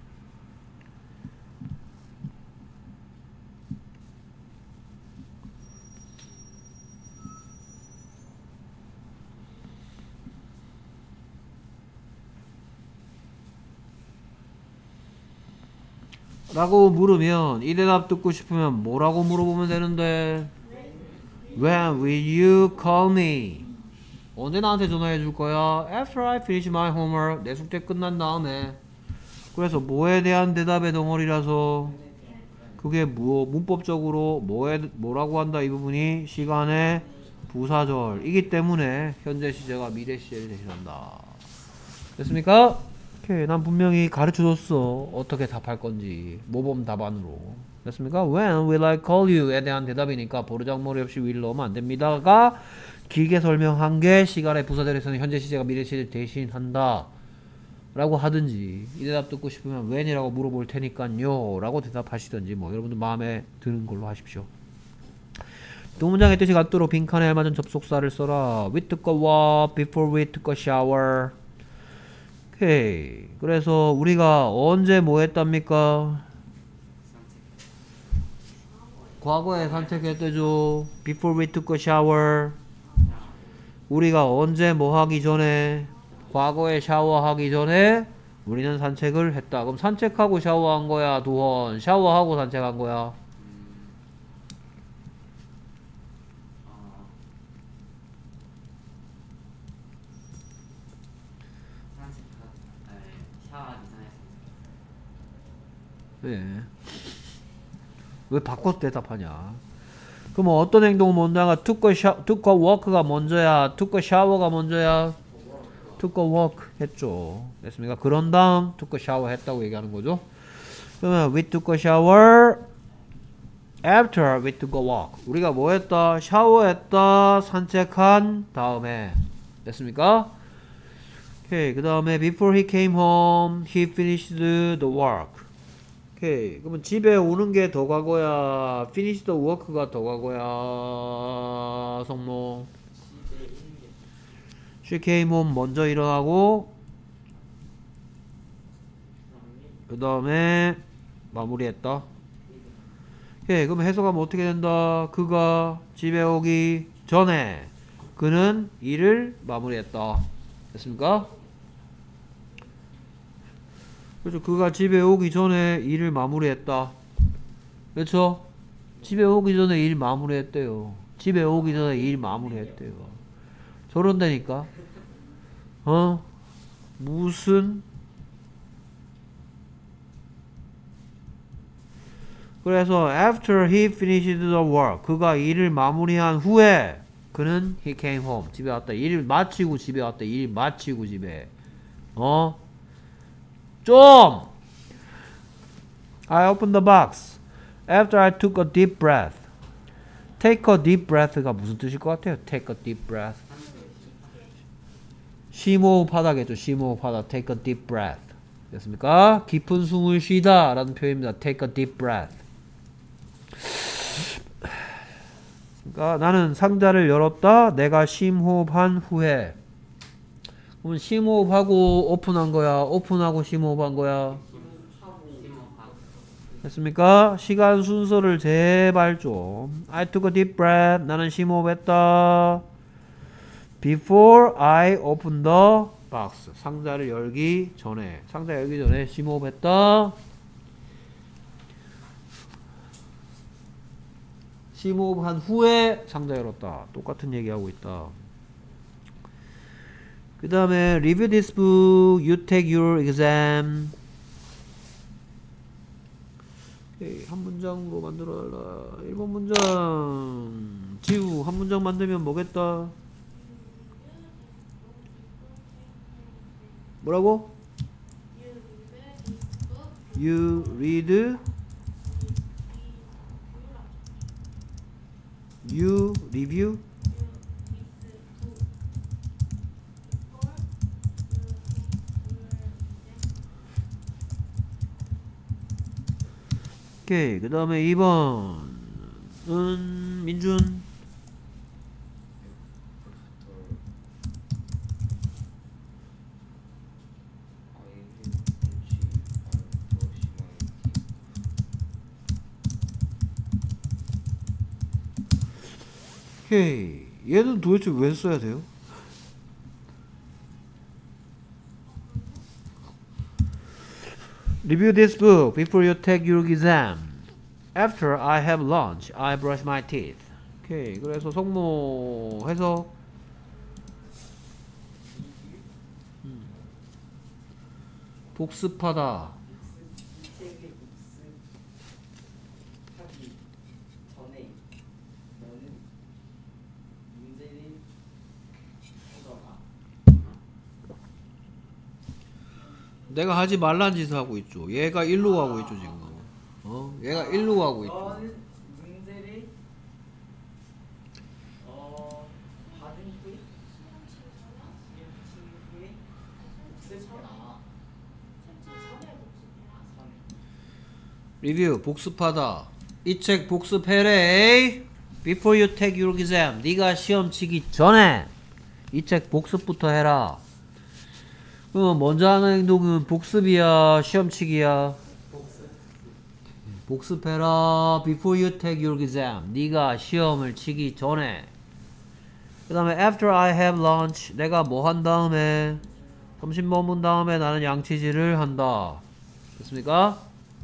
라고 물으면 이 대답 듣고 싶으면 뭐라고 물어보면 되는데 When will you call me? 언제 나한테 전화해 줄 거야? After I finish my homework. 내 숙제 끝난 다음에. 그래서 뭐에 대한 대답의 덩어리라서 그게 뭐 문법적으로 뭐에 뭐라고 한다 이 부분이 시간의 부사절이기 때문에 현재 시제가 미래 시제를 대신한다. 됐습니까? 오케이, 난 분명히 가르쳐줬어. 어떻게 답할 건지 모범 답안으로. 됐습니까? When will I call you?에 대한 대답이니까 버르장머리 없이 will 넣으면 안 됩니다가 길게 설명한 게 시간의 부사절에서는 현재 시제가 미래 시제를 대신한다 라고 하든지 이 대답 듣고 싶으면 when이라고 물어볼 테니까요 라고 대답하시든지 뭐 여러분들 마음에 드는 걸로 하십시오. 두 문장의 뜻이 같도록 빈칸에 알맞은 접속사를 써라. with 거와 before with 거 shower. 오케이. 그래서 우리가 언제 뭐 했답니까? 과거에 산책했대죠. before we took a shower. 우리가 언제 뭐 하기 전에? 과거에 샤워하기 전에 우리는 산책을 했다. 그럼 산책하고 샤워한 거야, 도원? 샤워하고 산책한 거야? 음, 어, 산책하, 아니, 샤워하기 전에 산책했어요. 네. 왜 바꿔서 대답하냐? 그럼 어떤 행동을 먼저가 took a sho- took a walk가 먼저야, took a shower가 먼저야? took a walk 했죠. 됐습니까? 그런 다음 took a shower 했다고 얘기하는 거죠. 그러면 we took a shower after we took a walk. 우리가 뭐 했다? 샤워했다, 산책한 다음에. 됐습니까? 오케이. 그 다음에 before he came home, he finished the work. 오케이. 그러면 집에 오는 게 더 과거야? finish the work가 더 과거야? 성모. 집에 있는 게 she came home 먼저 일어나고 그 다음에 마무리했다. 오케이. 그럼 해석하면 어떻게 된다? 그가 집에 오기 전에 그는 일을 마무리했다. 됐습니까? 그렇죠. 그가 집에 오기 전에 일을 마무리했다. 그렇죠? 집에 오기 전에 일 마무리했대요. 집에 오기 전에 일 마무리했대요. 저런다니까. 어? 무슨? 그래서 after he finished the work, 그가 일을 마무리한 후에 그는 he came home, 집에 왔다. 일을 마치고 집에 왔다. 일 마치고 집에. 어? 좀! I opened the box after I took a deep breath. Take a deep breath가 무슨 뜻일 것 같아요? Take a deep breath. 심호흡하다겠죠. 심호흡하다. Take a deep breath. 됐습니까? 깊은 숨을 쉬다 라는 표현입니다. Take a deep breath. 그러니까 나는 상자를 열었다. 내가 심호흡한 후에. 그럼 심호흡하고 오픈한 거야? 오픈하고 심호흡한 거야? 심호흡하고. 됐습니까? 시간 순서를 제발 좀. I took a deep breath. 나는 심호흡했다. Before I opened the box. 상자를 열기 전에. 상자 열기 전에 심호흡했다. 심호흡한 후에 상자 열었다. 똑같은 얘기하고 있다. 그 다음에 review this book, you take your exam. 오케이, 한 문장으로 만들어달라. 일 번 문장. 지우, 한 문장 만들면 뭐겠다? 뭐라고? You read You review 오케이. 그 다음에 이 번은 민준. 오케이. 얘는 도대체 왜 써야 돼요? Review this book before you take your exam. After I have lunch, I brush my teeth. 오케이. 그래서 성모 해석. 음. 복습하다. 책을 복습하기 전에 너는 문제를 풀어라. 내가 하지 말란 짓을 하고 있죠. 얘가 일로 가고 있죠 지금. 어? 얘가 일로 가고 있죠. 너는 문제를 어 받은 후에 시험 친 후에 복습해라. 리뷰 복습하다. 이 책 복습해래. Before you take your exam. 네가 시험 치기 전에 이 책 복습부터 해라. 그럼 먼저 하는 행동은 복습이야, 시험치기야? 복습해라. Before you take your exam. 네가 시험을 치기 전에. 그 다음에 after I have lunch. 내가 뭐 한 다음에? 점심 먹은 다음에 나는 양치질을 한다. 됐습니까?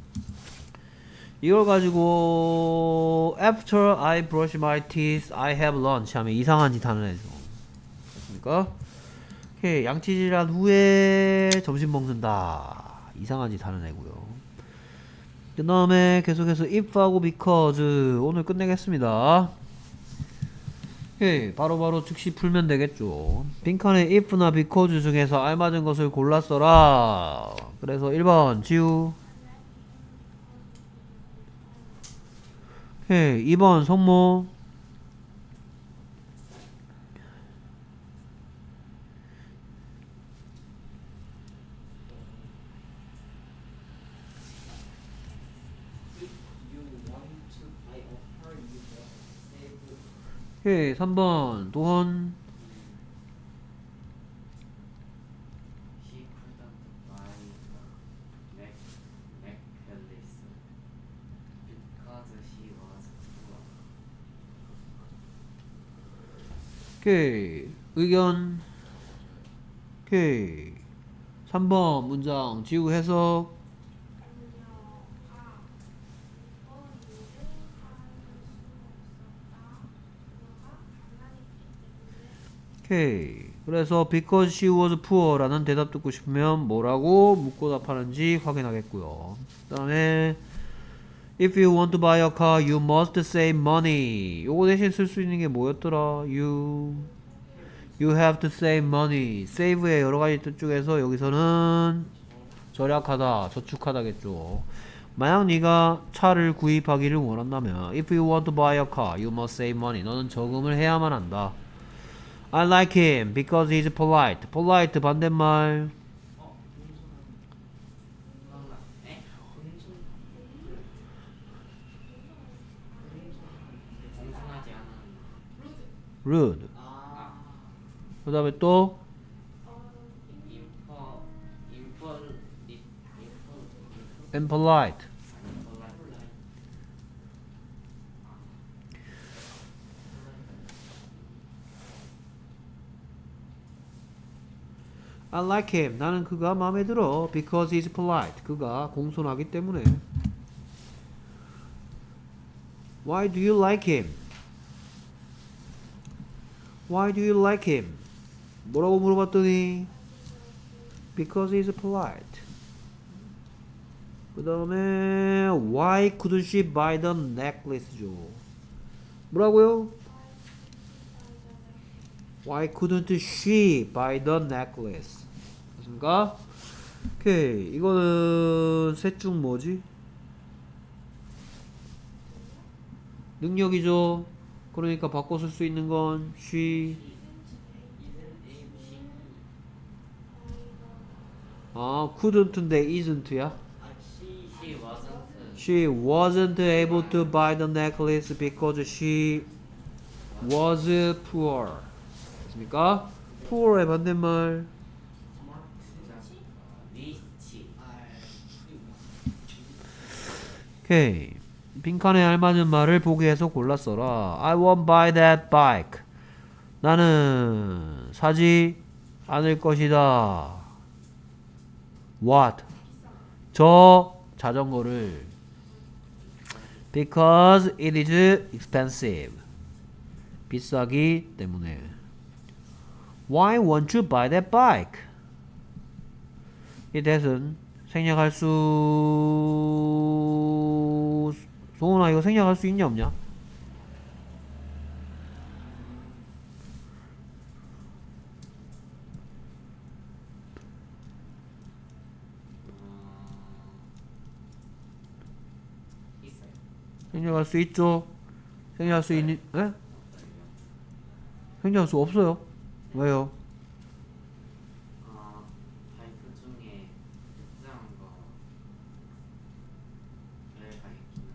이걸 가지고 After I brush my teeth, I have lunch 하면 이상한 짓 하는 애죠. 됐습니까? 오케이. 양치질한 후에 점심 먹는다. 이상한 짓 하는 애고요. 그 다음에 계속해서 if하고 because 오늘 끝내겠습니다. 오케이. 바로바로 즉시 풀면 되겠죠. 빈칸에 if나 because 중에서 알맞은 것을 골라 써라. 그래서 일 번 지우. 오케이. 이 번 성모. 오케이. 삼 번 도헌. She couldn't buy the neck necklace because she was poor. 오케이. 의견. 오케이. 삼 번 문장 지우 해석. 오케이. 그래서 because she was poor 라는 대답 듣고 싶으면 뭐라고 묻고 답하는지 확인하겠고요. 그 다음에 if you want to buy a car, you must save money. 요거 대신 쓸 수 있는 게 뭐였더라? you you have to save money. save의 여러가지 뜻 중에서 여기서는 절약하다, 저축하다겠죠. 만약 네가 차를 구입하기를 원한다면 if you want to buy a car, you must save money. 너는 저금을 해야만 한다. I like him because he's polite. polite 반대말. 에? 공손하지 않은. rude. 아. 그 다음에 또 인퍼 인펄 이 인펄 impolite. I like him. 나는 그가 마음에 들어. because he's polite. 그가 공손하기 때문에. Why do you like him? Why do you like him? 뭐라고 물어봤더니 because he's polite. 그 다음에 why couldn't she buy the necklace죠. 뭐라고요? Why couldn't she buy the necklace? 맞습니까? 오케이. 이거는 셋 중 뭐지? 능력이죠. 그러니까 바꿔 쓸 수 있는 건 she. 아, couldn't인데 isn't야? She wasn't. She wasn't able to buy the necklace because she was poor. 맞습니까? poor의 반대말. 리치. 오케이. 빈칸에 알맞은 말을 보기에서 골라 써라. I won't buy that bike. 나는 사지 않을 것이다. What? 저 자전거를. Because it is expensive. 비싸기 때문에. Why won't you buy that bike? 이 대신 생략할 수... 소은아 이거 생략할 수 있냐 없냐? 있어요. 생략할 수 있죠? 생략할 수 있니? 에? 생략할 수 없어요. 왜요? 아, 바이크 중에 특정한 거 얘가 있기는.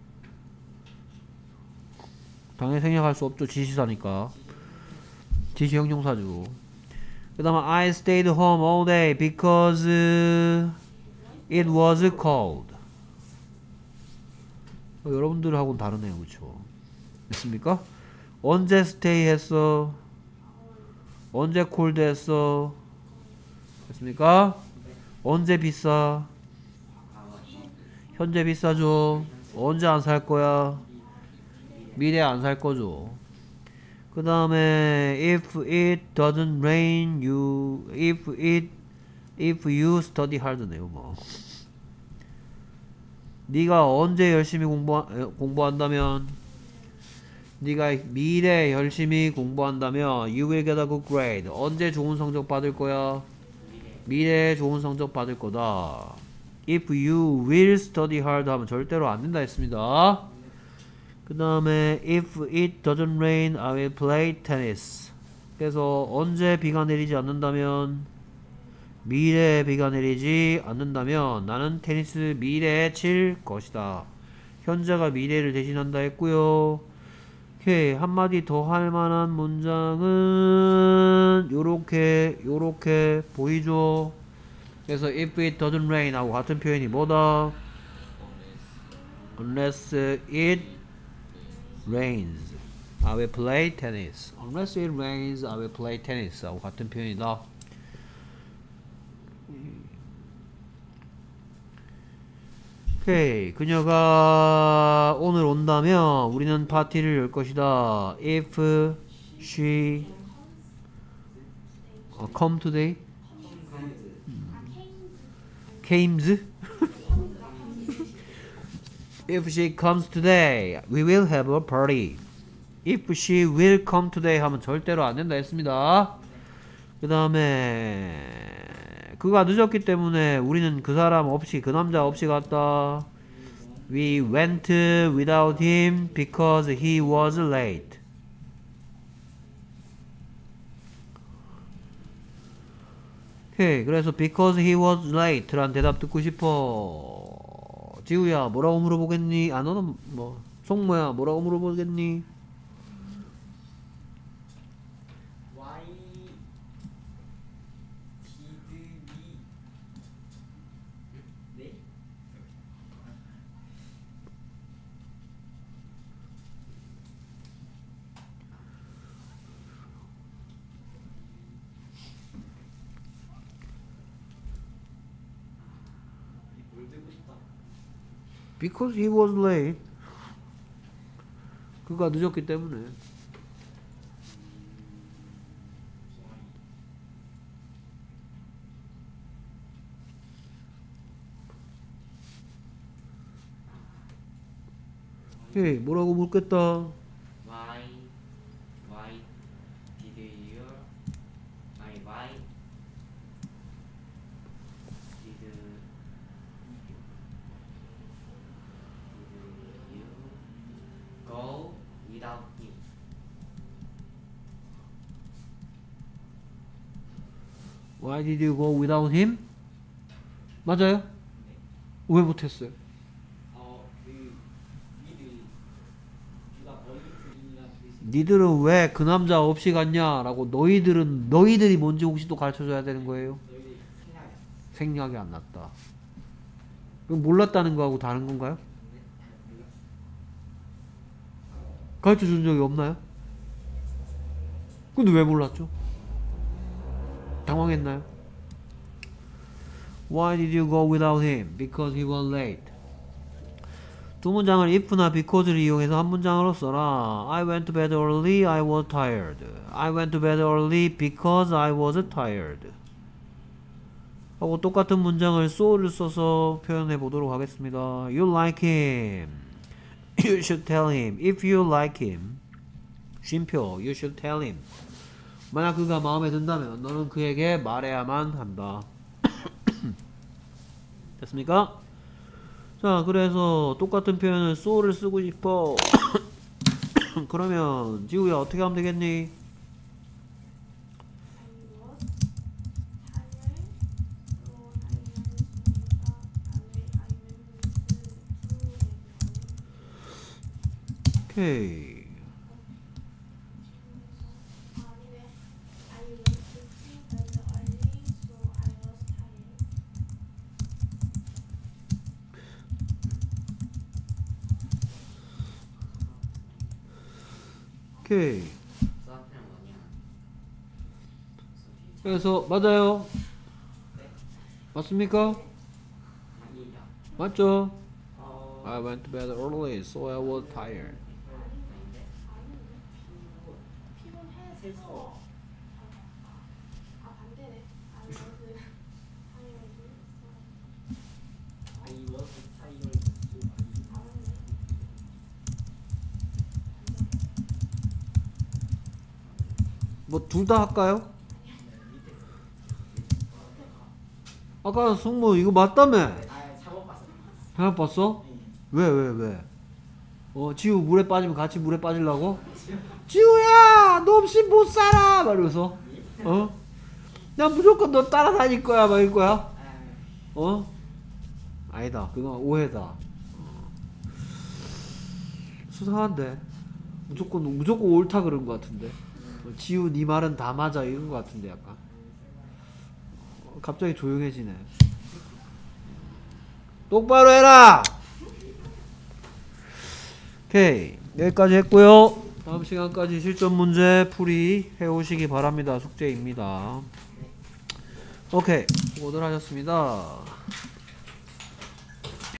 당연히 생략할 수 없죠. 지시사니까. 지시 형용사죠. 그 다음에 I stayed home all day because it was cold. 어, 여러분들하고는 다르네요. 그쵸? 됐습니까? 언제 스테이 했어? 언제 콜드 했어? 됐습니까? 언제 비싸? 아, 맞죠. 현재 비싸죠. 언제 안 살 거야? 미래 안 살 거죠. 그 다음에 if it doesn't rain you if it if you study hard네요. 뭐 네가 언제 열심히 공부 공부한다면 네가 미래 열심히 공부한다면 you will get a good grade. 언제 좋은 성적 받을 거야? 미래에 좋은 성적 받을 거다. if you will study hard 하면 절대로 안 된다 했습니다. 그 다음에 if it doesn't rain I will play tennis. 그래서 언제 비가 내리지 않는다면 미래에 비가 내리지 않는다면 나는 테니스 미래에 칠 것이다. 현재가 미래를 대신한다 했고요. 오케이. 한마디 더 할 만한 문장은 요렇게 요렇게 보이죠. 그래서 if it doesn't rain 하고 같은 표현이 뭐다? unless it rains I will play tennis. unless it rains I will play tennis 하고 같은 표현이다. 오케이. 그녀가 오늘 온다면 우리는 파티를 열 것이다. if she 어, come today comes if she comes today we will have a party. if she will come today 하면 절대로 안 된다 했습니다. 그 다음에 그가 늦었기 때문에 우리는 그 사람 없이 그 남자 없이 갔다. We went without him because he was late. 오케이. 그래서 because he was late 란 대답 듣고 싶어. 지우야 뭐라고 물어보겠니? 아 너는 뭐 송모야 뭐라고 물어보겠니? Why did we 네? 뭘 듣고 싶다. Because he was late. 그가 늦었기 때문에. 오케이. 뭐라고 묻겠다. Why why did you 아니 why did did you go without him? Why did you go without him? 맞아요? 왜 못했어요? 어, 그 니들 누가 멀리들이란 뜻이 니들은 왜 그 남자 없이 갔냐? 라고 너희들은 너희들이 뭔지 혹시 또 가르쳐줘야 되는 거예요? 너희들 생각이 생략이 안 났다. 그럼 몰랐다는 거하고 다른 건가요? 가르쳐준 적이 없나요? 근데 왜 몰랐죠? 당황했나요? Why did you go without him? Because he was late. 두 문장을 if나 because를 이용해서 한 문장으로 써라. I went to bed early, I was tired. I went to bed early because I was tired. 하고 똑같은 문장을 so를 써서 표현해 보도록 하겠습니다. You like him. You should tell him. If you like him. 쉼표. You should tell him. 만약 그가 마음에 든다면 너는 그에게 말해야만 한다. 됐습니까? 자, 그래서 똑같은 표현을 so를 쓰고 싶어. 그러면 지우야 어떻게 하면 되겠니? 오케이. 오케이. 수학은 뭐냐? 그래서 맞아요. 맞습니까? 아니다. 맞죠? 어, I went to bed early, so I was tired. 최소. 아 반대네. 아 이거 그 I was tired. 아 맞네. 뭐 둘 다 할까요? 아까 승모 이거 맞다며? 아, 잘못 봤어. 잘못 봤어? 왜, 왜, 왜? 어, 지우 물에 빠지면 같이 물에 빠지려고? 지우야! 너 없이 못 살아! 막 이러면서. 어? 나 무조건 너 따라다닐 거야, 막 이럴 거야? 아, 어? 아니다. 그건 오해다. 어. 수상한데. 무조건, 무조건 옳다 그런 것 같은데. 어, 지우 네 말은 다 맞아. 이런 것 같은데, 약간. 어, 갑자기 조용해지네. 똑바로 해라! 오케이. 여기까지 했고요. 다음 시간까지 실전 문제 풀이 해오시기 바랍니다. 숙제입니다. 오케이. 수고들 하셨습니다.